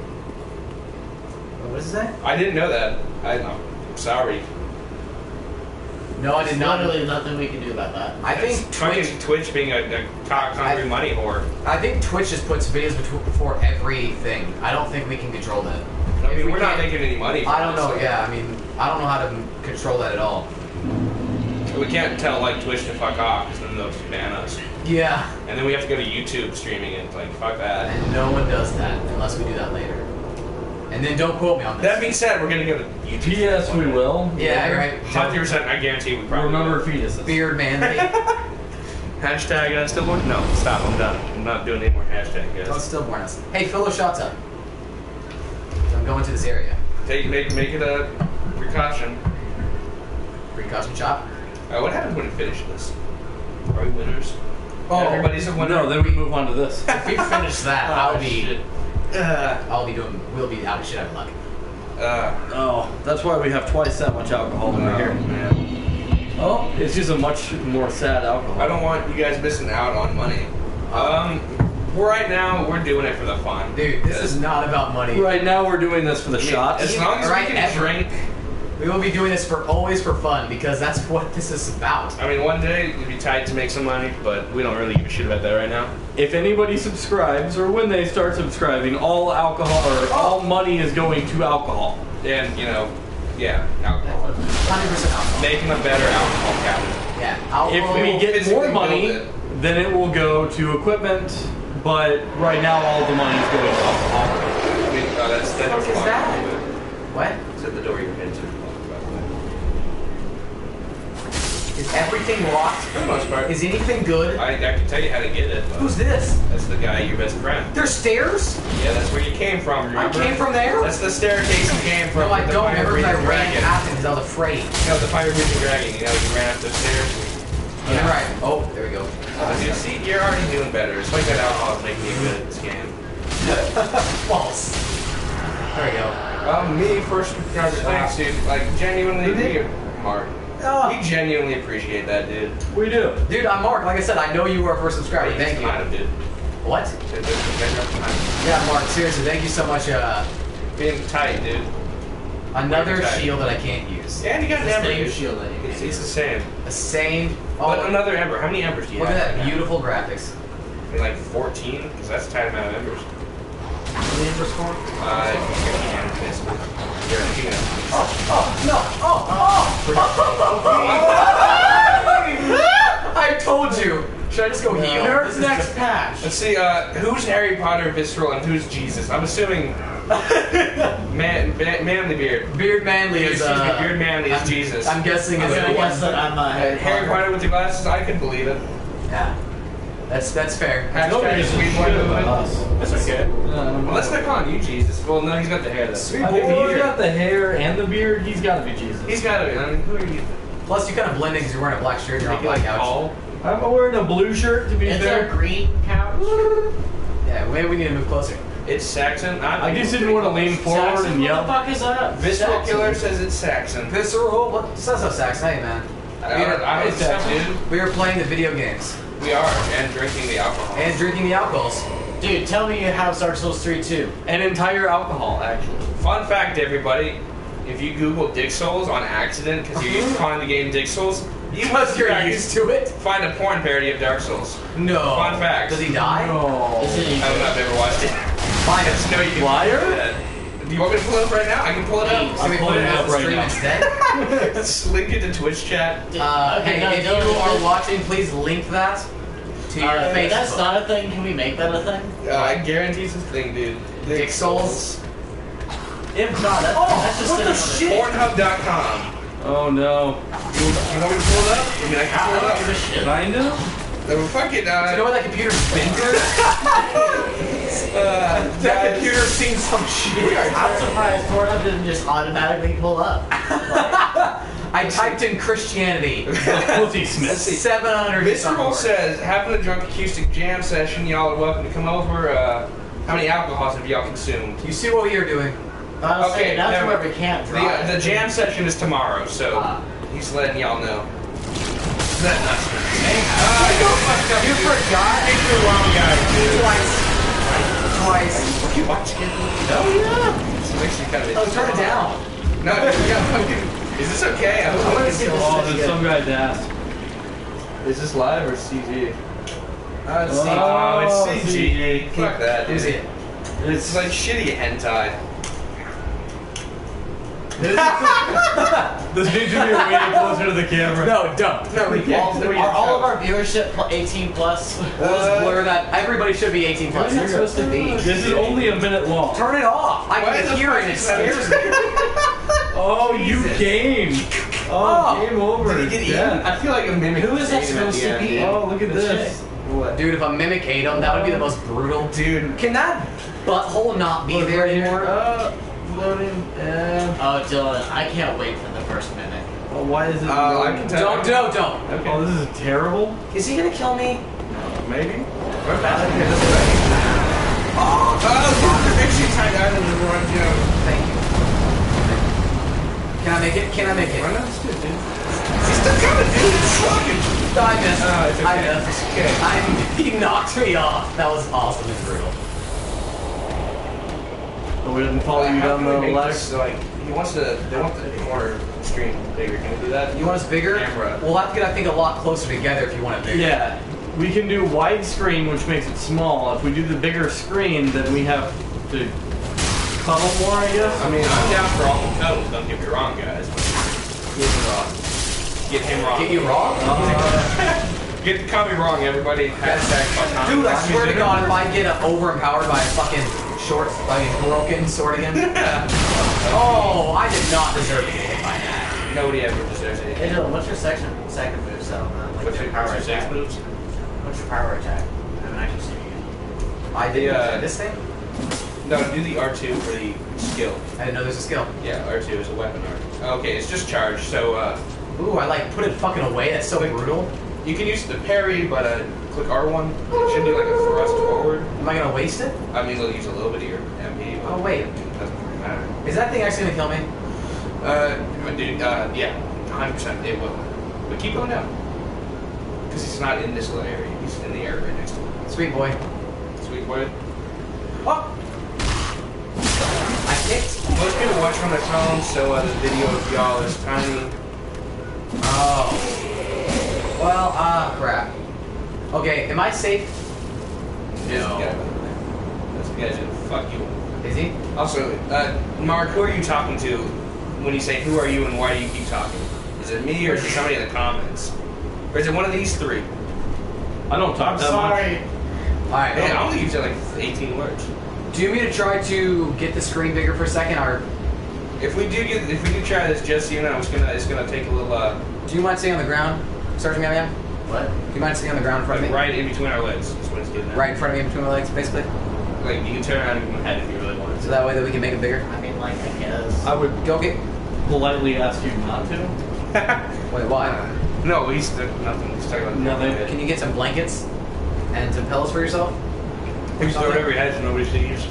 A: What does it say?
C: I didn't know that. I, I'm sorry.
A: No, I did not.
D: Literally nothing we can do about that.
A: I think
C: It's
A: Twitch.
C: fucking Twitch being a, a cock hungry
A: I-
C: money whore.
A: I think Twitch just puts videos betw- before everything. I don't think we can control that.
C: I
A: If
C: mean,
A: we
C: we're not
A: can't-
C: making any money. From
A: I don't
C: this,
A: know.
C: so-
A: Yeah, I mean, I don't know how to m- control that at all.
C: We can't tell like Twitch to fuck off because then they'll ban us.
A: Yeah,
C: And then we have to go to YouTube streaming it. Like, fuck that.
A: and no one does that unless we do that later. And then don't quote me on this.
C: That being said, we're gonna go to YouTube.
E: P S we will.
A: Yeah, you're right.
C: one hundred percent, I guarantee we probably
E: Remember
C: will.
E: fetuses.
A: Beard manly.
C: Hashtag uh, stillborn? No, stop. I'm done. I'm not doing any more hashtag,
A: Don't
C: guys.
A: stillborn us. Hey, fill those shots up. I'm going to this area.
C: Take, make, make it a precaution.
A: Precaution shot.
C: Uh, what happens when we finish this? Are we winners?
A: Oh,
C: Everybody's a winner.
E: No, then we move on to this.
A: If we finish that, I'll be.
C: shit. Uh,
A: I'll be doing. We'll be out of shit out of luck.
C: uh,
E: Oh, that's why we have twice that much alcohol over
C: oh,
E: here.
C: man.
E: Oh, it's just a much more sad alcohol.
C: I don't want you guys missing out on money. Um, we're right now, we're doing it for the fun.
A: Dude, this is not about money.
E: Right now we're doing this for the shots.
C: As long as
A: Right,
C: we can
A: ever.
C: drink.
A: We will be doing this for always for fun because that's what this is about.
C: I mean, one day it'd be tight to make some money, but we don't really give a shit about that right now.
E: If anybody subscribes or when they start subscribing, all alcohol or all money is going to alcohol.
C: And, you know, yeah, alcohol.
A: one hundred percent alcohol.
C: Making a better alcohol cabinet.
A: Yeah,
E: If
A: alcohol.
E: we get
C: physically
E: more
C: build
E: money,
C: it.
E: then it will go to equipment. But right now, all the money is going to alcohol.
C: I mean, uh, that's the
A: What the fuck is that? What?
C: It's at the door you're headed to.
A: Is everything locked?
C: For the most part.
A: Is anything good?
C: I, I can tell you how to get it. but
A: Who's this?
C: That's the guy, your best friend.
A: There's stairs?
C: Yeah, that's where you came from,
A: I
C: remember?
A: came from there?
C: That's the staircase you came from.
A: No, I
C: with the
A: don't
C: fire
A: remember because I
C: breathing
A: ran
C: dragon.
A: past it because I was afraid.
C: No, the fire breathing dragon. You know, you ran up those stairs.
A: You're right. Oh, there we go.
C: Uh, dude, see, you're already doing better. It's like that alcohol is making you good at this game.
A: False. There we go.
C: Um, me, first subscriber, thanks, dude. Like, genuinely, we, Mark.
A: Oh.
C: We genuinely appreciate that, dude.
E: We do.
A: Dude, I'm Mark. Like I said, I know you were a first subscriber. Thank you.
C: Kind of, dude.
A: What?
C: Dude, dude, dude,
A: Yeah, Mark, seriously, thank you so much. Uh,
C: Being tight, dude.
A: another
C: Okay.
A: shield that I can't use.
C: And you got an
D: It's the
C: ember.
D: same
C: dude.
D: shield that you
C: It's,
D: can
C: it's the same.
A: A same.
C: But
A: Oh,
C: another ember. How many embers do you
A: look
C: have?
A: at
C: right
A: that
C: now?
A: beautiful graphics.
C: I mean, like fourteen? Because that's a tight amount of embers.
A: How many embers for?
C: Uh, fifteen, basically. Guaranteed.
A: Oh, oh, no. Oh, oh. I told you. Should I just go heal?
D: Nerf's
A: This is
D: next
A: just-
D: patch.
C: Let's see, uh, who's Harry Potter Visceral and who's Jesus? I'm assuming Man, man Manly Beard.
A: Beard Manly is.
C: Excuse me,
A: Uh,
C: Beard Manly is
A: I'm,
C: Jesus.
A: I'm guessing
D: I'm
A: is
D: gonna
A: the
D: guess
A: one.
D: that I'm uh,
C: Uh,
D: Harry
C: Harry
D: Potter.
C: Potter with the glasses, I can believe it.
A: Yeah. That's that's fair.
C: Hashtag sweet boy movement.
E: Us.
C: That's okay. Well, let's not call him you Jesus. Well, no, he's got the hair though.
A: Sweet
E: I
A: boy
E: think he's
A: beard.
E: got the hair and the beard. He's got to be Jesus.
C: He's got to be. I mean, who are you?
A: Plus, you kind of blend in because you're wearing a black shirt. You're on a black couch.
C: Paul?
E: I'm wearing a blue shirt to be
D: It's
E: fair.
D: a green couch.
A: Yeah, maybe we need to move closer.
C: It's Saxon.
E: I just didn't want to lean forward
D: Saxon,
E: and
D: what
E: yell.
D: the fuck is that?
C: Visceral
D: Saxon.
C: Killer says it's Saxon.
A: Visceral. What? Says up, Sax. Hey, man.
C: I don't, I don't know, dude.
A: We are playing the video games
C: We are, and drinking the alcohol.
A: and drinking the alcohols.
D: Dude, tell me you have Dark Souls three too.
E: An entire alcohol, actually.
C: Fun fact, everybody. If you Google Dick Souls on accident, because you're used to calling the game Dick Souls, you must
A: You're
C: crack-
A: used to it.
C: find a porn parody of Dark Souls.
A: No.
C: Fun fact.
A: Does he die?
E: No.
D: Is it
C: I don't know, I've never watched it.
A: Fine.
C: I just know you can
E: Liar?
C: do that. Do you want me to pull it up right now? I can pull it up.
A: Can we
E: I'm
A: put it
E: pulling it
A: as
E: up
A: a
E: right
A: stream
E: now.
A: instead?
C: Let's link it to Twitch chat.
A: Uh,
D: Okay,
A: hey,
D: no,
A: if
D: no,
A: you
D: no,
A: are
D: no.
A: watching, please link that to your
D: Uh,
A: Facebook.
D: that's not a thing. Can we make that a thing?
C: Uh, I guarantee it's a thing, dude.
A: Dick Souls.
D: If not, that, that's just
A: what the
D: sitting on
A: shit?
C: Pornhub dot com.
E: Oh no.
C: You, you want me to pull it up? I mean, I
D: the-
C: can
D: I
C: pull
D: don't
C: it
D: give a
C: up.
D: shit.
E: Kinda?
C: Uh, fuck it,
A: Do you know
C: uh,
A: what that computer spins?
C: uh,
A: That
C: guys.
A: computer's seen some shit.
D: I'm surprised Pornhub didn't just automatically pull up.
A: I typed in Christianity.
E: Pussy
C: Let's
E: Smith.
C: see.
A: seven hundred
C: Visceral
A: something.
C: says, having a drunk acoustic jam session, y'all are welcome to come over. Uh, how many alcohols have y'all consumed?
A: You see what we are doing?
D: Honestly,
C: Okay,
D: that's
C: never-
D: where we can't
C: The,
D: drive.
C: the jam session is tomorrow, so
A: Ah.
C: he's letting y'all know. Is that nuts?
A: You forgot.
C: It's the wrong guy, dude.
A: Twice. twice.
C: You watch it? Oh yeah. This makes you kind of.
A: Oh, turn it down.
C: No, dude, yeah, fucking. Is this okay? I
A: I wanna see this.
E: Oh, there's some guy's ass. Is this live or C G?
C: Uh, it's
E: Oh,
C: C G. Oh, it's C G. Fuck that, dude.
A: Who's it?
C: It's like shitty hentai.
E: This needs to be way closer to the camera.
A: No, don't.
C: No, we
D: All,
C: can't.
D: are all of our viewership pl- eighteen plus?
A: We'll just blur that. Everybody should be eighteen plus.
D: What's it supposed to be?
E: This is only a minute long.
A: Turn it off. I
C: Why
A: can
C: the
A: hear
C: fuck
A: it. It
C: is that?
A: scares me.
E: Oh, you
C: Jesus.
E: game. Oh,
A: Oh.
E: game over.
C: Did he get
E: Yeah.
C: eaten? I feel like a mimic.
D: Who is that
C: ate him at
D: supposed
C: the
D: to
C: end.
D: be?
E: Oh, look at
D: This
E: this.
C: What?
A: Dude, if a mimic ate him, that would be the most brutal.
C: Dude.
A: Can that butthole not be
E: Look
A: there
E: right here.
A: anymore?
E: Uh, loading. Uh,
D: Oh, Dylan, I can't wait for the first minute.
E: oh, why is it?
C: Uh, I
E: loading?
C: can tell.
A: Don't, don't, don't.
C: Okay.
E: Oh, this is terrible.
A: Is he gonna kill me?
C: Maybe. We're fast. Okay, this way. Oh, oh, make sure you tie down and run, you know.
A: Thank you. Can I make it? Can I make it?
C: Run that's good, dude. He's still coming, dude. It's slugging.
A: I missed.
C: Oh, it's okay.
A: I missed.
C: It's okay.
A: I, he knocked me off. That was awesome and brutal.
E: Oh, we didn't follow you
C: How
E: down
C: can we
E: the
C: make
E: ladder.
C: this, like, he wants to, they want the corner screen bigger. Can we do that?
A: You want us bigger?
C: Camera.
A: We'll have to get, I think, a lot closer together if you want it bigger.
E: Yeah, we can do widescreen, which makes it small. If we do the bigger screen, then we have to cuddle more, I guess.
C: I mean, I'm down for all the cuddles, don't get me wrong, guys. But get him wrong. Get him wrong.
A: Get you wrong?
C: Get call me wrong, everybody. Hashtag fuck Tommy
A: Dude, I
C: Wrong
A: swear to
C: music.
A: God, if I get uh, overempowered by a fucking short, by a broken sword again. Oh, I did not deserve to get hit by that.
C: Nobody ever deserves it.
D: Hey, Dylan, what's your section, second move set on that? Like
C: What's your power
D: attack?
C: six moves?
D: What's your power attack? I haven't actually seen it
A: I did
C: Yeah.
A: this thing?
C: No, do the R two for the skill.
A: I didn't know there's a skill.
C: Yeah, R two is a weapon art. Okay, it's just charge, so uh,
A: Ooh, I like put it fucking away. That's so brutal.
C: you can use the parry, but uh, click R one. It should do like a thrust forward.
A: Am I gonna waste it?
C: I mean, it'll use a little bit of your M P. But
A: Oh, wait.
C: it doesn't matter.
A: Is that thing actually gonna kill me?
C: Uh, but dude, uh, yeah, one hundred percent it will. But keep going down. Because he's not in this little area. He's in the area right next to it.
A: Sweet boy.
C: Sweet boy.
A: Oh! I kicked.
C: Most people watch on their phone, so uh, the video of y'all is tiny.
A: Oh. Well, ah, crap. Okay, am I safe?
C: This guy. This guy's gonna fuck you.
A: Is he?
C: Also, uh, Mark, who are you talking to when you say who are you and why do you keep talking? Is it me or is it somebody in the comments? Or is it one of these three?
E: I don't talk
D: I'm
E: that
D: sorry.
A: Alright,
C: Man, I
A: okay.
C: only use it like eighteen words.
A: Do you want me to try to get the screen bigger for a second, or
C: If we do get, if we do try this, just so you know, it's gonna, it's gonna take a little, uh,
A: do you mind staying on the ground? Sergeant Meow Meow?
D: What?
A: Do you mind staying on the ground in front
C: like
A: of me?
C: right in between our legs. That's what it's getting at.
A: Right in front of me, between my legs, basically?
C: Like you can turn around and give him a head if you really want
A: So
C: to.
A: that way that we can make it bigger.
D: I mean, like, I guess.
E: much. I would
A: Go get...
E: politely ask you not to.
A: Wait, why?
C: No, he's nothing. He's talking about
E: Nothing.
C: Can
A: Can you get some blankets and some pillows for yourself?
C: you just throw it over your head so nobody sees?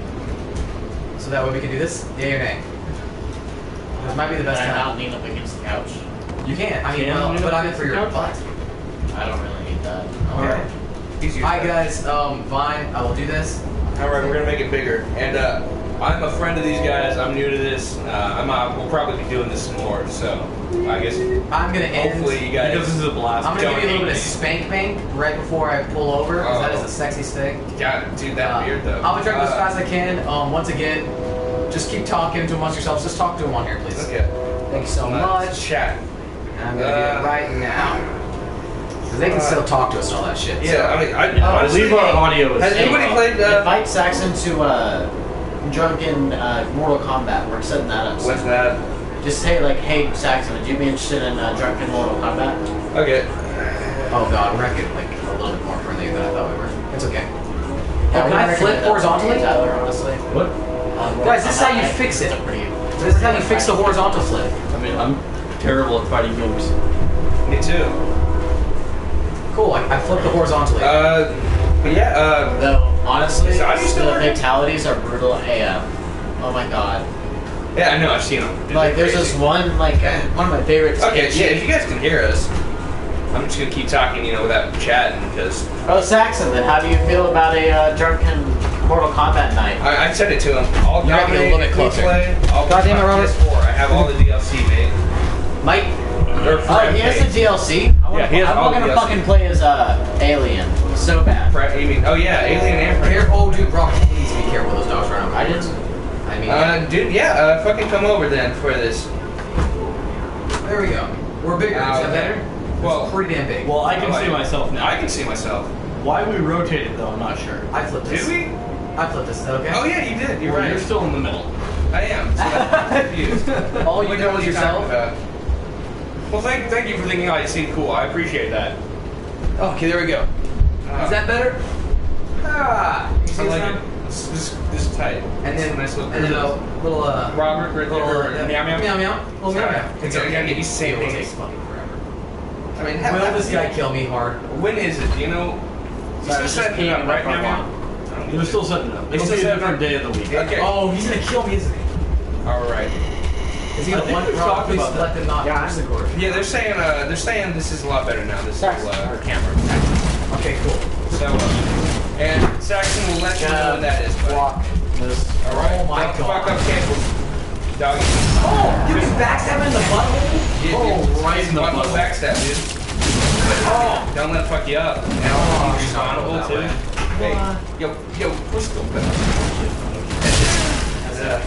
A: So that way we can do this? Yay or nay? This might be the best
D: Can I
A: time.
D: not lean up against the couch?
A: You can. I mean,
E: Can
A: well,
E: we
A: but
E: not
A: I'm in
E: get
A: for your
E: some
A: butt.
D: I don't really need that.
A: Okay.
C: He's used
A: Hi
C: that.
A: guys, um, fine, I will do this.
C: All right, we're gonna make it bigger. And uh, I'm a friend of these guys. I'm new to this. Uh, I'm uh, we'll probably be doing this some more. So I guess
A: I'm gonna end.
C: hopefully you guys.
E: Because this is a blast.
A: I'm gonna
C: don't
A: give you a little
C: hate
A: bit of
C: me.
A: spank bank right before I pull over, because that is
C: Oh.
A: a sexy stick.
C: Yeah, dude, that
A: Uh,
C: beard though.
A: I'm gonna try to go as
C: Uh,
A: fast as I can. Um, once again, just keep talking to amongst yourselves. Just talk to him on here, please.
C: Okay.
A: Thank you so
C: Uh,
A: much.
C: Chat.
A: And I'm gonna do
C: uh,
A: it right now. Because they can
C: uh,
A: still talk to us and all that shit.
C: Yeah, I mean, I,
E: I
C: honestly,
E: believe our audio is.
C: has anybody played? Uh,
D: Invite Saxon to uh, drunken uh, Mortal Kombat. We're setting that up.
C: what's that?
D: Just say like, hey Saxon, would you be interested in uh, drunken Mortal Kombat?
C: Okay.
A: Oh god, we're not getting like a little bit more friendly than I thought we were. It's okay.
D: Yeah,
A: Oh,
D: we
A: can I
D: recommend
A: flip
D: that
A: horizontally?
D: to Tyler, honestly.
E: What?
D: On Mortal
A: Guys, this is how you
D: Kombat,
A: fix it.
D: it's a pretty-
A: This is how you fix the horizontal flip.
E: I mean, I'm terrible at fighting games.
C: Me too.
A: Cool, I, I flipped the horizontally.
C: Uh, but yeah. Uh,
D: Though, honestly,
C: Is the audio still
D: the
C: working?
D: fatalities are brutal A F. Oh my god.
C: yeah, I know. I've seen them. They're
D: Like, there's
C: crazy.
D: this one, like, uh, one of my favorites.
C: Okay,
D: sketch-
C: yeah, if you guys can hear us, I'm just gonna keep talking, you know, without chatting, because
D: Oh, Saxon, then how do you feel about a uh, drunken Mortal Kombat night.
C: I, I said it to him. I'll
A: You gotta get a little bit closer.
C: Play. I'll
A: God damn it, Robert.
C: P S four. I have all the D L C, mate.
A: Mike,
C: They're free.
D: Oh, he has the D L C. I wanna,
C: Yeah, he has
D: I'm
C: all
D: gonna
C: the D L C.
D: fucking play as uh, Alien. So bad.
C: Pre- you mean? Oh yeah, Alien and Prey.
A: here, oh dude, Rock, please be careful with those dogs around.
D: I didn't.
A: I mean,
C: Uh, dude, yeah. Uh, fucking come over then for this.
A: there we go. We're bigger.
C: Uh,
A: Is that
C: okay.
A: better?
C: Well,
A: It's pretty damn big.
E: Well, I can
C: I
E: see
C: like-
E: myself now.
C: I can see myself.
E: Why we rotated though, I'm not sure.
A: I flipped
C: Did
A: this.
C: we?
A: I flipped this. Is that okay?
C: Oh yeah, you did. You're
E: Well,
C: right.
E: You're still in the middle.
C: I am. So I'm confused.
A: All you
C: What
A: know
C: are
A: is
C: you talking
A: yourself.
C: about?
F: Well, thank, thank you for thinking I seem cool. I appreciate that.
A: Okay, there we go.
C: Uh,
A: Is that better? Ah, you see
C: I
A: this
C: like
A: now?
C: it. This, this, this is tight.
A: And
C: It's
A: then
C: a nice little.
A: and then a little uh,
C: Robert, right
A: little
C: there.
A: uh,
C: meow meow.
A: meow meow. Little meow
C: Sorry.
A: meow.
C: It's okay, I gotta get used to saying
A: It will take
C: things.
A: fucking forever.
C: I mean,
A: Will this guy kill me hard?
C: When is it? Do you know?
D: Sorry,
C: He's still
D: just
C: setting it up
D: peeing
C: right
D: up
C: now.
D: on
C: meow?
E: They're still setting it up.
C: It's
E: It'll
C: still
E: be a
C: setting
E: different
C: up.
E: day of the week.
C: Okay.
A: Oh, he's gonna kill me, isn't he?
C: All right.
A: Is he
E: I
A: gonna
E: think
A: want
E: we've
A: Rob,
E: talked
A: please
E: about
A: let
E: that.
A: them not
D: Yeah,
A: push the cord.
C: Yeah, they're saying uh, they're saying this is a lot better now. This
D: Saxon,
C: whole
D: or
C: uh,
D: camera.
A: Okay, cool.
C: so uh, and Saxon will let you know what that is. buddy.
D: Block this.
C: All right.
A: Oh my
C: Don't
A: God.
C: Fuck up, cancel. Doggy.
A: Oh, you can backstab him in the butthole?
C: Yeah,
A: Oh,
C: dude.
E: right in the
C: One
E: butthole.
C: little backstab, dude.
A: Oh.
C: Don't let it fuck you up. And
A: Oh,
C: I'll be
A: he's not
C: responsible
A: that
C: too.
A: way.
C: Hey, yo, yo, we're still better. That's uh,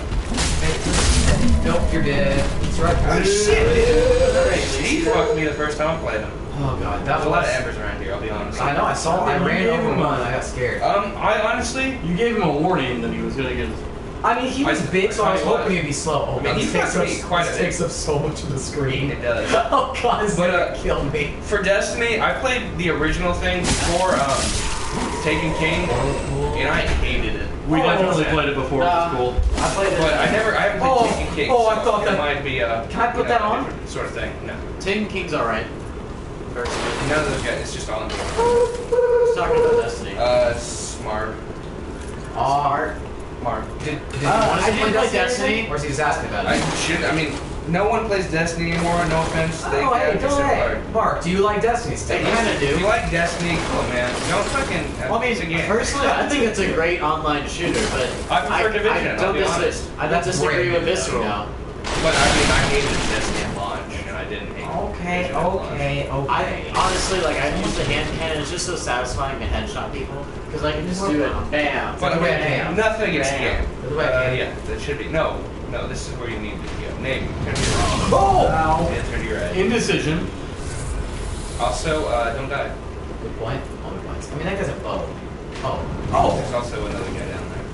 A: Nope, you're dead. That's right.
C: oh shit, dude. He fucked me the first time I played him.
A: Oh god, that
C: There's a lot of
A: was.
C: embers around here, I'll be honest.
A: I know, I saw. I
E: You
A: ran
E: gave
A: over
E: him
A: one
E: a-
A: and I got scared.
C: Um, I honestly,
E: You gave him a warning that he was gonna get.
A: I mean, he was
C: I-
A: big, so I was
C: I-
A: hoping he'd be slow. Oh
C: I mean,
A: god,
C: he
A: this takes
C: fucked me
A: up,
C: quite a
A: this
C: bit.
A: takes up so much of the screen.
C: it does.
A: Oh god, it's
C: But,
A: gonna
C: uh,
A: kill me.
C: For Destiny, I played the original thing before um, Taken King, and I hated it.
E: We
A: Oh,
E: definitely
A: okay.
E: played it before
D: Uh,
E: it was cool.
D: I played it.
C: But I never, I haven't played
A: Oh,
C: Taken King.
A: oh, I
C: so
A: thought
C: it
A: that-
C: might be a.
A: Can I put
C: you
A: that
C: know, a
A: on?
C: different sort of thing. No,
D: Taken King's alright. Very smooth.
C: none of those guys. It's just all.
D: Let's talk about Destiny.
C: Uh, smart,
D: Smart.
C: Mark.
A: Did, did you
D: Uh,
A: want us
D: I
A: to
D: didn't
A: play
D: play
A: Destiny?
D: Destiny.
A: Or is he just asking about
C: I
A: it?
C: should. I mean, no one plays Destiny anymore. No offense. They
A: Oh, hey,
C: characters
A: go
C: are
A: ahead.
C: hard.
A: Mark, do you like Destiny
D: They
A: still?
D: kinda
C: If
D: do.
C: you like Destiny, cool, man. Don't fucking.
D: Well, I
C: it's a
D: mean,
C: game.
D: personally, I think it's a great online shooter, but
C: I prefer Division,
D: I
C: I'll
D: don't
C: be
D: dis-
C: honest.
D: I don't
A: That's
D: disagree
A: great,
D: with
A: though,
D: Visceral.
A: you know.
C: But I mean, I hated Destiny at launch, and I didn't hate.
A: Okay,
C: Division at launch.
A: okay, okay.
D: I honestly like I use the hand cannon. It's just so satisfying to headshot people because I can just do it. Bam.
C: But I
A: Look at
C: mean,
A: him.
C: nothing against the
D: Bam.
C: game.
A: Look at
C: Uh,
A: him.
C: yeah, that should be. No, no, this is where you need to go. Name. Turn to your right.
A: Oh!
C: Yeah, turn to your right.
E: Indecision.
C: Also, uh, don't die.
A: Good point. All good points. I mean, that guy's a bow. Oh. Oh!
C: There's also another guy down there.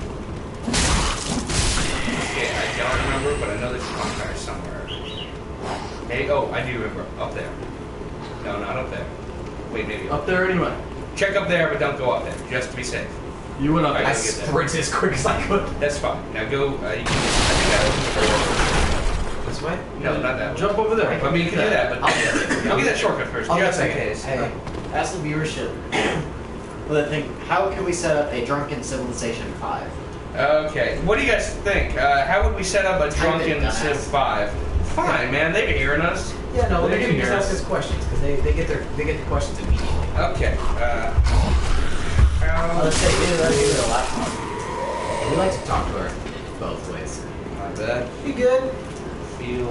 C: Okay, I don't remember, but I know there's a bonfire somewhere. Hey, oh, I do remember. Up there. No, not up there. Wait, maybe up.
E: Up there anyway.
C: Check up there, but don't go up there, just to be safe.
E: You went up
C: I
A: I
E: there.
C: gotta get there.
A: sprinted as quick as I could.
C: That's fine. Now go. Uh, you can, I think that opens the door.
A: This way?
C: No, not that one.
E: Jump over there.
C: I mean, you can do that, but
A: I'll get it.
C: I'll get that shortcut first.
A: I'll
C: just
A: get
C: in
A: it.
C: case.
A: Hey.
D: Ask the viewership. Well, I think, how can we set up a drunken civilization five?
C: Okay, what do you guys think? Uh, how would we set up a
D: Type it,
C: drunken
D: dumbass.
C: Civ five? Fine, man. They're hearing us.
A: Yeah, no,
C: They
A: they're
C: can
A: gonna just
C: hear
A: ask
C: us.
A: us questions because they, they get their they get the questions immediately.
C: Okay. Uh,
D: Oh,
C: how?
D: let's say either let's give it a laptop.
A: We like to talk to her both ways.
C: Not bad.
A: You good?
C: Feel.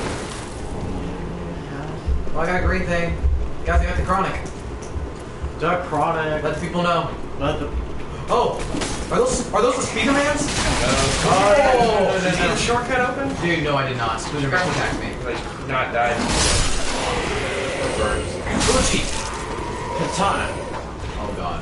A: Well, I got a green thing. Guys, I got the chronic.
D: Dark Chronic.
A: Let the people know.
D: Let the.
A: Oh, are those are those the Speedermans?
C: Oh,
A: Oh,
C: is the shortcut open?
A: Dude, no, I did not. Speederman attacked me.
C: Like, not died.
A: Gucci.
D: Katana.
A: Oh god.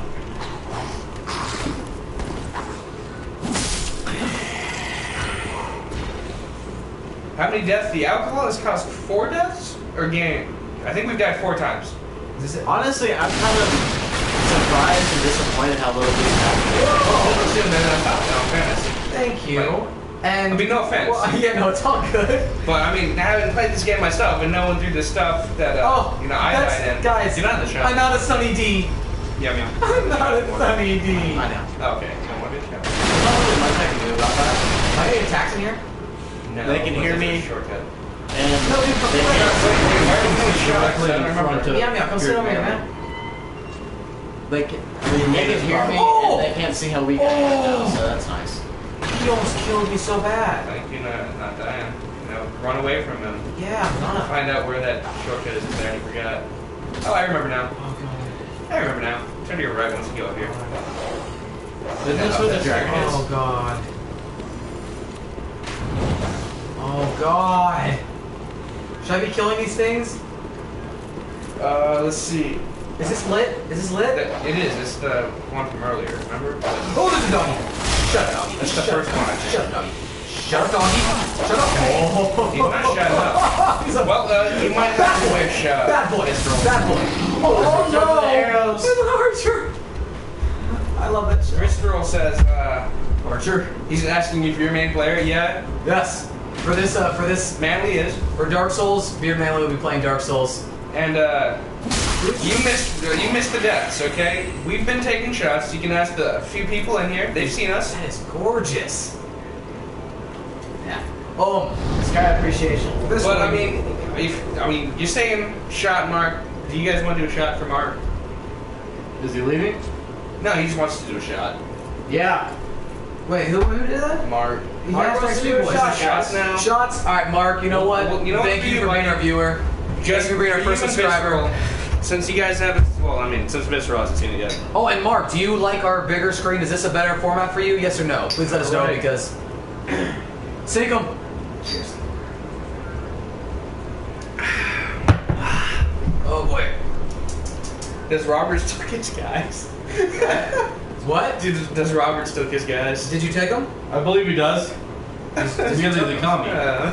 C: How many deaths? The alcohol has caused four deaths? Or game? I think we've died four times.
A: Is this it?
D: Honestly, I'm kind of surprised and disappointed how little these happen.
C: Oh, shit, man, I thought, no offense.
A: Thank you.
C: Right.
A: And
C: I mean, no offense.
A: Well, yeah, no, it's all good.
C: But I mean, I haven't played this game myself and knowing through the stuff that, uh,
A: Oh,
C: you know, I
A: that's,
C: died in.
A: guys.
C: You're not in the show.
A: I'm not a Sunny D.
C: Yeah, yeah.
A: I'm not a Sunny D. I know.
C: Oh, okay. No, what did you
A: There's not really much I can do about that. Am I getting attacks in here?
C: No,
D: They can
C: but
D: hear
C: there's a
D: me.
C: Shortcut.
D: And
A: No, dude, come
D: they
A: play.
D: can't.
C: Why are you doing shots?
E: Directly
C: I
E: in
C: don't
E: front
C: remember.
E: of-
A: Yeah, yeah, come sit
E: Here.
A: over here, man. Like,
D: They can hear me,
A: Oh!
D: and they can't see how weak I am now, so that's nice.
A: He almost killed me so bad.
C: Thank you, not, not dying. No, run away from him.
A: Yeah, I'm gonna.
C: Find out where that shortcut is there and you forgot. Oh, I remember now.
A: Oh god.
C: I remember now. Turn to your right once you go up here.
D: Is this where the dragon is?
A: Oh god. Oh god. Should I be killing these things?
C: Uh, let's see.
A: Is this lit? Is this lit?
C: That- It is. It's the one from earlier. Remember?
A: Oh, there's a doggy. Shut up.
C: That's the
A: Shut
C: first
A: up.
C: one, I think.
A: Shut up, doggy. Shut up, doggy. Shut up. Oh.
C: He's not shut up.
A: He's a
C: Well, uh, you might
A: bad
C: have to
A: boy.
C: wish, uh,
A: Bad boy.
C: Mistral.
A: Bad boy. Oh,
D: Jump
A: no.
D: with the arrows.
A: There's an archer. I love that shit.
C: Mistral says, uh,
A: Archer.
C: he's asking you if you're a main player. Yeah,
A: Yes. For this, uh, for this,
C: Manly is.
A: for Dark Souls, Beard Manly will be playing Dark Souls.
C: And, uh, you missed, uh, you missed the deaths, okay? We've been taking shots. You can ask the few people in here. They've seen us.
A: That is gorgeous.
D: Yeah.
A: Boom.
D: Sky appreciation.
A: This
C: But,
A: one-
C: I mean, if, I mean, you're saying shot, Mark. Do you guys want to do a shot for Mark?
E: Is he leaving?
C: No, he just wants to do a shot.
D: Yeah.
A: Wait, who, who did that?
C: Mark.
A: He
C: Mark
A: asked
C: wants
A: us
C: to
A: to
C: do
A: do
C: a
A: a
C: shot.
A: shot,
C: Shots
A: guys.
C: now.
A: Shots. All right, Mark. You know what?
C: Well, you know
A: Thank
C: what,
A: you
C: you
A: for being
C: like-
A: our viewer.
C: Just
A: for being our
C: you
A: first
C: and
A: subscriber.
C: Visceral, since you guys haven't, well, I mean, since Visceral hasn't seen it yet.
A: Oh, and Mark, do you like our bigger screen? Is this a better format for you? Yes or no? Please let us know
E: Right.
A: because. Sink 'em. Cheers. Oh boy.
C: Does Robert still kiss guys?
A: What?
C: Dude, does Robert still kiss guys?
A: Did you take them?
E: I believe he does. He's he's because he's a commie.
C: Uh,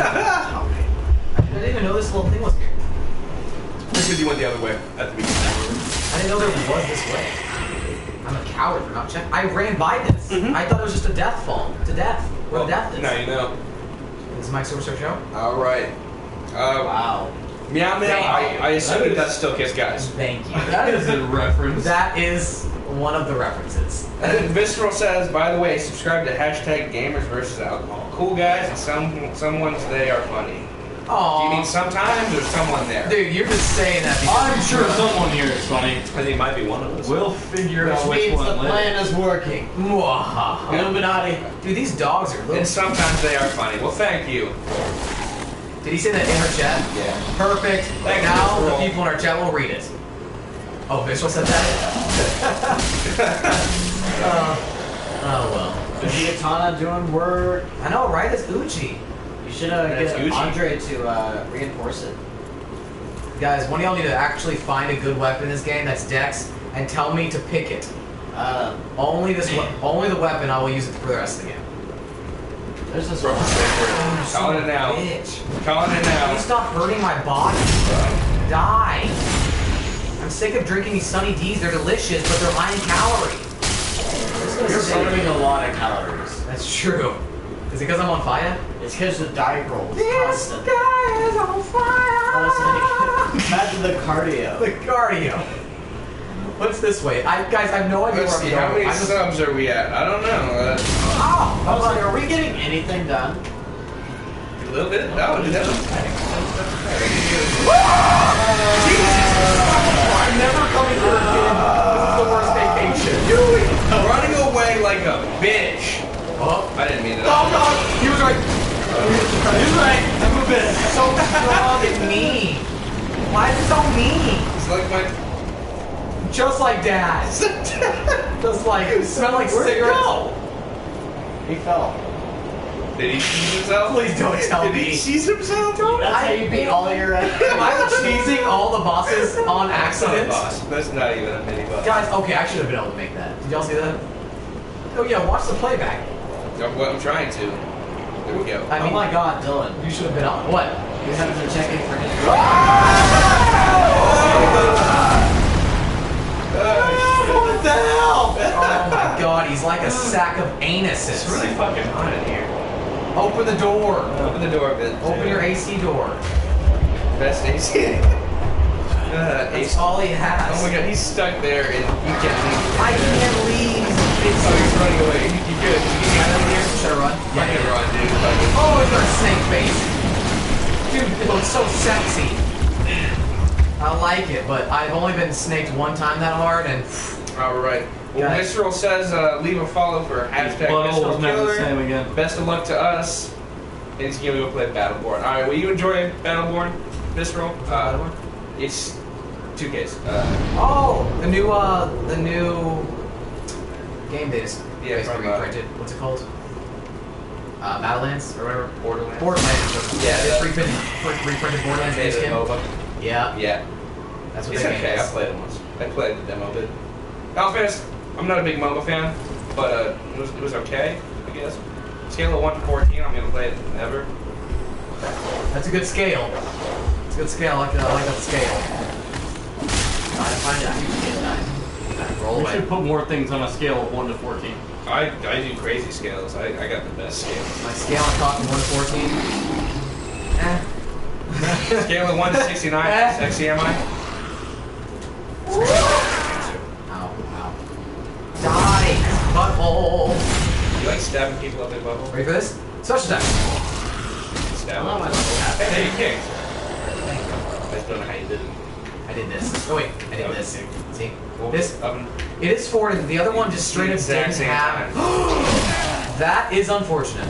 A: I didn't even know this little thing was here.
C: because you went the other way at the beginning.
A: I didn't know there was this way. I'm a coward for not checking. I ran by this.
C: Mhm.
A: I thought it was just a death fall. To death. Where the death is.
C: Now you know.
A: This is Mike Superstar Show.
C: All right. Uh,
D: Wow.
C: Meow meow. I, I assume
E: That
C: he
E: is-
C: does still kiss guys.
A: Thank you.
E: That is a reference.
A: That is one of the references.
C: And then Visceral says, by the way, subscribe to hashtag Gamers versus Alcohol. Cool guys, and some someone's they are funny. Do you mean
A: Aww.
C: sometimes or someone there?
A: Dude, you're just saying that because
E: I'm sure someone here is funny.
C: I think it might be one of us.
E: We'll figure
D: Which
E: out which
D: means
E: one
D: the
E: later.
D: plan is working.
A: Mwahaha.
D: Illuminati.
A: Dude, these dogs are little.
C: And sometimes they are funny. Well, thank you.
A: Did he say that in our chat?
C: Yeah.
A: Perfect.
C: Thank you,
A: now the
C: Visceral.
A: people in our chat will read it. Oh, Visceral said that? uh, oh well.
D: Is Giatana doing work?
A: I know, right? It's Uchi.
D: You should uh,
C: That's
D: get
C: Gucci.
D: Andre to uh, reinforce it.
A: Guys, one of y'all need to actually find a good weapon in this game that's Dex and tell me to pick it.
D: Uh,
A: Only this, we- only the weapon. I will use it for the rest of the game.
D: there's this
C: Bro,
D: one.
A: Oh, you
C: Calling
A: son
C: it
A: of a
C: now.
A: Bitch.
C: Calling it
A: Can you
C: now.
A: stop hurting my body? Die. I'm sick of drinking these Sunny D's. They're delicious, but they're high in calorie.
D: You're burning a lot of calories.
A: That's true. Is it because I'm on fire?
D: It's because the diet roll is
A: This
D: constant.
A: guy is on fire.
D: Honestly, imagine the cardio.
A: The cardio. What's this way? I guys, I have no idea
C: Let's
A: where
C: see,
A: I'm
C: how
A: going.
C: many
A: I'm just,
C: subs are we at? I don't know. Uh,
A: oh,
D: I was like, are we getting anything done?
C: a little bit? No, dude, that was
A: I'm never coming here again. This is the worst vacation.
C: running away like a bitch.
A: Oh,
C: I didn't mean it.
A: oh God, he was right. He was right. I'm a bit so strong and mean. Why is it so mean?
C: It's like my.
A: Just like Dad. Just like smell like
D: Where'd he
A: cigarettes.
D: go? He fell.
C: Did he cheese himself?
A: Please don't tell
C: Did
A: me.
C: he cheese himself?
D: That's how you beat all your
A: Am I cheesing all the bosses on
C: That's not a
A: accident?
C: boss. That's not even a mini boss.
A: Guys, okay, I should have been able to make that. Did y'all see that? Oh yeah, watch the playback.
C: I'm, well, I'm trying to. There we go.
A: I
D: Oh
A: mean,
D: my god, Dylan.
A: you should have been on. What?
D: You haven't been checking for his
A: What the hell? Oh my god, he's like a sack of anuses.
C: It's really fucking hot in here.
A: Open the door.
C: Open the door a bit.
A: Open your A C door.
C: Best A C. uh,
A: That's
C: A C.
A: all he has.
C: Oh my god, he's stuck there and he can't leave.
A: I can't leave. He's
C: Oh, he's running away. You, you good? You can get out of here?
A: Should I run?
C: Fucking run, dude. Fucking-
A: Oh, he's got a snake face. Dude, it looks so sexy. I like it, but I've only been snaked one time that hard, and
F: All right. Well,
A: Got it.
F: Visceral says uh, leave a follow for hashtag
E: Butthole
F: Visceral
E: was never the
F: Killer.
E: same again.
F: Best of luck to us. And he's gonna go play Battleborn. All right. Will you enjoy Battleborn, Visceral? Uh, it's two Ks. Uh,
A: Oh, the new uh, the new game days.
F: Yeah,
A: basically
F: from, uh,
A: reprinted. What's it called? Uh, Battlelands or whatever.
F: Borderlands.
A: Borderlands.
F: Yeah,
A: it's
F: that-
A: reprinted, reprinted Borderlands base
F: Made it
A: game.
F: MOBA.
A: Yeah,
F: Yeah.
A: that's what
F: It's
A: that
F: okay.
A: game
F: I
A: is.
F: played it once. I played the demo bit. I'll be honest, I'm not a big MOBA fan, but uh, it was it was okay, I guess. Scale of one to fourteen, I'm gonna play it never.
A: That's a good scale. It's a good scale. I like that. I like that scale.
D: Trying to find out who's getting that.
A: Roll
E: We
A: away.
E: should put more things on a scale of one to fourteen.
F: I, I do crazy scales. I, I got the best scales.
A: My scale I'm talking one to fourteen. Eh.
F: Scale of one to sixty-nine.
A: Eh.
F: Sexy am I?
A: Ow, ow. Die, butthole.
F: You like stabbing people up their bubble?
A: Ready for this? Special attack.
F: Stab
D: Oh, my
F: them.
D: level.
F: Hey, you kicked. I just don't know how you did it.
A: I did this. Oh wait, I did this. See?
F: Well,
A: This
F: up and-
A: it is forwarded. The other one just straight up
F: Exact
A: didn't
F: same
A: have.
F: time.
A: That is unfortunate.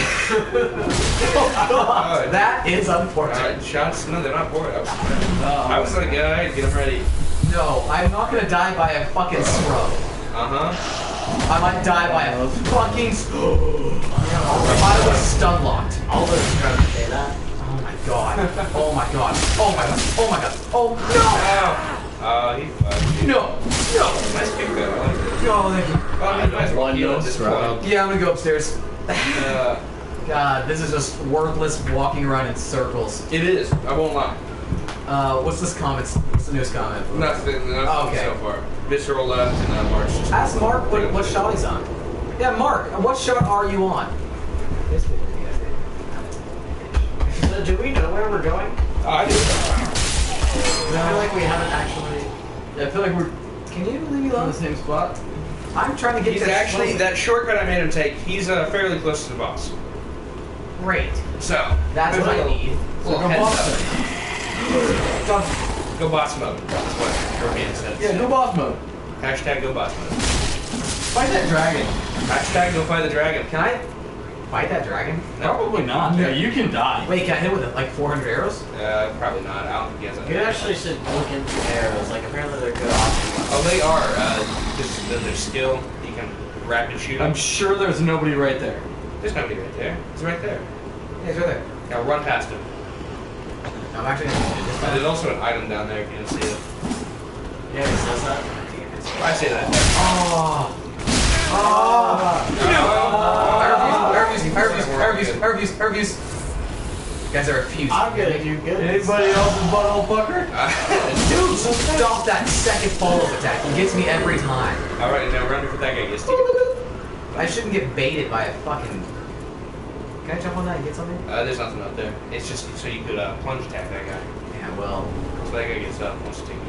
F: Oh,
A: That is unfortunate.
F: Alright, shots? No, they're not bored. I was, I was like, alright, get them ready.
A: No, I'm not gonna die by a fucking scrub.
F: Uh huh.
A: I might die by a fucking. s- If I was stun locked.
D: All those scrubs say that.
A: Oh my god. Oh my god. Oh my god. Oh my god. Oh
F: Oh! Uh, he fucked you.
A: no. No. No.
F: Nice kick though. I like it.
A: No. Thank you.
F: Well, you might as well heal at this point.
A: Yeah, I'm gonna go upstairs.
F: Uh,
A: God, this is just worthless walking around in circles.
F: it is. I won't lie.
A: Uh, what's this comment? What's the newest comment?
F: Nothing. Nothing
A: Oh, okay.
F: so far. Visceral left and uh, March. just-
A: Ask Mark what, what shot he's on. Yeah, Mark, what shot are you on?
D: So do we know where we're going?
F: Oh, I do.
D: I feel like we haven't actually.
E: Yeah, I feel like we're
A: Can you leave me
E: in the
A: alone?
E: same spot.
A: I'm trying to get
F: He's
A: to
F: actually that shortcut I made him take. He's uh, fairly close to the boss.
A: great.
F: So
A: That's what I
F: little-
A: need.
F: little
E: go
F: heads
E: boss
F: up.
A: Done.
F: Go boss mode. That's what European says.
E: Yeah, go boss mode.
F: Hashtag go boss mode.
E: Fight that dragon.
F: Hashtag go fight the dragon.
A: Can I fight that dragon?
E: Probably not. Yeah, you can die.
A: Wait, can I hit it with like four hundred arrows?
F: Uh, probably not. I don't think he has a.
D: You actually should look into arrows. Like apparently they're good options.
F: Oh, they are. Uh, just the, their skill. You can rapid shoot.
E: I'm
F: them.
E: sure there's nobody right there.
F: There's nobody right there. He's right there.
A: Yeah, he's right there.
F: Now run past him.
A: I'm actually gonna do this
F: Uh, there's
A: time.
F: also an item down there if you didn't see it.
D: Yeah, it says that.
F: I say that.
A: Oh. Oh.
F: No.
A: I refuse. I refuse. I refuse. I refuse. I refuse. Guys, I refuse.
D: I'm gonna do good.
E: Anybody else's butthole fucker?
A: Dude, stop that second follow-up attack. He gets me every time.
F: All right, now run before that guy gets to you.
A: I shouldn't get baited by a fucking. Can I jump on that and get something?
F: Uh, there's nothing up there. It's just so you could uh, plunge attack that guy.
A: Yeah, well,
F: So that guy gets up, wants to take you.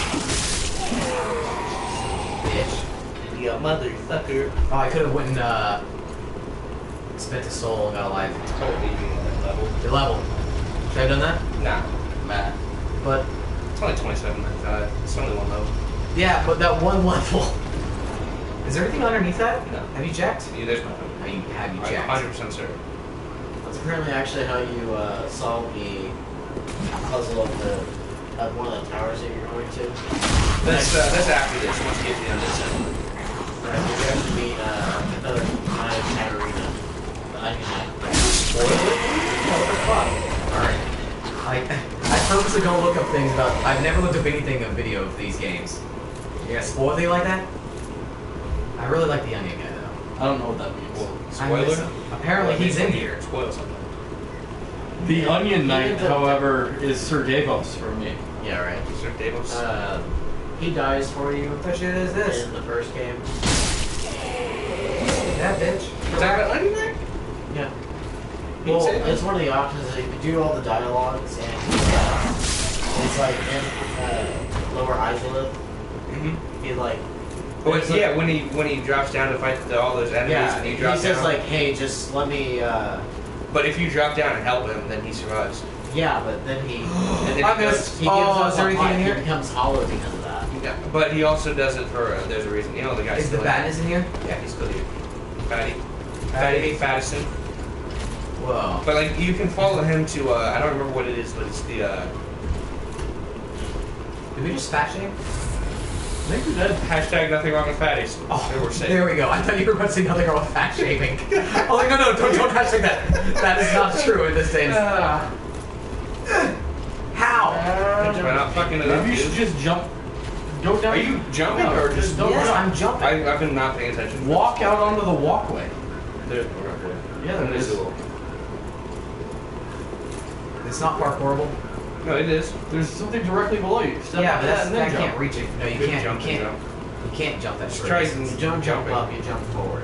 A: bitch.
F: You motherfucker.
A: Oh, I could have went and uh, spent a soul and got alive.
F: Totally you that level.
A: Your level. Should I have done that?
F: Nah,
A: Mad. But
F: it's only twenty-seven. Uh, it's only one level.
A: yeah, but that one level. Is there anything underneath that?
F: No.
A: Have you checked?
F: Yeah, there's nothing.
A: Have you have you
F: I'm
A: checked?
F: one hundred percent certain.
D: That's apparently actually how you uh, solve the puzzle of the of one of the towers that you're going to.
F: That's uh, that's after this. Once you get to the end of this.
D: Right, you have to meet uh, another kind of Katarina, the Onion Knight.
F: Spoiler.
A: What the fuck? Alright. I, I purposely don't look up things about. I've never looked up anything of video of these games. You gonna spoil anything like that? I really like the Onion guy though.
E: I don't know what that means.
F: Well,
A: I miss
F: spoiler.
A: him. Apparently he's in here.
F: Spoil something.
E: The Onion Knight, however, is Sir Davos for me.
D: Yeah, right.
F: Sir Davos.
D: Uh, he dies for you
A: What the shit is this?
D: in the first game.
A: That bitch.
F: Is that an onion knight?
D: Yeah.
F: He
D: Well,
F: said-
D: it's one of the options that you can do all the dialogues, and uh, it's like in uh, Lower Izalith,
F: Mm-hmm.
D: he like.
F: Oh,
D: there's,
F: yeah,
D: like-
F: when he when he drops down to fight the, all those enemies
D: Yeah,
F: and he
D: he
F: drops
D: says
F: down.
D: like, "Hey, just let me." Uh,
F: But if you drop down and help him, then he survives.
D: yeah, but then he.
F: And then
A: I
F: he
A: missed.
F: goes,
D: He gives
A: Oh,
D: up
A: is there
D: on
A: anything in
D: life.
A: here?
D: He becomes hollow because of that.
F: Yeah, but he also does it for, uh, there's a reason. You know, the guy's
A: Is the
F: still
A: badness in here?
F: Yeah, he's still here. Fatty. Fatty Fattison.
A: Whoa.
F: But, like, you can follow him to, uh, I don't remember what it is, but it's the, uh,
A: Did we just fat shame?
E: I think we did.
F: hashtag nothing wrong with fatties.
A: Oh,
F: There we're safe.
A: there we go. I thought you were about to say nothing wrong with fat shaming. I was like, no, no, don't, don't hashtag that. That is not true in this day. and-
F: Uh,
A: How?
F: We're not fucking it up,
E: Maybe you should
F: dude.
E: just jump. Go down.
F: Are you jumping
E: No,
F: or just...
E: don't
A: Yes,
E: run.
A: I'm jumping.
F: I, I've been not paying attention.
E: Walk out onto the walkway.
F: There's more up there.
E: Yeah, there is.
F: Invisible.
A: It's not parkourable.
F: No, it is.
E: There's something directly below you. Step
A: Yeah,
E: up
A: but
E: to
A: that's,
E: that and
A: I
E: then
A: can't
E: jump.
A: reach it. No, you
F: Good
A: can't.
F: jump,
A: You can't.
F: jump.
A: You can't jump that
F: Let's
A: straight.
F: try
A: You
F: some
A: don't jump
F: jumping.
A: up. You jump forward.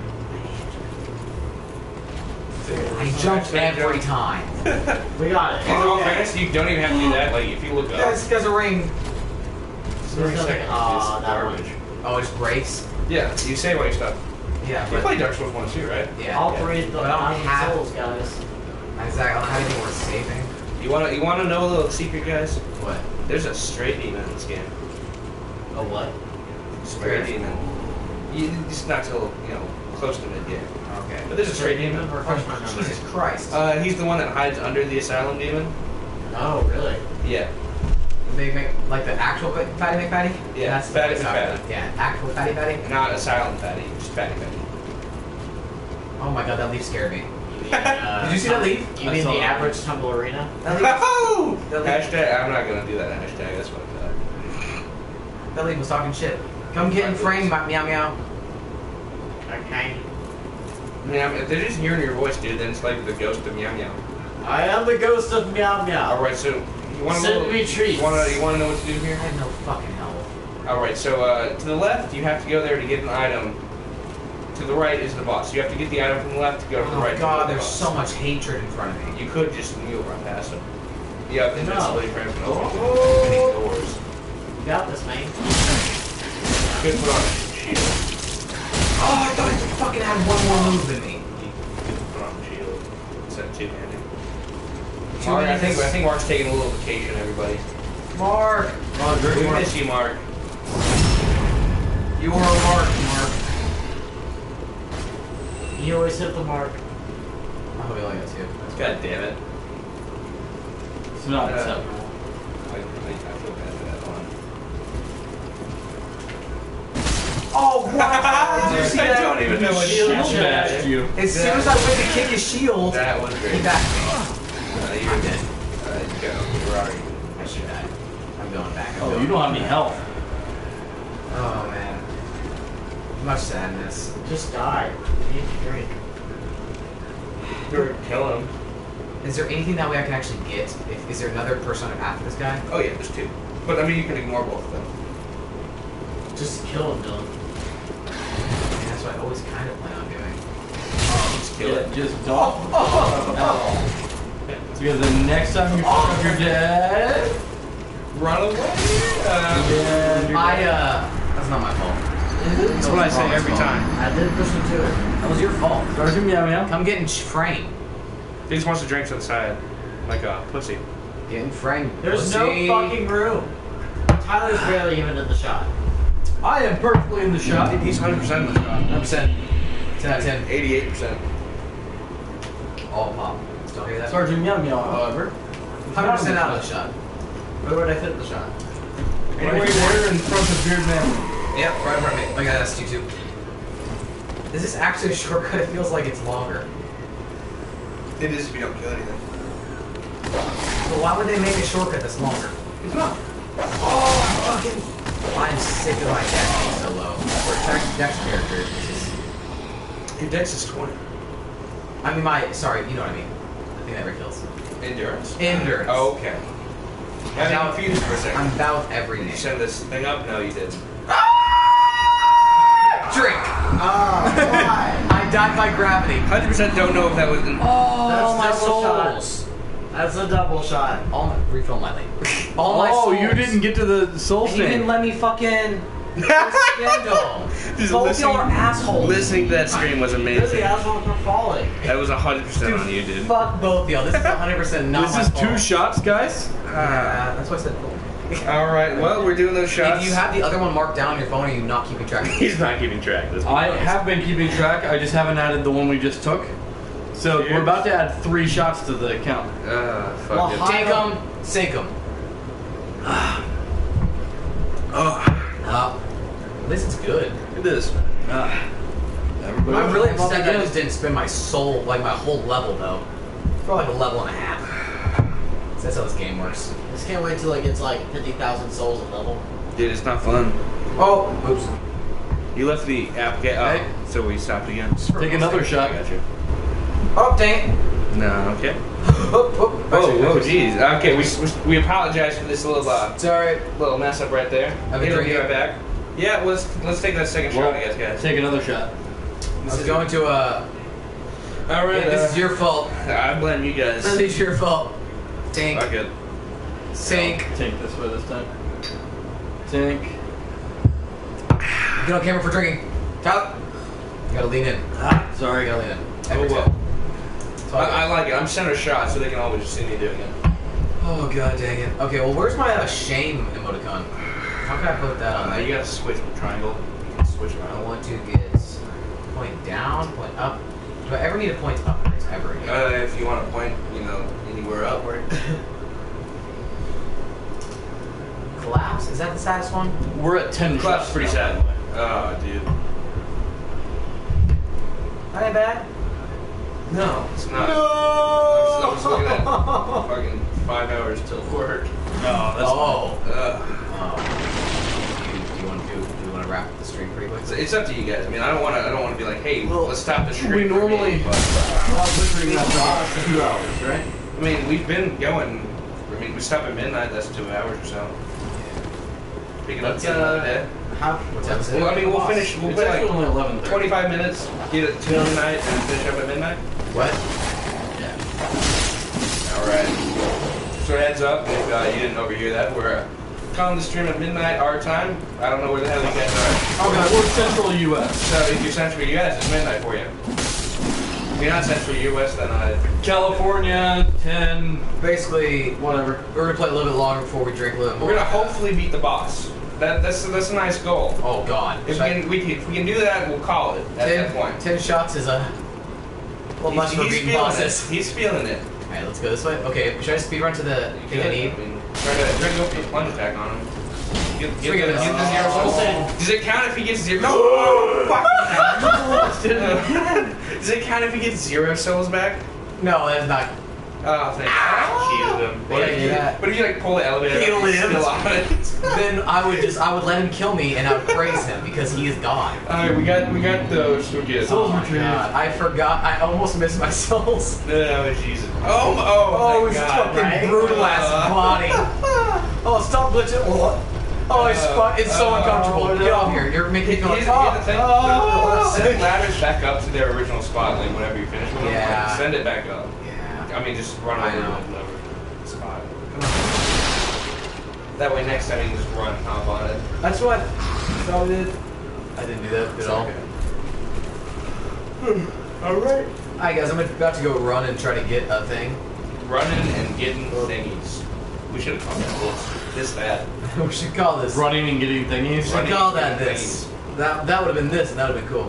A: I jumped every time.
D: We got it.
F: In all fairness, you don't even have to do that. Like, if you look up,
A: Guys, guys, a ring.
F: thirty
D: There's nothing-
F: seconds
D: Aw,
F: is
D: that
F: garbage.
A: Oh, it just breaks.
F: Yeah, you save all your stuff.
A: Yeah,
F: You
A: but
F: played Dark Souls one too, right?
A: yeah.
D: Operate the
A: But I don't
D: Thousand
A: have-
D: Souls, guys.
A: Exactly. I don't have anything worth saving.
F: You wanna you wanna know a little secret, guys?
A: What?
F: There's a stray demon in this game.
D: A what?
F: Stray
A: Where?
F: demon. You just not till you know close to mid game.
A: Okay.
F: But there's a stray demon.
D: Refresh my memory.
A: Jesus Christ.
F: Uh, he's the one that hides under the asylum demon.
D: Oh, really?
F: Yeah.
A: They make like the actual fa- Fatty McFatty?
F: Yeah,
A: That's
F: Fatty
A: sorry.
F: McFatty.
A: Yeah, actual Fatty Fatty.
F: Not asylum fatty, just fatty fatty.
A: Oh my god, that leaf scared me.
D: You mean, uh,
A: Did you see that leaf?
D: You
E: I
D: mean
E: saw
D: the
E: it.
D: average Tumble Arena?
A: That leaf,
F: Woohoo!
A: that leaf,
F: Hashtag. I'm not gonna do that hashtag. That's what
A: that leaf was talking shit. Come get in frame, my- meow meow.
D: Okay.
F: I mean, I'm, if they're just hearing your voice, dude, then it's like the ghost of Meow Meow.
D: I am the ghost of Meow Meow.
F: All right, so you want to
D: Send
F: know?
D: me treats.
F: You want to? You want to know what to do
A: I
F: here?
A: have no fucking help.
F: All right, so uh, to the left, you have to go there to get an item. To the right is the boss. You have to get the item from the left to go to the
A: Oh
F: right. to
A: god,
F: get the
A: there's
F: boss.
A: so much hatred in front of me.
F: You could just you'll run past him. Yeah,
D: No.
F: invincibility frames and open
A: Oh.
F: any doors.
D: You got this, man.
F: Good put on a shield.
A: Oh, I thought I fucking had one more move than me.
F: Good put on a shield. Instead of two handed.
A: Two
F: Mark, I
A: hands.
F: think I think Mark's taking a little vacation. Everybody.
A: Mark!
E: Oh, great
F: We
E: work.
F: miss you, Mark.
A: You are a mark, Mark.
D: You always hit the mark.
A: Oh, we only got two.
F: God damn it.
E: It's not
F: Uh,
E: acceptable.
F: I, I, I feel bad for that one.
A: Oh, wow! Did you see
F: I
A: that?
F: don't even know what
D: Shield
F: shield
E: Shield
D: check.
E: bashed you.
A: As soon as I went to kick his shield,
F: That was great.
A: he backed me.
F: Uh, you're dead. Alright, go. Where are you?
A: I should die. I'm going back. I'm
E: Oh,
A: going
E: you don't have
A: back.
E: any health.
A: Oh, man. Much sadness.
D: Just die. You need to drink.
F: You're killing him.
A: Is there anything that way I can actually get? If, is there another persona after this guy?
F: Oh yeah, there's two. But I mean, you can ignore both of them.
D: Just kill him, Dylan.
A: I mean, that's what I always kind of plan on doing.
F: Just kill
E: Yeah,
F: it.
E: just don't. Because the next time you fuck up your dad,
F: Run away. Uh,
E: yeah, you're
A: I, uh, that's not my fault.
F: that's what I say every time.
D: I did push him to it.
A: That was your fault.
E: Sergeant Meow Meow.
A: Come get in frame.
F: He just wants to drink to the side, like a pussy.
A: Get in frame.
D: There's
A: pussy.
D: no fucking room. Tyler's barely even in the shot.
E: I am perfectly in the shot.
F: He's one hundred percent in the shot.
A: one hundred percent. ten out of ten.
F: eighty-eight percent.
A: All pop. Still hear that?
E: Sergeant Meow Meow, however.
A: one hundred percent out of the shot.
D: Where would I fit the shot?
E: Right there in front of Beard Man.
A: Yep, right in front of me. I got S T two. Is this actually a shortcut? It feels like it's longer.
F: It is if you don't kill anything.
A: So why would they make a shortcut that's longer?
F: It's not.
A: Oh, fucking! I'm sick of my dex being so low. For dex, dex characters, this is...
F: Your dex is twenty.
A: I mean, my... Sorry, you know what I mean. The thing that refills.
F: Endurance.
A: Endurance.
F: Oh, okay. I
A: Now-
F: got confused for a second.
A: I'm about every
F: Did
A: name.
F: you send this thing up? No, you didn't.
A: Drink!
D: Oh, why?
A: I died by gravity.
F: one hundred percent don't know if that was an...
A: Oh,
D: That's
A: my
D: double shot.
A: souls.
D: That's a double shot.
A: All my... Refill my lane. All my
E: Oh,
A: souls.
E: you didn't get to the soul
A: And you didn't
E: thing.
A: let me fucking... Scandal.
F: Just
A: Both
F: listening-
A: y'all are assholes.
F: Listening to that scream was
D: They're the
F: amazing.
D: assholes for falling.
F: That was one hundred percent on you, dude.
A: Fuck both y'all. This is one hundred percent not
E: This
A: my
E: is
A: fault.
E: two shots, guys.
A: Uh, that's what I said.
F: Alright, well, we're doing those shots.
A: If you have the other one marked down on your phone, are you not keeping track?
F: He's not keeping track. Let's be
E: I
F: honest.
E: have been keeping track. I just haven't added the one we just took. So
F: Cheers.
E: we're about to add three shots to the count.
F: Uh, fuck
D: Well,
F: it.
D: hi-
A: Take them, sink them.
F: Oh,
A: Uh, at least it's good.
F: look at this.
E: Uh, everybody
A: I'm really
E: come up
A: upset that I
E: again.
A: just didn't spend my soul, like my whole level though. For like a level and a half. So that's how this game works.
D: Just can't wait till it gets like fifty thousand souls a level.
F: Dude, it's not fun.
A: Oh, oops.
F: You left the app. Get, oh,
A: Hey.
F: so we stopped again.
E: Take another shot.
F: I got you.
A: Oh, dang it.
F: No, okay.
A: Oh, oh,
F: Oh, whoa, jeez. Okay, we, we we apologize for this little uh,
A: Sorry.
F: little mess up right there.
A: Have a
F: It'll
A: drink
F: be
A: here.
F: right back. Yeah, let's let's take that second
E: Well,
F: shot, I guess, guys.
E: Take another shot.
A: This is going to, uh,
F: All right.
A: yeah, this is
F: uh,
A: your fault.
F: I blame you guys.
A: This is your fault. Tank.
F: Fuck it.
A: Sink.
E: Take this way this time. Tank.
A: Get on camera for drinking. Tyler. You gotta lean in.
E: Ah, sorry.
A: You gotta lean in.
F: Oh
A: Every
F: well.
A: time. That's all
F: I,
A: I
F: I
A: got.
F: like it. I'm center shot, so they can always just see me doing it.
A: Oh god dang it. Okay, well where's my uh, shame emoticon? How can I put that on
F: Uh,
A: there?
F: you gotta switch with triangle. You can switch
A: I
F: around.
A: want to get point down, point up. Do I ever need a point upwards ever again?
F: Uh, if you want to point, you know, anywhere upward.
A: Collapse? Is that the saddest one?
E: We're at ten
F: Clap's
E: shots.
F: pretty
E: now.
F: sad. Oh, dude.
A: Not that bad?
F: No, it's not. I was, I was looking at fucking five hours till work.
E: No, that's
A: Oh.
F: Ugh.
A: Oh. Do you, do you want to do? Do you want to wrap the stream pretty quick?
F: It's, it's up to you guys. I mean, I don't want to. I don't want to be like, hey,
E: Well,
F: let's stop the stream.
E: we
F: for me,
E: normally-
F: but, uh,
E: Probably after about two hours, right?
F: I mean, we've been going. I mean, we stop at midnight. That's two hours or so. Pick it up
E: That's,
F: again another
E: uh,
F: day.
D: How?
A: What's that?
F: Well, I mean, we'll finish. We'll
E: It's
F: play
E: actually
F: like
E: only eleven thirty.
F: twenty-five minutes. Get it till midnight and finish up at midnight.
A: What?
F: All right. So heads up, if uh, you didn't overhear that, we're uh, calling the stream at midnight our time. I don't know where the hell you guys are.
E: Oh god, we're Central U S.
F: So if you're Central U S, it's midnight for you. If you're not Central U S, then I.
E: California, ten.
A: Basically,
E: Whatever.
A: we're gonna play a little bit longer before we drink a little bit more.
F: We're gonna hopefully beat the boss. That, that's that's a nice goal.
A: Oh god.
F: If we can, we can, if we can do that, we'll call it at that
A: ten,
F: point.
A: ten shots is a well
F: He's,
A: much for
F: he's
A: beating
F: feeling
A: bosses.
F: it. He's feeling it.
A: Alright, let's go this way. Okay, should I speed run to the thing I need?
F: I mean, try to try to go for the plunge attack on him. Get, get,
A: Look at
F: the,
A: this.
F: get the zero
A: Oh.
F: souls. Does it count if he gets zero? No! Fuck! Does it count if he gets zero souls back?
A: No, that's not.
F: Oh, thank God. Cheated him. But,
A: Yeah,
F: if you,
A: yeah.
F: but if you like pull the elevator,
A: He
F: up, he's
A: lives.
F: still on it.
A: Then I would just I would let him kill me and I would praise him because he is God.
F: All right, we got we got those. We're good.
A: Oh my god, I forgot. I almost missed my souls.
F: Oh Jesus. Oh oh.
A: Oh,
F: thank
A: his
F: God.
A: fucking
D: right?
A: brutal ass
F: Uh,
A: body. Oh, stop glitching. Oh, it's fun. It's so
F: Uh,
A: uncomfortable.
F: uh,
A: Get off here. You're making me
F: Here's,
A: feel
F: here's
A: like.
F: the thing.
A: Oh,
F: Send ladders back up to their original spot, like whenever you finish with them.
A: Yeah.
F: Like, send it back up.
A: Yeah.
F: I mean, just run
A: I
F: over
A: know.
F: to whatever spot. That way, next time you can just run hop on it.
A: That's what. So did. I didn't do that at all.
F: All right.
A: Alright, guys, I'm about to go run and try to get a thing.
F: Running and getting thingies. We should have called that this. This that.
A: We should call this.
E: Running and getting
A: We
E: thingies.
A: should
F: Running
A: call
F: and
A: that
F: getting
A: this. That that would have been this, and that would have been cool.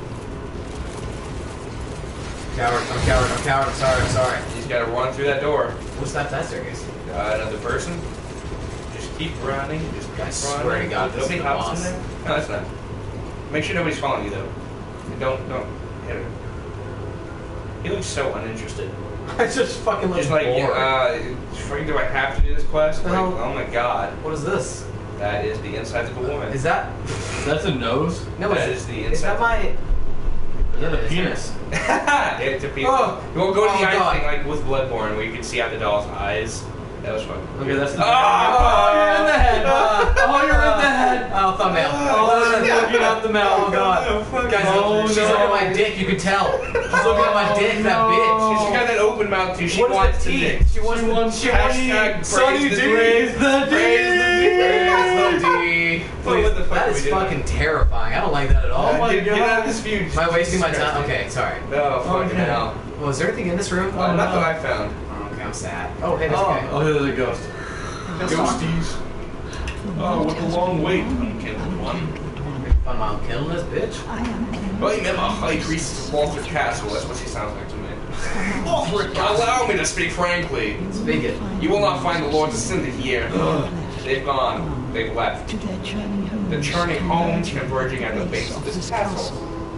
A: Coward, I'm coward, I'm coward, I'm sorry, I'm sorry.
F: You just gotta run through that door.
A: What's that that staircase?
F: Uh, another person. Just keep running. Just keep
A: I
F: running.
A: swear to God, this
F: Nobody
A: is the
F: hops
A: boss.
F: in there. No, that's not. Make sure nobody's following you though. And don't don't hit her. He looks so uninterested.
A: I just fucking look
F: Just like,
A: bored.
F: uh, freaking, do I have to do this quest?
A: The
F: Like,
A: hell?
F: oh my god,
A: What is this?
F: that is the insides of a woman.
A: Is that?
E: That's a nose.
A: No,
F: That
A: is,
F: is the
A: is that
F: inside.
A: my?
E: Is that a
A: Is
E: penis?
F: It's a people.
A: Oh.
F: We'll go to
A: Oh,
F: the eye
A: God.
F: thing like with Bloodborne, where you can see out the doll's eyes. That was fun.
E: Okay, that's the.
F: Oh,
E: you're in the head.
A: Uh,
E: Oh, you're in the head.
A: Oh, thumbnail.
E: Oh, she's looking out the mouth.
A: Oh god. Guys,
E: Oh,
A: she's
E: no.
A: looking at my dick, you can tell. She's looking at my dick, that
E: no.
A: bitch.
F: She got that open mouth too. She
A: What is
F: wants
A: the
F: the
A: T?
F: dick.
A: She wants the
E: wants
A: she
F: Hashtag
A: wants
F: praise
E: Sunny
F: the
E: D.
F: D.
E: Praise the D.
F: Praise the D.
A: Praise the D.
F: What the fuck
A: That is
F: We did
A: fucking terrifying. I don't like that at all.
E: Oh my
F: get, get out
E: God.
F: of this view.
A: Am I wasting my
F: Jesus
A: time?
F: Christ.
A: Okay, sorry.
F: No, fucking
E: Okay.
F: hell.
A: Well, is there anything in this room?
F: Uh, not that I found.
A: Oh, okay, I'm sad. Oh, hey, there's
E: Oh,
A: a guy.
E: oh, there's a ghost.
F: Ghosties. Oh, with a long wait. Unkindled one.
A: Fun while killing this bitch.
F: Well, you met my high priest Walter Castle. That's what she sounds like to me. Walter, allow me to speak frankly.
A: Speak it.
F: You will not find the Lords of Cinda here. They've gone. They've left. They're churning homes converging at the base of this castle.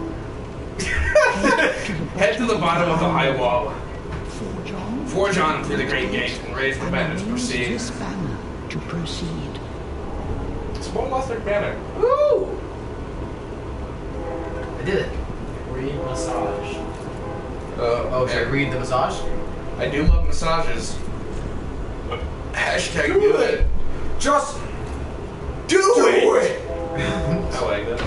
F: Head to the bottom of the high wall. Forge on through the great gate and raise the banner to proceed.
H: To proceed.
F: Small Lothric banner.
A: Woo! I did it.
D: Read massage.
F: Uh,
A: Oh, should I read the massage?
F: I do love massages. Hashtag do it.
A: Just
F: Do, it! I like that.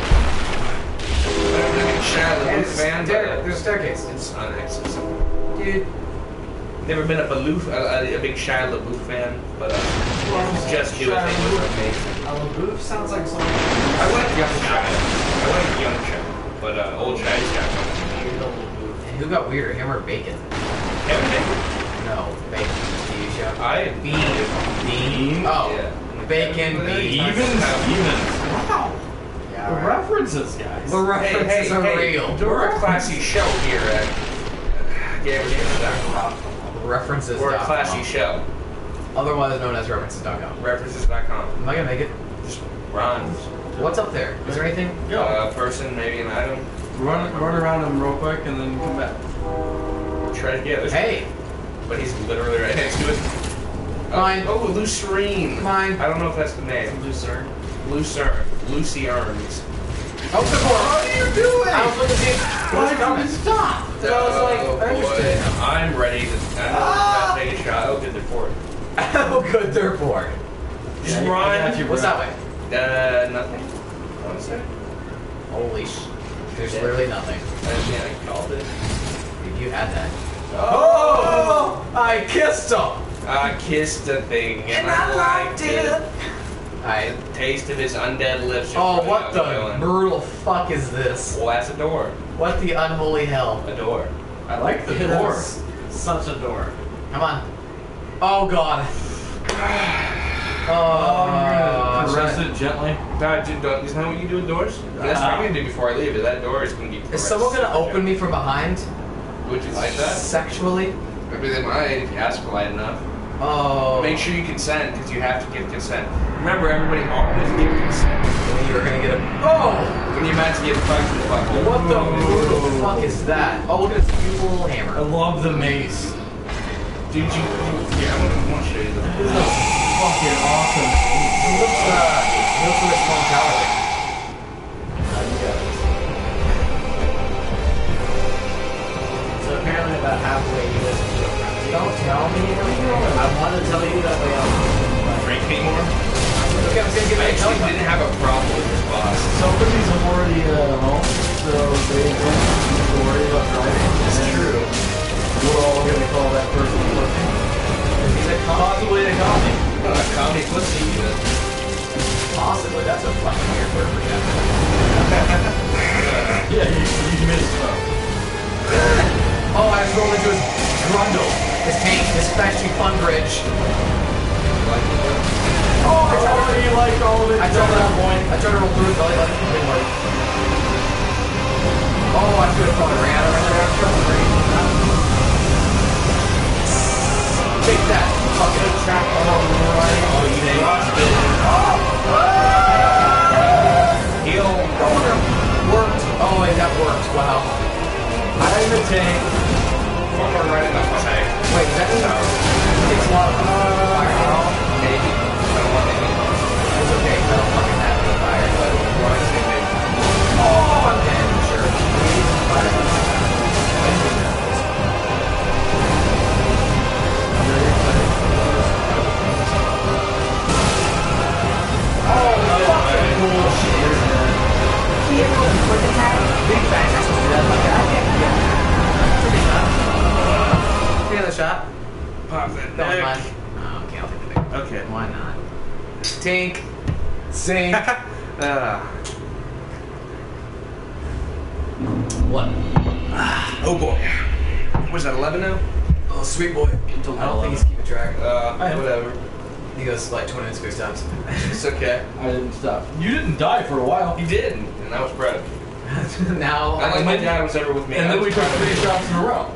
F: I'm a big Shia LaBeouf fan, but uh,
A: There's a staircase.
F: it's unaccessible.
A: Dude.
F: Never been a, Baloof, a, a, a big Shia LaBeouf fan, but uh, just do it. They was amazing.
D: A LaBeouf sounds like something.
F: I like young Shia. I like young Shia, but uh, old Shia's got one.
D: Weird old LaBeouf.
A: And who got weirder, him or Bacon?
F: Everything.
A: No, Bacon, the T V show.
F: I
A: Bean.
E: Bean?
A: Oh,
F: Yeah.
A: Bacon, Bean.
E: Even Stevens.
A: Wow.
E: The
A: Yeah, right.
E: references, guys.
A: The
F: Hey,
A: references
F: hey,
A: are
F: hey,
A: real.
F: we're a classy show here at Gamers Gamers dot com.
A: References.
F: We're a classy show.
A: Otherwise known as references dot com.
F: References dot com.
A: Am I gonna make it?
F: Just run.
A: What's up there? Is there anything?
E: Go.
F: A person, maybe an item.
E: Run, run around him real quick and then come back.
F: Try yeah, there's
A: Hey,
F: but he's literally right next to it. Uh,
A: Mine.
F: Oh, Lucerine.
A: Mine.
F: I don't know if that's the name.
D: Lucerne.
F: Lucerne. Lucy Arms.
A: open the door.
F: What are you doing?
A: I was looking to see who was coming. Stop. So I was like,
F: Oh,
A: I understood.
F: boy. I'm ready to I'm
A: Ah!
F: ready to take a shot. Oh, good, they're for it.
A: How good they're for.
F: Just
E: Yeah, I
F: run.
E: got you,
A: What's
E: bro.
A: that way?
F: Uh, nothing. One sec.
A: Holy sh. There's literally nothing.
F: I mean, I called it.
A: If you had that.
F: Oh!
A: I kissed him.
F: I kissed the thing and, I liked it.
A: I.
F: The taste of his undead lips. just
A: Oh,
F: really
A: what
F: got
A: the
F: going.
A: brutal fuck is this?
F: Well, that's a door.
A: What the unholy hell?
F: A door.
E: I like the
D: It
E: door.
D: is such a door.
A: Come on. Oh god.
E: Oh,
A: Oh,
E: I'm gonna press
A: shit.
E: it gently.
F: God, dude, don't, isn't that what you do with doors? That's what I'm gonna do before I leave. Is that door is gonna be.
A: Is someone gonna open me from behind?
F: Would you like that?
A: Sexually?
F: Maybe they might if you ask polite enough.
A: Oh.
F: Make sure you consent because you have to give consent. Remember, everybody always give consent.
A: You're gonna get a. Oh!
F: When you're about to get fucked in the butthole.
A: What the brutal fuck is that? Oh, look at this beautiful little
E: I
A: hammer.
E: love the mace.
F: Dude, you. Yeah, I'm gonna, I'm gonna show you
E: This
F: the.
E: is a fucking awesome.
A: He looks, uh, he looks like a small tower.
D: So apparently about halfway you listen to it.
A: Don't tell me what you're doing.
D: I wanted to tell you that way else.
F: Drink anymore?
A: Okay, I'm gonna give
F: I
A: me a
F: actually
A: telephone.
F: didn't have a problem with this boss.
E: Some of these are already uh, home, so they don't need to worry about driving.
F: It's
E: And
F: true.
E: We're all gonna call that person pussy.
A: He's a possibly a coffee.
F: Uh, comedy pussy. uh,
A: Possibly, that's a fucking weird word for that.
E: Yeah, you, you missed stuff.
A: Oh, I just rolled into his grundle. His tank, his Fashy Fun Bridge.
E: Oh, I already like all of it.
A: I tried to roll point. I tried to roll through his belly button. It didn't work. Oh, I should have fucking ran over there. I should have ran. Take that, fucking trap. Oh, right.
F: Oh, you lost it. Heal.
A: Worked. Oh, wait, that worked. Wow.
E: I'm the tank.
F: Fucking right in the tank.
A: Wait, that takes a lot of fire.
F: Maybe. I don't want any.
A: It's okay. I don't fucking have any fire, but
F: Why is it maybe?
A: oh, I'm dead. Sure. Big bangers. Take another shot.
F: Pop that
A: That was
F: neck.
A: mine. Oh, okay, I'll take the big.
F: Okay.
A: Why not? Tink. Sink.
F: Ah.
A: What?
F: Oh boy. What's that, eleven now?
A: Oh, sweet boy. I don't think he's keeping track.
F: Uh,
E: I am.
F: whatever.
A: He goes like twenty minutes six times.
F: It's okay.
E: I didn't stop. You didn't die for a while.
F: You did, and I was proud.
A: Now,
F: Not like my dad was ever with me.
E: And
F: I
E: then we
F: was
E: took
F: proud of
E: three
F: him.
E: shots in a row.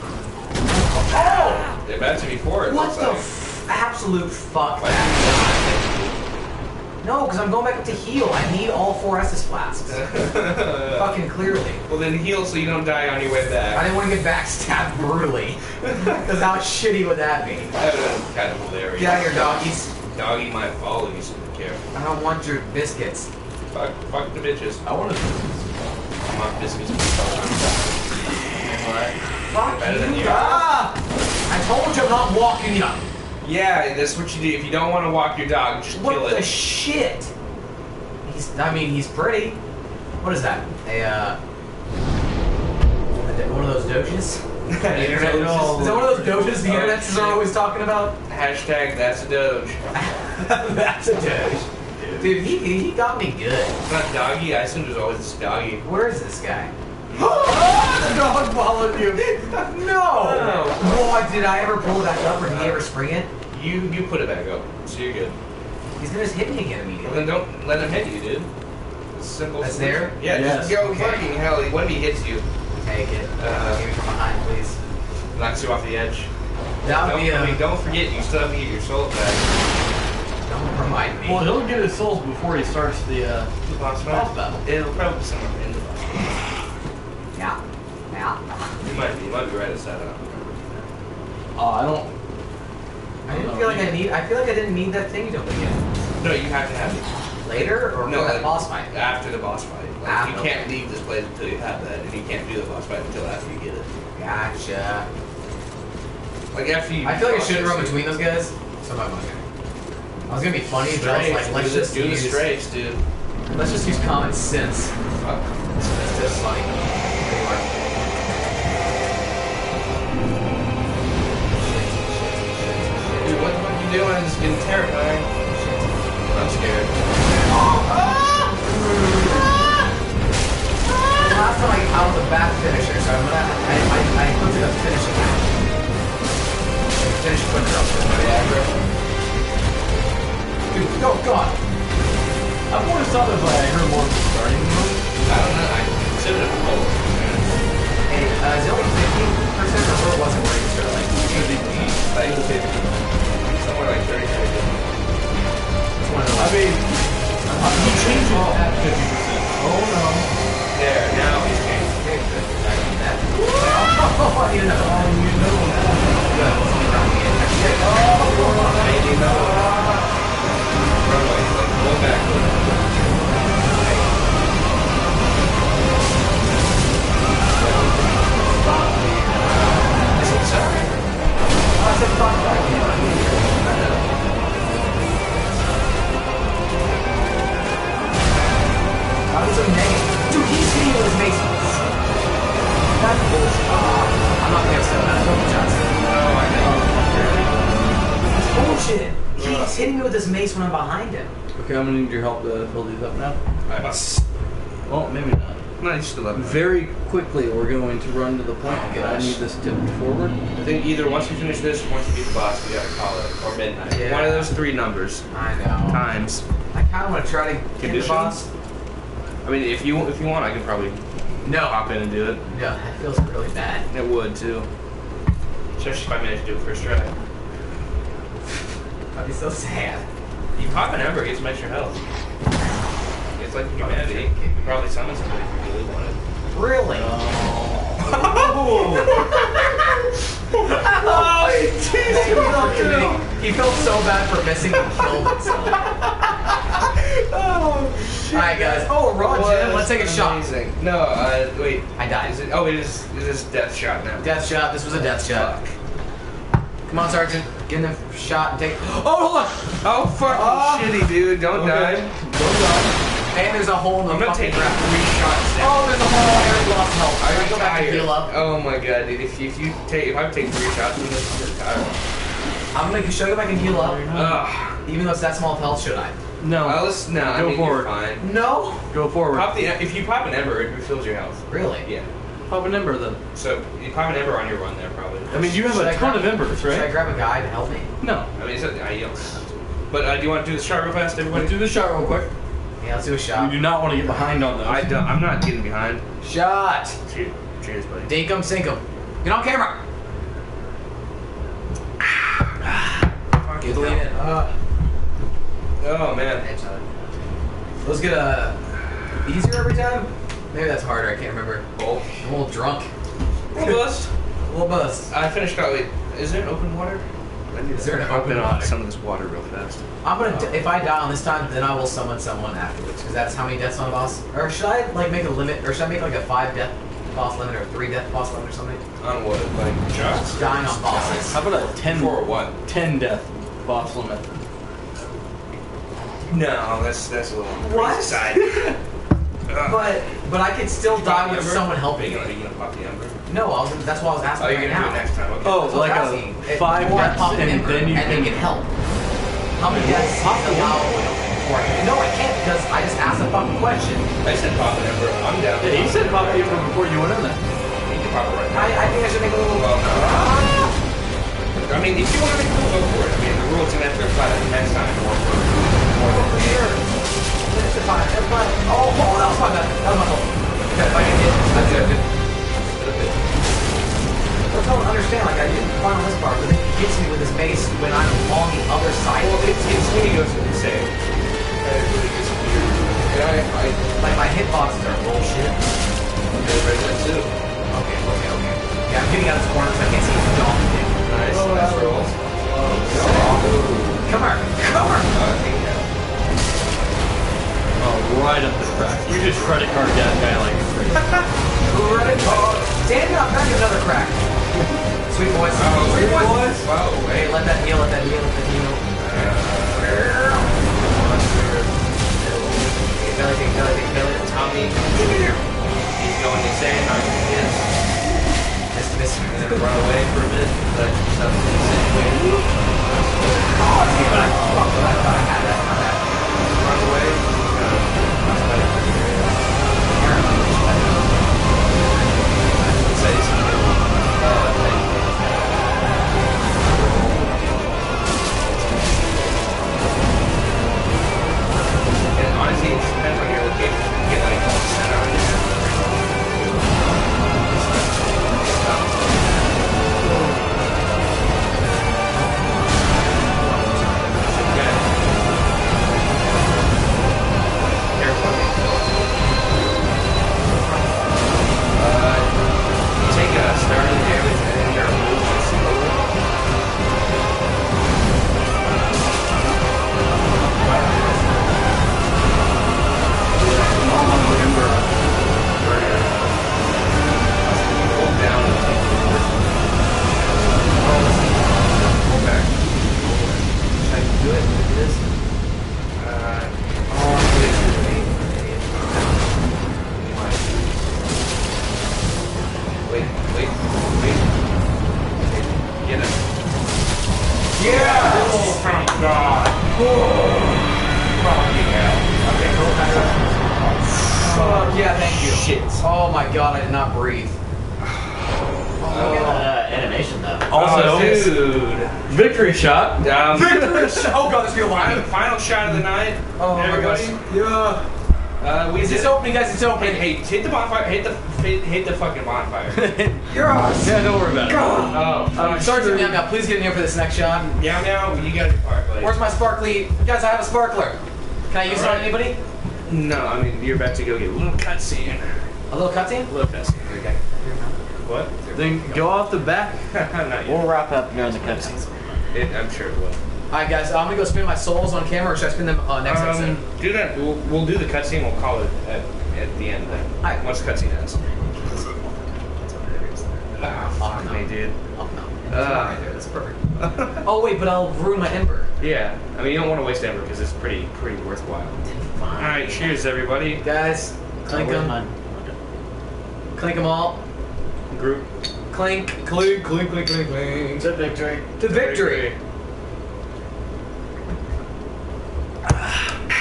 A: oh!
F: They're bad to me for it.
A: What
F: looks
A: the
F: like.
A: f absolute fuck?
F: Why
A: that? No, because I'm going back up to heal. I need all four Estus flasks. Fucking clearly.
F: Well, then heal so you don't die on your way
A: I
F: back.
A: didn't want to get backstabbed brutally. Because how shitty would that be?
F: That would have been kind of hilarious.
A: Get out of here, doggies.
F: Doggy might follow you, so be careful.
A: I don't want your biscuits.
F: Fuck, fuck the bitches.
E: I want to.
F: I want biscuits.
A: Fuck
F: Better than
A: you.
F: you.
A: Ah! I told you I'm not walking you.
F: Yeah, that's what you do. If you don't want to walk your dog, just
A: What
F: kill
A: the
F: it.
A: shit? He's, I mean, he's pretty. What is that? A, uh... One of those doges? The internet, is that one of those doges the
F: Oh,
A: internets are
F: shit.
A: always talking about?
F: Hashtag that's a doge.
A: That's a doge. Dude, he, he got me good.
F: It's not doggy. I assumed it was always this doggy.
A: Where is this guy? The dog followed you. No.
F: No.
A: Boy, did I ever pull it back up or did he ever spring it?
F: You you put it back up, so you're good.
A: He's gonna just hit me again
F: Well,
A: immediately.
F: then don't let him hit you, dude. It's simple.
A: That's
F: solution.
A: there?
F: Yeah,
E: Yes.
F: just go
A: Okay.
F: fucking hell. When he hits you,
A: Take it.
F: Uh,
A: Give me from behind, please.
F: knocks you off the edge.
A: That would
F: Don't,
A: be a...
F: I mean, don't forget, you still have to get your soul back.
A: Don't remind me.
E: Well, he'll get his souls before he starts the uh,
F: The boss
E: boss
F: fight.
E: battle.
F: It'll probably be somewhere in the boss fight.
A: Yeah. Yeah.
F: You might be. You might be right as that up.
E: Oh, I don't.
A: I didn't feel like I need... I feel like I didn't need that thing you don't get.
F: No, you have to have it.
A: Later? Or
F: No,
A: for that
F: like,
A: boss fight?
F: After the boss fight. Like,
A: Ah,
F: you
A: okay.
F: can't leave this place until you have that, and you can't do the boss fight until after you get it.
A: Gotcha.
F: Like after you.
A: I feel like I shouldn't run
F: process it.
A: between those guys, so I'm not going to. I was gonna be funny, but I was
F: Strafes,
A: like, let's
F: do the-
A: just
F: do the
A: use,
F: strafes, dude.
A: let's just use common sense.
F: Fuck.
A: That's just funny. Anyway.
F: Dude, what the fuck are you doing? It's getting terrifying. I'm scared.
A: Last time I, I was a bad finisher, so I'm gonna. I, I, I put it a finishing match. Finish quicker up for my aggro. Dude, oh god!
E: I would have thought if I heard more of the starting move.
F: I don't know. I consider it a roll.
A: Hey, uh, is it only fifteen percent or what was it where you started like
F: Usually like somewhere like thirty seconds.
A: it's one of
E: I
A: those.
E: mean, he changed it at fifty percent.
A: Oh no.
F: There, now he's changed.
A: Okay, good. I need that. Oh, I need another one.
E: You know that.
A: Good. Let's keep running it. Shit. Oh,
F: I need another one. Run away, like go back. This one's sorry.
A: I said fuck that. That was a negative. Dude, he's hitting with his mace. That's bullshit. Uh, I'm not gonna say that. Don't just.
F: Oh, I know.
A: That's bullshit. He's hitting me with his mace when I'm behind him.
E: Okay, I'm gonna need your help to fill these up now.
F: I must.
E: Well, maybe not.
F: No, you still have it.
E: Very quickly, we're going to run to the point.
A: Oh,
E: that I
A: gosh.
E: need this tipped forward.
F: I think either once we finish this or once we beat the boss, we gotta call it. Or midnight.
A: Yeah.
F: One of those three numbers.
A: I know.
F: Times.
A: I kind of want to try to get the
F: Conditions?
A: boss.
F: I mean, if you if you want, I can probably
A: No.
F: hop in and do it.
A: No, that feels really bad.
F: It would too. Especially if I manage to do it first try.
A: I'd be so sad.
F: You pop an ember, get some extra health. It's like humanity. You could probably summon somebody if you really wanted.
A: Really?
F: Oh,
A: he, felt committing- he felt so bad for missing and killed himself.
F: Oh, shit.
A: Alright, guys. Oh, raw gem. Let's take a shot.
F: Amazing. No, uh, wait.
A: I died.
F: Is it? Oh, it is. It is death shot now.
A: Death shot. This was a death shot.
F: Fuck.
A: Come on, Sergeant. Get in the shot and take. Oh, hold on.
F: Oh, fucking
A: Oh.
F: shitty, dude. Don't die.
E: Don't die.
A: And there's a hole in the
F: I'm gonna
A: fucking
F: take
A: ground.
F: three shots now.
A: Oh, there's a hole. I already lost health.
F: I'm
A: Can I go back and
F: tired.
A: heal up?
F: Oh my god, dude. If you, if you take, if I take three shots from this, I'm tired.
A: I'm gonna show you if I can heal up.
F: Ugh.
A: Even though it's that small of health, should I?
E: No.
F: Uh, let's no. I
E: Go
F: mean,
E: forward.
F: You're fine.
A: No.
E: Go forward.
F: Pop the if you pop an ember, it refills your health.
A: Really?
F: Yeah.
E: Pop an ember then.
F: So you pop an ember on your run there probably.
E: I mean, you have
A: Should
E: a
A: I
E: ton
A: grab-
E: of embers,
A: Should I
E: right?
A: grab a guy to help me?
E: No.
F: I mean, it's a, I, you don't have to. But uh, do you want to do the shot real fast, everybody?
E: Let's do the shot real quick.
A: Yeah, let's do a
E: We
A: shot.
E: do not want to get behind on those.
F: I don't, I'm not getting behind.
A: Shot.
F: Cheers, cheers, buddy.
A: Dink 'em, sink 'em. Get on camera. Get the lean in. Uh,
F: Oh man.
A: let's get a easier every time. Maybe that's harder. I can't remember.
F: Both.
A: I'm a little drunk.
F: Robust.
A: A little buzzed.
F: I finished out. Wait, is there an open water? I need
A: Is there an
F: to open
A: open
F: up
A: water?
F: some of this water real fast.
A: I'm gonna. D- if I die on this time, then I will summon someone afterwards, because that's how many deaths on a boss. Or should I like make a limit? Or should I make like a five death boss limit or three death boss limit or something?
F: On what? Like shots?
A: Dying on bosses.
E: How about a ten
F: For what?
E: ten death boss limit?
F: No, that's that's a little on the
A: What?
F: crazy side. Ugh.
A: But but I could still
F: Pop
A: die
F: the
A: with
F: ember?
A: someone
F: Are
A: helping
F: you
A: me.
F: gonna, are you gonna pop the ember?
A: No, I was, that's what I was asking
F: Oh, you're
A: right
F: gonna
A: now.
F: do it next time. Okay.
E: Oh,
A: That's what
E: like
A: I was
E: a
A: asking. It-
E: five
A: before I
E: deaths
A: pop an
E: and
A: ember,
E: then you
A: and
E: can-
A: then get help. How many deaths allow before I can? No, I can't because I just asked a fucking question.
F: I said pop an ember. I'm down.
E: Yeah, you said pop the ember before you went in there.
F: You can pop it right now.
A: I, I think I should make a little.
F: Well, no. I mean, if you want to make a rule, go for it. I mean, the rule's gonna have to apply that next time. More for, more
A: Over
F: for
A: here. Finish the fire. That's fine. Oh, oh, that was my bad. That was my fault. Okay, if I can hit, that's good. I don't understand. Like I didn't fun on this part, but then he hits me with his base when I'm on the other side.
F: Well, it's, it's when he goes insane. That is really just weird. And I, I,
A: Like my hitboxes are bullshit.
F: I read that too.
A: Okay, okay, okay. Yeah, I'm getting out of this corner so I can't see the dog thing.
F: Nice, nice rolls.
A: Come here, come here.
E: Oh, right up the crack. You just credit card that guy like crazy.
A: Credit card. Damn it, I'm gonna get another crack. Sweet boys.
F: Oh,
A: Sweet boys.
F: Wow,
A: Hey,
F: wait.
A: let that heal, let that heal, let that heal. Okay, belly thing, belly thing, belly.
F: Tommy, he's going insane. I'm yes.
A: Miss, miss.
F: He's gonna run away for a bit, but stuff insane.
A: Oh, it's getting back. Fuck, I thought I had that. My bad.
F: Run away. Say something. Uh, and honestly, it depends on your location. You get like center on your Take a starting damage and your movement slower. Hold down and take the force. Hold back.
A: Should I do it? Do this?
F: Uh,
A: Oh, I'm doing it.
F: wait, wait, wait. Get him.
A: Yeah!
F: Oh, thank God. Fucking hell.
A: Okay, go back up. Fuck, yeah, thank you.
F: Shit.
A: Oh my god, I did not breathe.
D: Look at that uh, animation though.
E: Also,
F: Oh, dude.
E: victory shot.
F: Um,
A: Oh god, this feels
F: final,
A: like
F: final shot of the night.
A: Oh my
F: everybody.
A: gosh. Yeah.
F: Uh, we
A: Is this
F: did-
A: opening, guys? It's
F: Hey,
A: opening.
F: hey, hit the bonfire. Hit the hit, hit the fucking bonfire.
A: Yes.
E: Yeah, don't worry about it.
F: Oh,
A: Um, Sergeant Meow Meow, please get in here for this next shot.
F: meow meow. You got your part, buddy.
A: Where's my sparkly? Guys, I have a sparkler. Can I use it on
F: Alright.
A: anybody?
F: No, I mean you're about to go get a little cutscene.
A: A little cutscene?
F: A little cutscene.
A: Okay.
F: What?
E: Then go off the back.
F: Not yet.
D: We'll wrap up during the cutscenes.
F: It, I'm sure it will.
A: Alright, guys, I'm gonna go spin my souls on camera, or should I spin them uh, next episode?
F: Um, do that. We'll, we'll do the cutscene. We'll call it at, at the end then.
A: Alright.
F: Once the cutscene ends. Ah,
A: Oh,
F: fuck
A: no.
F: me, dude.
A: Oh no.
F: Uh.
A: right there. That's perfect. Oh wait, but I'll ruin my ember.
F: Yeah. I mean, you don't want to waste ember because it's pretty pretty worthwhile. All right. Cheers, everybody.
A: Guys, clink
D: Oh, where's
A: them.
D: mine?
A: Clink them all.
F: Group.
A: Clink, clink, clink, clink, clink, clink.
D: To victory.
A: To victory.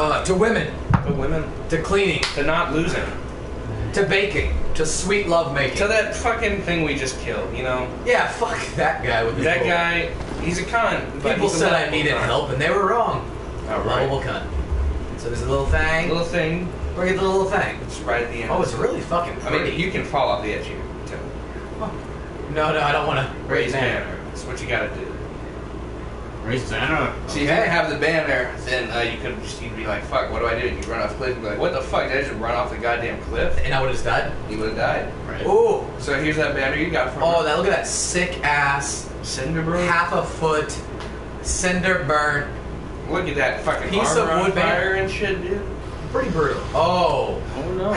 A: Uh, to women,
F: To women.
A: to cleaning,
F: To not losing.
A: to baking, to sweet love making.
F: To that fucking thing we just killed, you know?
A: Yeah, fuck that guy with the
F: That
A: gold.
F: guy, he's a con. but
A: People
F: he's a
A: said I
F: lovable
A: needed
F: con.
A: help, and they were wrong.
F: Oh, right.
A: Lovable cunt. So there's a little thing.
F: Little thing.
A: Look at the little thing.
F: It's right at the end.
A: Oh, it's really fucking
F: I
A: pretty.
F: mean, you can fall off the edge here, too.
A: No, no, I don't want to
F: Raise banner. That's what you gotta do.
D: Raise banner.
F: See, if you didn't have the banner, then uh, you could just you'd be like, fuck, what do I do? And you run off the cliff and be like, what the fuck? Did I just run off the goddamn cliff?
A: And I would have just died.
F: You would have died.
D: Right.
A: Ooh.
F: So here's that banner you got from
A: Oh, that look at that sick ass,
F: Cinderbro.
A: half a foot, cinder burnt.
F: Look at that fucking
A: Piece
F: armor
A: of
F: on
A: wood banner.
F: fire and shit, dude.
A: Pretty brutal. Oh.
E: Oh no.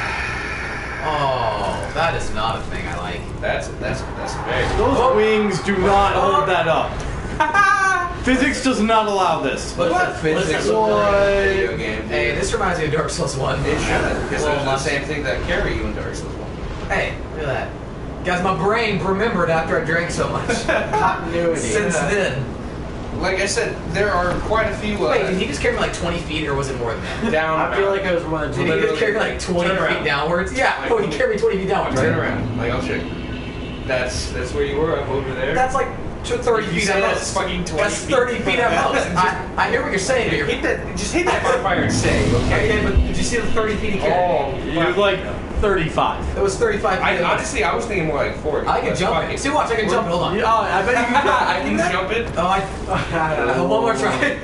A: Oh, that is not a thing I like.
F: That's that's that's very.
E: Those
A: Oh.
E: wings do not
A: Oh.
E: hold that up. Physics does not allow this.
A: Look
F: What
A: at that
F: physics
A: physics.
F: of
E: What?
F: a video game? Dude.
A: Hey, this reminds me of Dark Souls one.
F: It should, because
A: Well,
F: those are the same thing that carry you in Dark Souls one.
A: Hey, look at that. Guys, my brain remembered after I drank so much.
D: Continuity.
A: Since
F: Yeah.
A: then.
F: Like I said, there are quite a few. Uh,
A: Wait, did he just carry me like twenty feet or was it more than that?
F: down?
D: I feel like it was more than
A: Did he
F: Literally.
A: just carry me like twenty
F: Turn
A: feet
F: around.
A: downwards? Yeah,
F: Like-
A: oh, he carried me twenty feet downwards.
F: Turn
A: right?
F: around. Like I'll show you. That's that's where you were up over there.
A: That's like to thirty
F: You
A: feet
F: said
A: at
F: that's
A: most.
F: fucking twenty
A: That's
F: feet.
A: thirty feet at most. I, I hear what you're saying, but you're
F: hit that. Just hit that bonfire and save. Okay.
A: okay, but did you see the thirty feet he carried?
F: Oh,
E: You're like thirty-five.
A: It was thirty-five feet.
F: I
A: at most.
F: honestly, I was thinking more like forty.
A: I can
F: but
A: jump
F: fuck
A: it. See, watch, I can jump it. Hold on.
E: Yeah, I bet you can.
F: I can jump it.
A: Oh, I. Uh, one more try.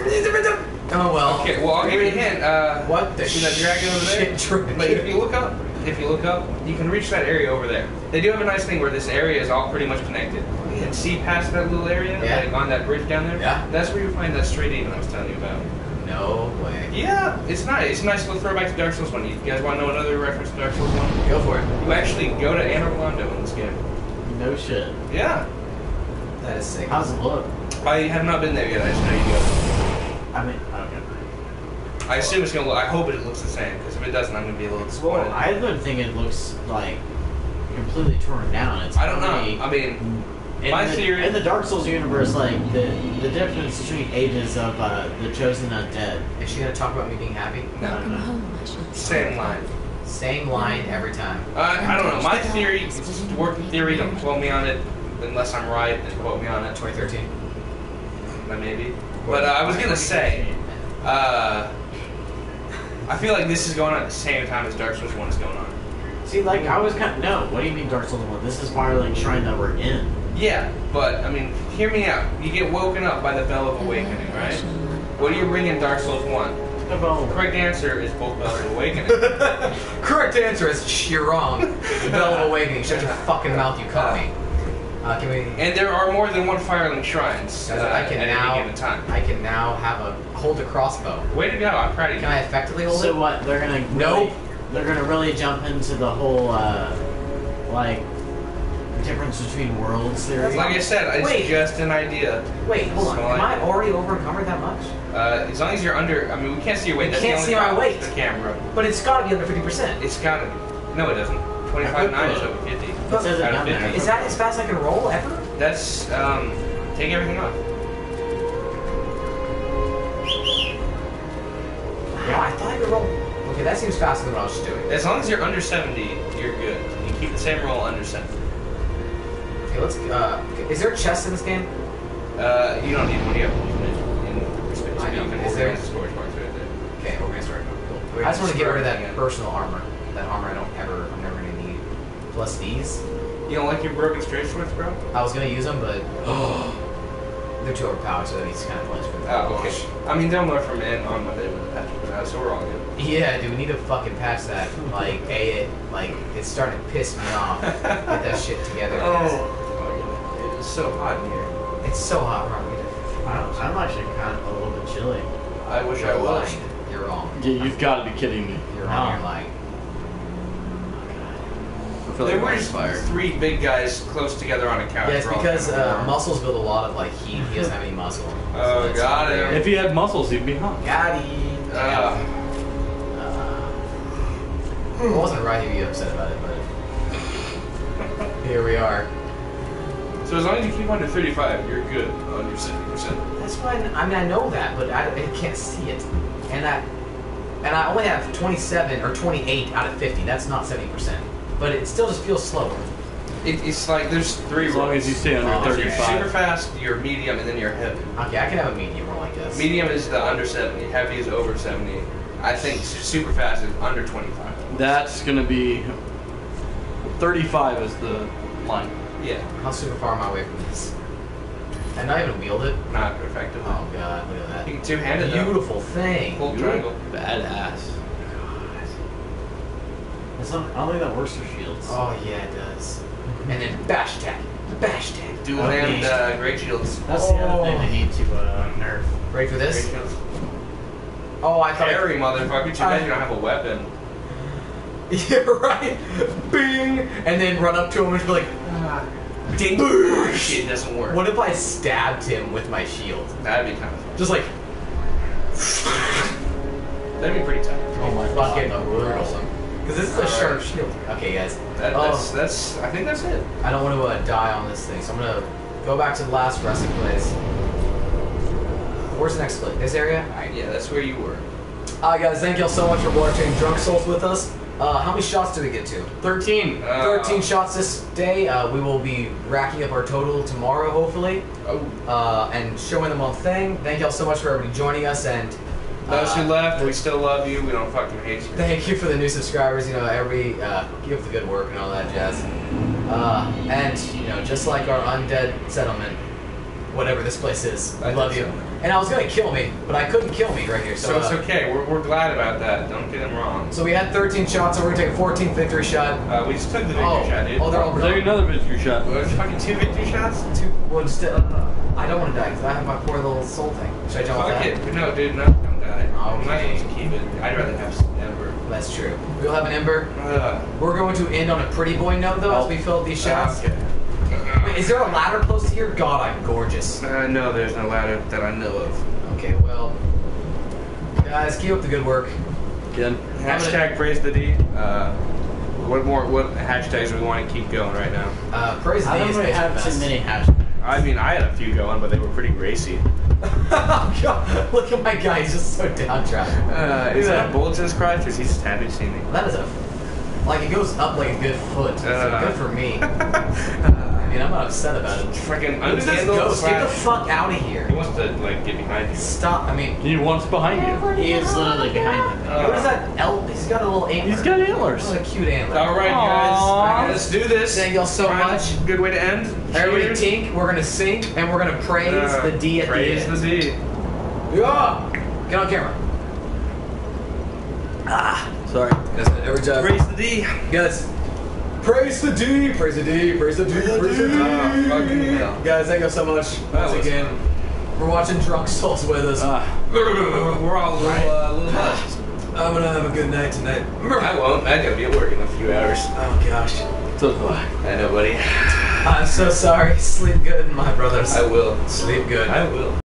A: Oh well.
F: Okay, well I'll give you a hint. Uh,
A: What the
F: See that dragon over there?
A: shit dragon?
F: Like if you look up, if you look up, you can reach that area over there. They do have a nice thing where this area is all pretty much connected. You can see past that little area,
A: Yeah.
F: like on that bridge down there.
A: Yeah.
F: That's where you find that straight even I was telling you about.
A: No way.
F: Yeah, it's nice. It's a nice little throwback to Dark Souls one. You guys want to know another reference to Dark Souls one?
A: Go for it.
F: You actually go to Anor Londo in this game.
D: No shit.
F: Yeah.
A: That is sick.
D: How's it look?
F: I have not been there yet. I just know you go.
D: I mean, okay.
F: I assume it's gonna look. I hope it looks the same because if it doesn't, I'm gonna be a little disappointed.
D: Well, I don't think it looks like completely torn down. It's
F: I don't
D: pretty-
F: know. I mean,
D: In
F: my
D: the,
F: theory-
D: in the Dark Souls universe, like the the difference between ages of uh, the Chosen Undead.
A: Is she gonna talk about me being happy?
F: no,
G: Welcome
F: no.
G: home, I should say.
F: Same line.
A: Same line every time.
F: Uh, I don't know. My theory, it's just a working theory. Don't quote me on it unless I'm right. Then quote me on it.
A: twenty thirteen.
F: Then maybe. But uh, I was gonna say, uh, I feel like this is going on at the same time as Dark Souls one is going on.
D: See, like I was kind of no. What do you mean Dark Souls one? This is Firelink Shrine that we're in.
F: Yeah, but I mean, hear me out. You get woken up by the Bell of Awakening, right? What do you ring in Dark Souls one?
D: The bone.
F: Correct answer is both Bells of Awakening.
A: Correct answer is shh, you're wrong. Bell of Awakening. Shut your fucking mouth, you caught me. Uh, can we?
F: And there are more than one Firelink shrines uh,
A: Guys, I can
F: at
A: now.
F: any given time.
A: I can now have a hold a crossbow.
F: Way to go! I'm proud of you.
A: Can I effectively hold
D: So
A: it?
D: what? They're gonna really,
A: Nope.
D: They're gonna really jump into the whole uh, like difference between worlds theory.
F: Like I said, it's
A: Wait.
F: just an idea.
A: Wait, hold on.
F: So
A: Am
F: I-
A: I already over encumbered that much?
F: Uh, as long as you're under, I mean, we can't see your weight.
A: We
F: That's
A: can't
F: the
A: see
F: only
A: my
F: problem
A: weight.
F: with The camera.
A: But it's got to be under fifty percent.
F: It's got to. No, it doesn't. twenty-five nine is over fifty.
D: It says it
F: Out of
D: down there.
F: fifty.
A: Is that as fast as I can roll ever?
F: That's um. Take everything off.
A: Yeah, I thought I could roll. Okay, that seems faster than what I was just doing.
F: As long as you're under seventy, you're good. You keep the same roll under seventy.
A: Okay, let's. Uh, is there a chest in this game?
F: Uh, you don't need one. You have one in respect.
A: I know.
F: You can
A: Is there-
F: organize the storage box right there.
A: Okay, we're gonna start.
F: We're
A: I just want to get rid of that
F: again.
A: personal armor. That armor I don't ever, I'm never gonna need. Plus these.
F: You don't like your broken straight swords, bro?
A: I was gonna use them, but they're too overpowered, so that needs kind of points for that.
F: Oh, okay. I mean, they'll know from in on Monday when the patch comes out, so we're all good.
A: Yeah, dude, we need to fucking patch that. Like, a it, like it's starting to piss me off. Get that shit together.
F: Oh, it's so hot in here.
A: It's so hot, Ron. We need to-
D: I don't, I'm actually kind of a little bit chilly.
F: I wish I
A: You're
F: was.
A: lying. You're wrong.
E: Yeah, you've got to be kidding me.
A: You're wrong.
D: No.
A: You're lying.
E: I feel
F: There
E: like
F: were
E: mine's
F: just
E: fired.
F: three big guys close together on a couch.
A: Yeah, it's
F: We're all
A: because
F: kinda
A: uh,
F: warm.
A: muscles build a lot of like heat. He doesn't have any muscle.
F: Oh,
A: that's
F: got
A: weird.
F: him.
E: If he had muscles, he'd be hot.
A: Got it.
F: Uh,
A: I wasn't right to be upset about it, but here we are.
F: So as long as you keep under thirty-five, you're good on your seventy percent.
A: That's fine. I mean, I know that, but I, I can't see it. And I, and I only have twenty-seven or twenty-eight out of fifty. That's not seventy percent. But it still just feels slower.
F: It, it's like there's three
E: As long
F: rules.
E: as you stay under
A: Oh,
F: You're
E: thirty-five.
F: super fast, you're medium, and then you're heavy.
A: Okay, I can have a medium roll, I guess.
F: Medium is the under seventy, heavy is over seventy. I think super fast is under twenty-five.
E: That's gonna be thirty-five is the line.
F: Yeah,
A: How super far am I away from this? And not even wield it.
F: not effectively.
A: Oh god, look at
F: You
A: that.
F: can two-handed though.
A: Beautiful thing.
F: Full triangle.
E: Badass.
D: It's not, I don't think that works for shields.
A: Oh yeah, it does. And then bash attack. Bash attack.
F: Dual
D: Okay.
F: hand uh, great shields.
D: That's the other thing
A: Oh.
D: they need to uh, nerf.
A: Ready for
F: Great
A: this?
F: shields.
A: Oh, I thought.
F: Carry, motherfucker. Too bad you don't have a weapon.
A: Yeah, right. Bing, and then run up to him and just be like, ah. Ding. Boosh.
F: Shit doesn't work.
A: What if I stabbed him with my shield?
F: That'd be kind of fun.
A: Just like,
F: That'd be pretty tough.
A: oh my fucking brutal. Because this is a
F: Alright.
A: sharp shield. Okay, guys.
F: That,
A: Oh.
F: that's, that's, I think that's it.
A: I don't want to uh, die on this thing, so I'm gonna go back to the last resting place. Where's the next place? This area? Alright.
F: Yeah, that's where you were.
A: Alright, guys, thank y'all so much for watching Drunk Souls with us. Uh, how many shots do we get to?
E: Thirteen.
F: Uh,
A: thirteen shots this day. Uh, we will be racking up our total tomorrow, hopefully,
F: Oh.
A: uh, and showing them on thing. Thank y'all so much for everybody joining us, and
F: Those who
A: uh,
F: left, we still love you. We don't fucking hate you.
A: thank you for the new subscribers. You know, every uh, keep up the good work and all that jazz. Uh, and you know, just like our undead settlement, whatever this place is, I
F: Undead
A: love you.
F: settlement.
A: And I was gonna kill me, but I couldn't kill me right here. So,
F: So it's
A: uh,
F: okay. We're, we're glad about that. Don't get them wrong.
A: so we had thirteen shots, so we're gonna take a fourteenth victory shot.
F: Uh, we just took the victory
A: Oh,
F: shot, dude.
A: oh, they're all
E: Take another victory shot.
F: There's fucking two victory shots?
A: Two, well, just, uh, I don't want to die because I have my poor little soul thing. Should I jump off
F: Fuck
A: that?
F: it. No, dude, no, don't die. You might
A: Okay.
F: as well keep it. I'd rather have some Ember.
A: That's true. We'll have an ember.
F: Uh,
A: We're going to end on a pretty boy note, though, as we fill up these shots.
F: okay.
A: Wait, is there a ladder close to here? God, I'm gorgeous.
F: Uh, no, there's no ladder that I know of.
A: Okay, well, guys, keep up the good work.
E: Again.
F: Hashtag praise the D. Uh, what more? What hashtags do we want to keep going right now?
A: Uh, praise
D: I
A: the
D: don't
A: D's
D: really
A: best.
D: have too many hashtags.
F: I mean, I had a few going, but they were pretty racy.
A: Oh, God, look at my guy, he's just so downtrodden.
F: Uh, is that a bullet in his crotch, or is he just happy to see me?
A: That is a, like, it goes up like a good foot, so
F: Uh.
A: good for me. I mean, I'm not upset about it.
F: Fucking
A: Look at this
F: unscandal
A: ghost, get the
F: slash-
A: fuck out of here.
F: He wants to like get behind you.
A: Stop, I mean,
E: He wants behind you.
D: He is literally behind me.
F: Uh,
A: what is that elf? He's got a little antler.
E: He's got antlers.
A: What a cute antler.
F: All right,
E: Aw.
F: guys, let's do this.
A: Thank y'all so
F: Fine.
A: much.
F: Good way to end.
A: Everybody
F: Cheers.
A: tink, we're gonna sing, and we're gonna praise
F: Uh,
A: the D at
F: praise
A: the end.
F: the D.
A: Yeah! Get on camera.
E: Sorry.
A: That's it, every time.
F: Praise the D.
A: Guys, praise the D, praise the D, praise the D, praise the D.
F: Oh, fucking hell.
A: Guys, thank you so much
F: That
A: once
F: was
A: again
F: fun.
A: for watching Drunk Souls with us.
E: Ah.
F: We're, we're all a little, uh, little buzzed.
A: I'm gonna have a good night tonight.
F: I won't. I gotta be at work in a few hours.
A: Oh gosh.
E: So do I.
F: I know, buddy.
A: I'm so sorry. Sleep good, my brothers.
F: I will.
A: Sleep good.
F: I will.